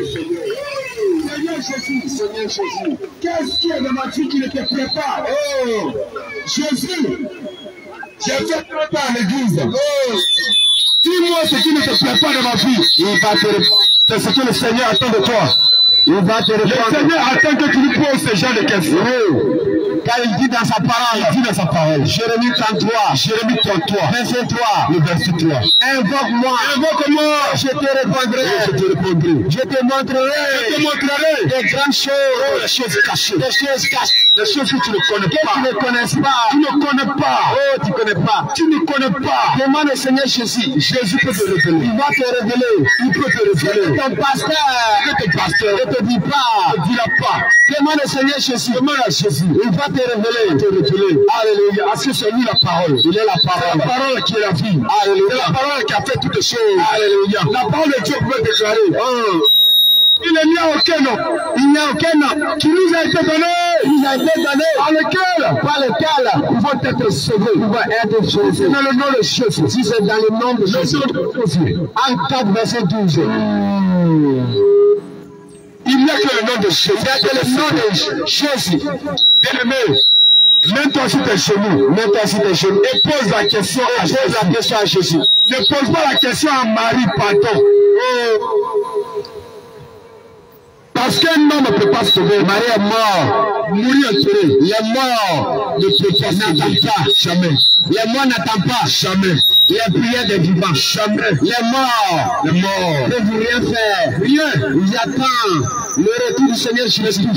Seigneur Jésus. Qu'est-ce qui est dans ma vie qui ne te plaît pas? Jésus, j'ai fait 30 ans à l'église. Dis-moi ce qui ne te plaît pas dans ma vie. Il va te répondre. C'est ce que le Seigneur attend de toi. Il va te répondre. Le Seigneur attend que tu lui poses ce genre de questions. Car il dit dans sa parole, Jérémie 33, verset 3, le verset 3. Invoque-moi, je te répondrai, je te montrerai des grandes choses, des choses cachées. Les choses que tu ne connais pas. Tu ne connais pas. Tu ne connais pas. Oh, tu ne connais pas. Tu ne connais pas. Demande au Seigneur Jésus. Jésus peut te révéler. Il va te révéler. Il peut te révéler. Ton pasteur. Que ton pasteur Ne te dit pas. ne dira pas. Demande au Seigneur Jésus. Demande à Jésus. Il va te révéler. Il va te révéler. Alléluia. Parce que c'est lui la parole. Il est la C'est parole. la parole qui est la vie. Alléluia. C'est la parole qui a fait toutes choses. Alléluia. La parole de Dieu peut déclarer. Oh. Il n'y a aucun nom. Il n'y a aucun nom Qui nous a été donné. qui nous a été donné Par lequel par lequel nous pouvons être sauvés. nous pouvons être sauvés. Dans le nom de Jésus. Si c'est dans le nom de Jésus. En 4 verset 12. Il n'y a que le nom de Jésus. Il n'y a que le nom de Jésus. Bien-aimé, mets-toi sur tes genoux. Mets-toi sur tes genoux. Et pose la question à Jésus. Pose la question à Jésus. Ne pose pas la question à Marie, pardon. Parce qu'un homme ne peut pas se sauver. Marie est mort. Mourir enterré. Les morts Ne peut pas se n'attendent sauver. pas. Jamais. Les morts n'attendent pas. Jamais. Les prières des vivants. Jamais. Les morts Les morts. ne peuvent rien faire. Rien. Ils attendent le retour du Seigneur Jésus.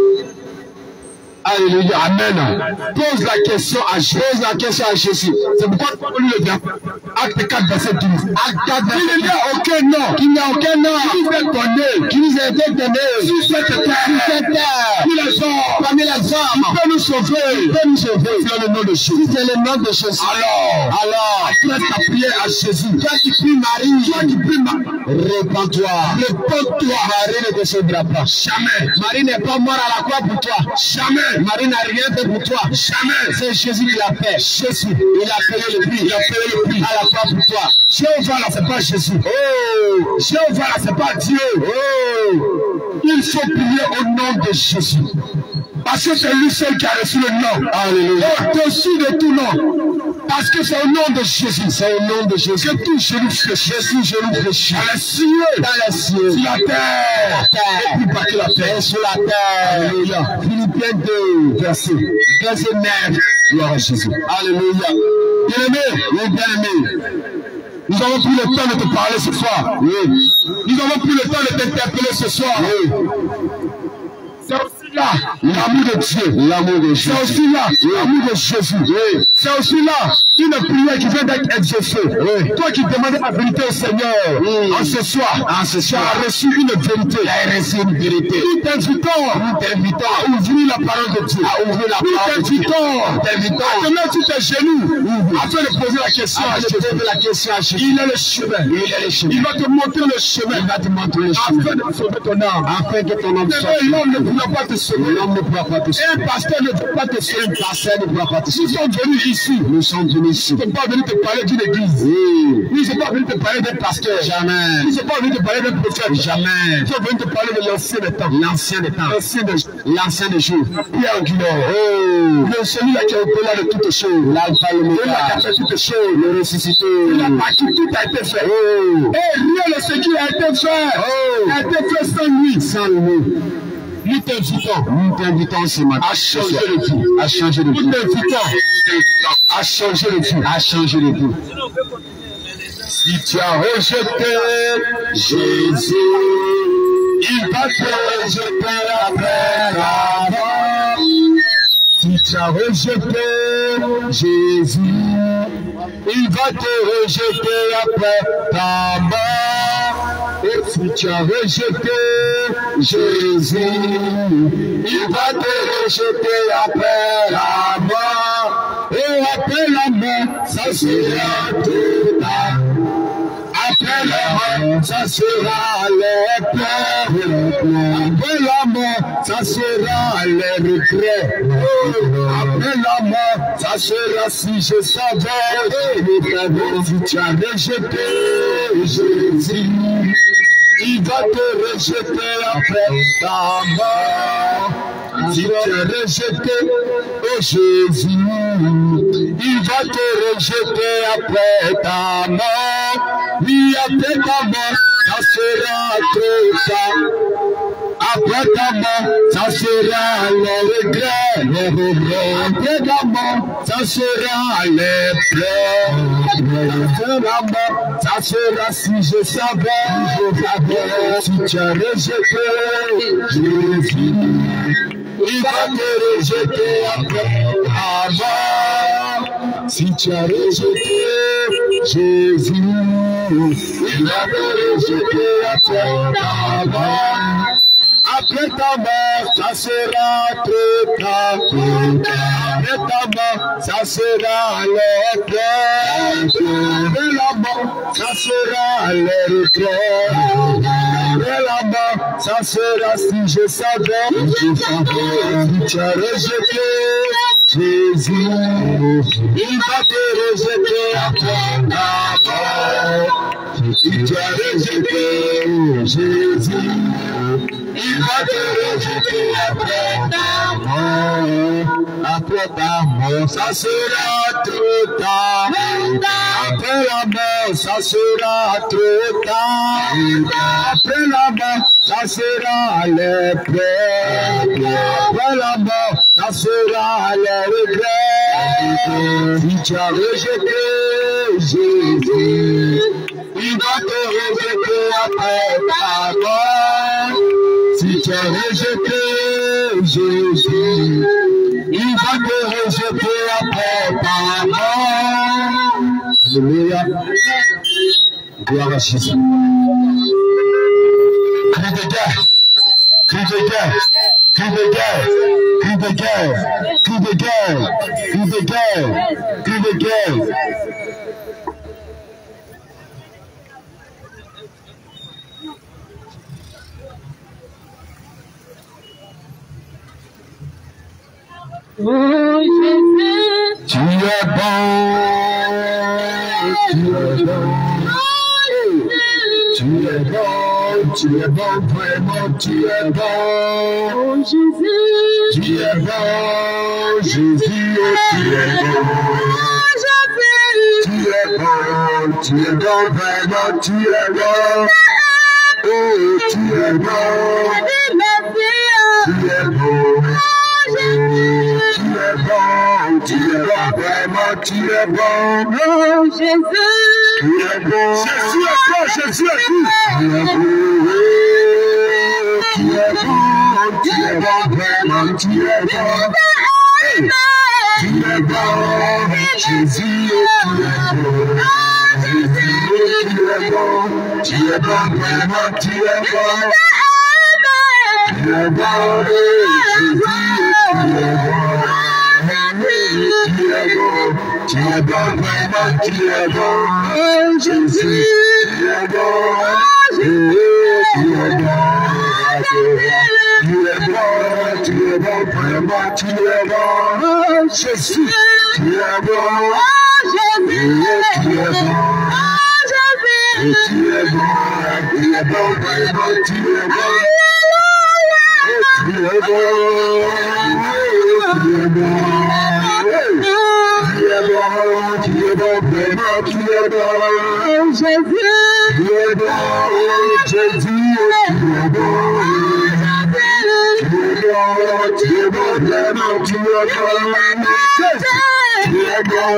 Alléluia. Amen. Pose la question à Jésus. Pose la question à Jésus. C'est pourquoi on lui le dit. Acte 4, verset 12. Acte 4, verset 12. Il n'y a aucun nom Il n'y a aucun nom qui nous est donné qui nous a été donné sur cette sur terre. cette terre. Qui les hommes Parmi les hommes, qui peut nous sauver. il peut nous sauver. C'est le nom de Jésus. Si c'est le nom de Jésus. Alors, prête ta prière à Jésus. Toi qui pries Marie, Toi qui pries répands-toi. réponds-toi. Marie ne te sauvera pas. Jamais. Marie n'est pas morte à la croix pour toi. Jamais. Marie n'a rien fait pour toi. Jamais. C'est Jésus qui l'a fait. Jésus. Il a payé le prix. Il a payé le prix. À la croix pour toi. Jéhovah là, c'est pas Jésus. Oh! Jéhovah là, c'est pas Dieu. Oh! Il faut prier au nom de Jésus. Parce que c'est lui seul qui a reçu le nom. Alléluia. Au-dessus de tout nom. Parce que c'est au nom de Jésus. C'est au nom de Jésus. Que tout genou fléchit. Jésus, je nous fléchis. Dans les cieux. Dans les cieux. Sur la terre. Et plus bas que la terre. Et sur la terre. Alléluia. Philippiens 2, verset 9. Gloire à Jésus. Alléluia. Bien-aimé. Oui, bien-aimé. Nous avons pris le temps de te parler ce soir. Oui. Nous avons pris le temps de t'interpeller ce soir. Oui. C'est aussi là l'amour de Dieu. L'amour de Jésus. C'est aussi là l'amour de Jésus. Oui. C'est aussi là une prière qui vient d'être exaucée. Oui. Toi qui demandais la vérité au Seigneur, Oui. en ce soir, tu as reçu une vérité. Il a reçu une vérité. Nous t'invitons à ouvrir la parole de Dieu. À ouvrir la Nous parole de Dieu. t'invitons à te mettre sur tes genoux afin de poser la question à Avant de Jésus. poser la question à Jésus. Il est le chemin. Il est le chemin. Il va te montrer le chemin Il va te montrer le chemin. afin de sauver ton âme. Afin que ton âme soit. L'homme ne pourra pas te sauver. L'homme ne pourra pas te sauver. Un pasteur ne peut pas te sauver. Un pasteur ne pourra pas te Nous sauver. sommes venus ici. Nous sommes venus ici. Nous ne sommes pas venus te parler d'une église. Oui. Nous ne sommes pas venus te parler d'un pasteur. Jamais. Nous ne sommes pas venus te parler d'un prophète. Jamais. Nous sommes venus te parler de l'ancien des temps. L'ancien des temps. L'ancien des L'ancien des jours. Pierre angulaire. Oh. Le celui-là qui est au-delà de toutes choses. L'alpha et Celui-là qui a l'oméga. fait toutes choses. Le ressuscité. Il a bâti, tout a été fait. Oh. Et rien de ce qui a été fait Oh. a été fait sans lui. Sans nous. Nous t'invitons Nous t'invitons ce matin. à changer de vie. À changer de Nous vie. t'invitons à changer de vie. À changer de vie. Si tu as rejeté Jésus, il va te rejeter après la mort. Si tu as rejeté Jésus, il va te rejeter après ta mort. Et si tu as rejeté Jésus, il va te rejeter après la mort. Et après la mort, ça sera tout tard. Après la mort, ça sera les pleurs. Après la mort, ça sera les regrets. Après la mort, ça sera si je savais. Si tu as rejeté Jésus, il va te rejeter après ta mort. Si tu as rejeté Jésus, il va te rejeter après ta mort. Oui, après ta mort, ça sera trop tard. Après ta mort, ça sera le regret. Après ta mort, ça sera les pleurs. Après la mort, ça sera si je savais. Si tu as rejeté Jésus, il va te rejeter après ta mort. Si tu as rejeté Jésus, il va te rejeter après ta mort. Après ta mort, ça sera trop tard. Après ta mort, ça sera les pleurs. Après la mort, ça sera les regrets. Après la mort, ça sera si je savais. Si tu as rejeté Jésus, il va te rejeter après ta mort. Si tu as rejeté Jésus, il va te rejeter après ta mort. Après ta mort, ça sera trop tard. Après la mort, ça sera trop tard. Après la mort, ça sera les pleurs. Après la mort, ça sera les regrets. Si tu as rejeté Jésus, il va te rejeter après ta mort. Si tu as rejeté Jésus, il va te rejeter après ta mort. Alléluia. Gloire à Jésus. Cri de guerre, cri de guerre, cri de guerre, cri de guerre, cri de guerre, cri de guerre, cri de guerre. Oh Jésus, tu es bon, tu es bon, tu es bon, tu es bon, vraiment tu es bon. oh Jésus, Tu es bon, Jésus, tu es bon. Tu es bon, tu es bon, vraiment tu es bon. Oh, tu es bon, tu es bon. Tu es bon, tu es bon, vraiment tu es bon. oh Jésus, Tu es bon. Jésus est bon, Jésus est bon. Tu es bon, tu es bon, vraiment tu es bon. Tu es bon, Jésus, tu es bon. Jésus, tu es bon, tu es bon, vraiment tu es bon. Tu es bon, Jésus, tu es bon. Tu es bon, tu es bon, vraiment tu es bon. Jésus, tu es bon. Tu es bon. Tu es bon, tu es bon, vraiment tu es bon. Jésus, tu es bon. Tu es bon. Et tu es bon, vraiment tu es bon. Tu es bon, tu es bon. Tu es bon, vraiment tu es bon. Jésus, Tu es bon, Jésus, tu es bon. Tu es bon, vraiment tu es bon. Tu es bon,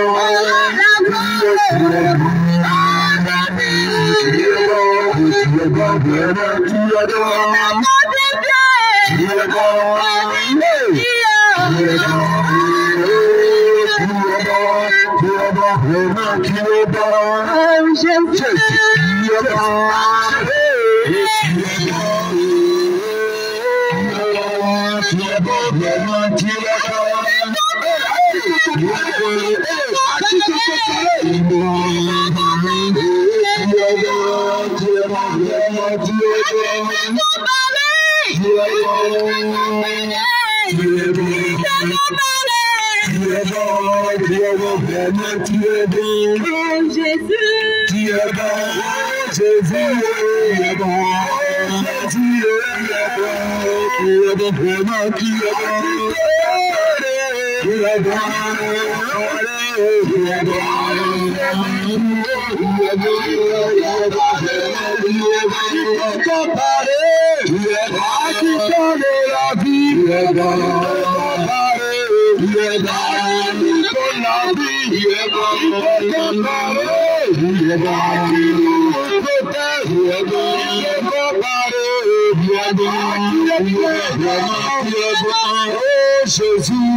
Jésus,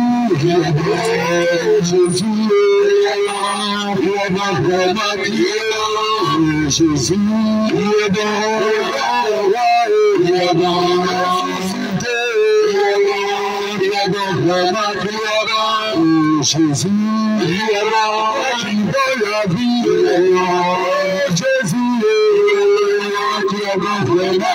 Jésus, Jésus, Jésus, qui donne la vie, Jésus, qui a vraiment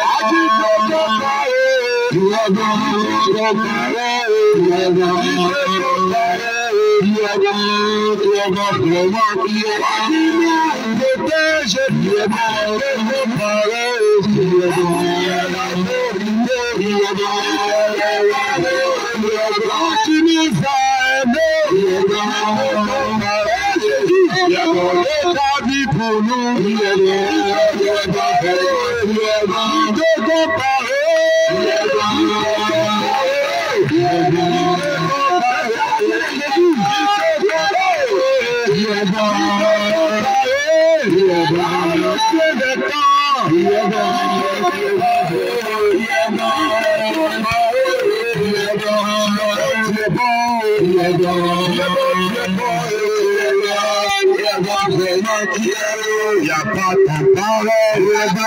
il n'y a pas de parole,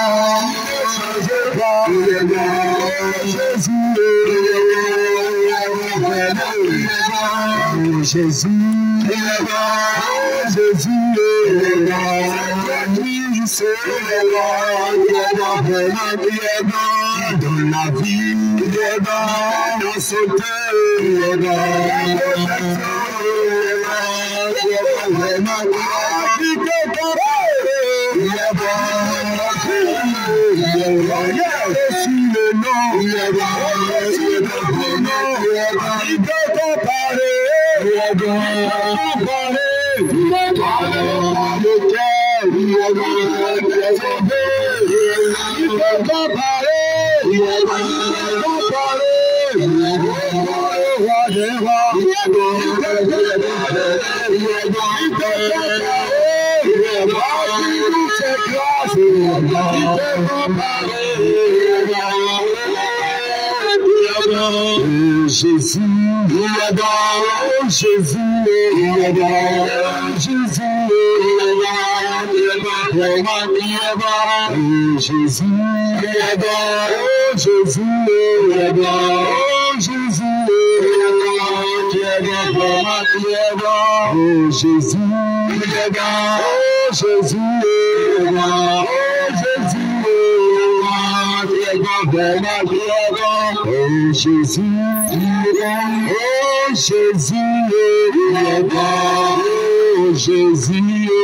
Jésus, dans la vie, dans ce Jésus, il adore, Jésus, il adore, Jésus, il adore, Jésus, il adore, Jésus, il adore, Jésus, Jésus, il adore, Jésus, Jésus, oh Jésus, oh Jésus,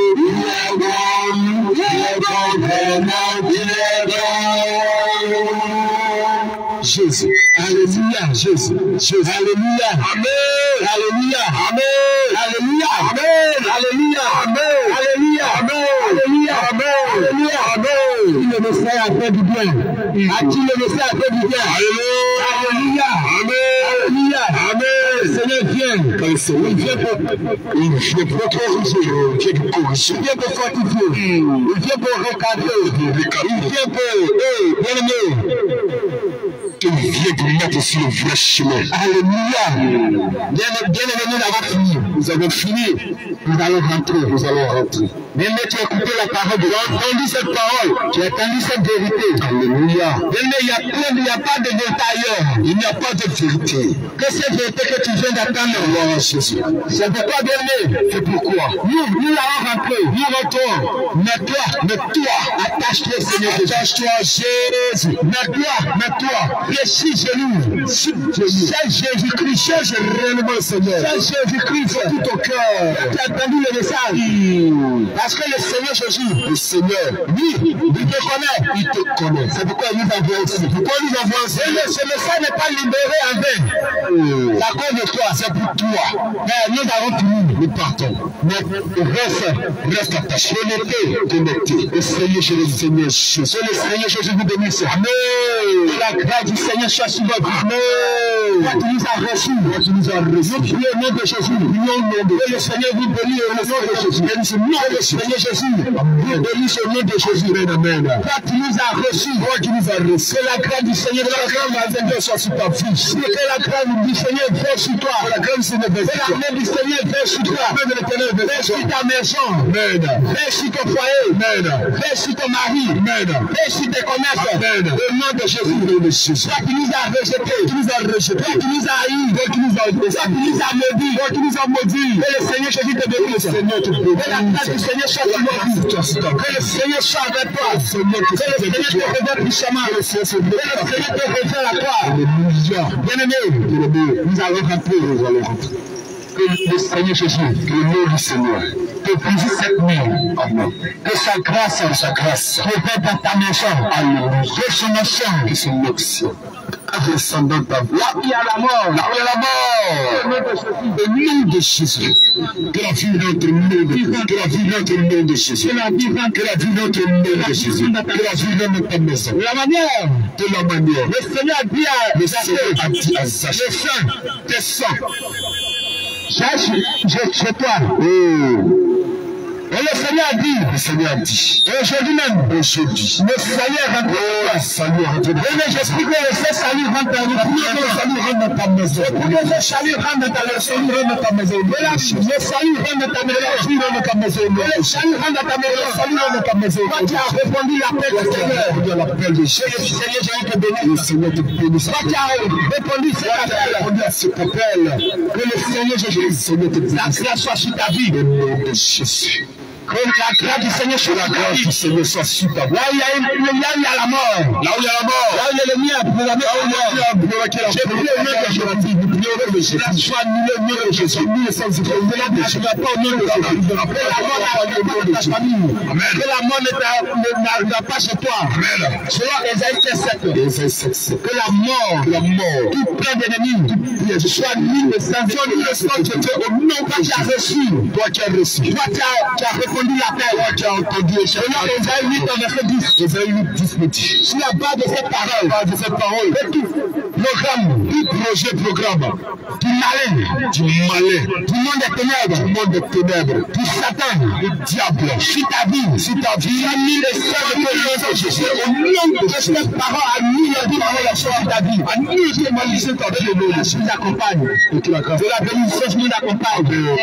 Jésus, alléluia, Jésus, Jésus, alléluia, amen, alléluia, amen, alléluia, amen, alléluia, amen, alléluia, amen, alléluia, amen, alléluia, amen. Qui le Messie a fait du bien, à qui le Messie a fait du bien, alléluia, alléluia, amen. Seigneur vient, quand le Seigneur vient pour corriger, il vient pour fortifier, il vient pour recadrer, il vient pour, bien-aimé, il vient pour mettre sur le vrai chemin. Alléluia. Bien-aimé, nous avons fini. Nous avons fini. Nous allons rentrer. Nous allons rentrer. Bien-aimé, tu as écouté la parole. Tu as entendu cette parole. Tu as entendu cette vérité. Alléluia. Bien-aimé, il n'y a pas de vérité ailleurs. Il n'y a pas de vérité. Que cette vérité que tu viens d'attendre. Oh, Jésus. C'est pourquoi, bien-aimé. C'est pourquoi. Nous allons rentrer. Nous rentrons. Mais toi, attache-toi, Seigneur. Attache-toi, Jésus. Mais toi. Récit Jésus-Christ, cherche réellement le Seigneur. Cherche Jésus-Christ de tout ton cœur. Tu as entendu le message. Parce que le Seigneur Jésus, le Seigneur, lui, il te connaît. Il te connaît. C'est pourquoi il nous envoie aussi. Pourquoi il nous envoie aussi? Ce message n'est pas libéré en vain. C'est à cause de toi, c'est pour toi. Mais nous avons fini. Nous partons. Mais reste attaché. Connecté. Le Seigneur Jésus. Le Seigneur Jésus vous bénisse. Amen. La grâce du Seigneur soit sur votre vie. Toi qui nous as reçus. Toi qui nous as reçus. Nous prions au nom de Jésus. Nous prions au nom de Jésus. Et le Seigneur vous bénit au nom de Jésus. Bénisse au nom de Seigneur Jésus. Vous bénisse au nom de Jésus. Amen. Toi qui nous as reçus. Toi qui nous as reçus. Que la grâce du Seigneur, que la grâce du Seigneur soit sur ta fils. Que la grâce du Seigneur vienne sur toi. Que la grâce du Seigneur vienne sur toi. Que la main du Seigneur vienne sur toi. Vienne sur ta maison. Amen. Vienne sur ton foyer. Amen. Vienne sur ton mari. Amen. Vienne sur tes commerces. Amen. Au nom de Jésus. Toi qui nous as rejetés. Qui nous a rejetés. Toi qui nous as haïs. Toi qui nous as oppressés. Toi qui nous as maudits. Toi qui nous as maudits. Que le Seigneur Jésus te bénisse. Que la grâce du Seigneur soit sur toi. Que le Seigneur soit avec toi. Que le Seigneur te révèle puissamment. Que le Seigneur te révèle à toi. Bien-aimé, nous allons rentrer. Que le Seigneur Jésus, que le nom du Seigneur, te bénisse cette nuit. Amen. Que sa grâce, révèle dans ta maison. Amen. Que son action, que son action. Descendant ta vie. Là où il y a la mort. Là où il y a la mort. Au nom de Jésus. Que la vie rentre au nom de Jésus. Que la vie rentre au nom de Jésus. Que la vie rentre au nom de Jésus. Que la vie rentre dans ta maison. De la manière. Le Seigneur a dit à Zach. Le sang. Tes sangs. Chez toi. Et le Seigneur a dit, et aujourd'hui même, le Seigneur rentre. Et j'explique que ce salut rentre dans ta maison. Le salut rentre dans ta maison. Le salut rentre dans ta maison. Le salut rentre dans ta maison. Toi qui as répondu l'appel du Seigneur. Le Seigneur te bénisse. Le Seigneur te bénisse. Toi qui as répondu à cet appel. Que le Seigneur Jésus te bénisse. La grâce soit sur ta vie. Au nom de Jésus. Que la grâce du Seigneur soit sur ta vie. Là où il y a la mort. Là où il y a la mort. Là où il y a le mien. Là où il y a le mien. J'ai prié au nom de Jésus. Nous prions au nom de Jésus. Soit annulé au nom de Jésus. Annulé sans Jésus. Ne la pas au nom de Jésus. Que la mort n'arrive pas dans ta famille. Que la mort n'arrive pas chez toi. Selon Ésaïe 7. Que la mort, tout plein d'ennemis, soit annulé sans Jésus. Au nom de Jésus. Toi qui as reçu. Toi qui as répondu l'appel. Toi qui as entendu. Selon Ésaïe 8, verset 10. Ésaïe 8, 10 me dit. Sur la base de cette parole. Tout programme. Du malin. Du monde des ténèbres. Du Satan. Du diable. Sur ta vie. Annule les sœurs de Jésus. Au nom de cette parole, annule ta vie. Annule tes malédictions ta vie. Je vous accompagne. De la bénédiction, je vous accompagne.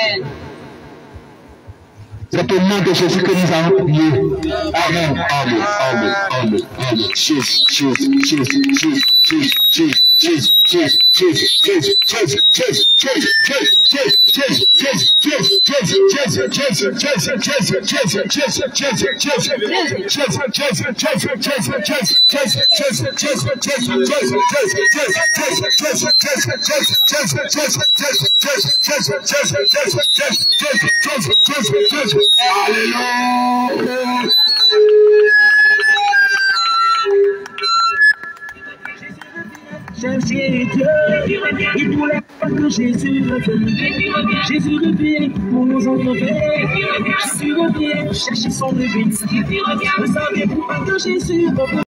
C'est au nom de Jésus que nous allons prier. Amen. Cherchez Dieu, il voulait que Jésus revienne. Jésus revient pour nous enlever. Jésus revient pour chercher son revenu. Vous savez pourquoi que Jésus revient.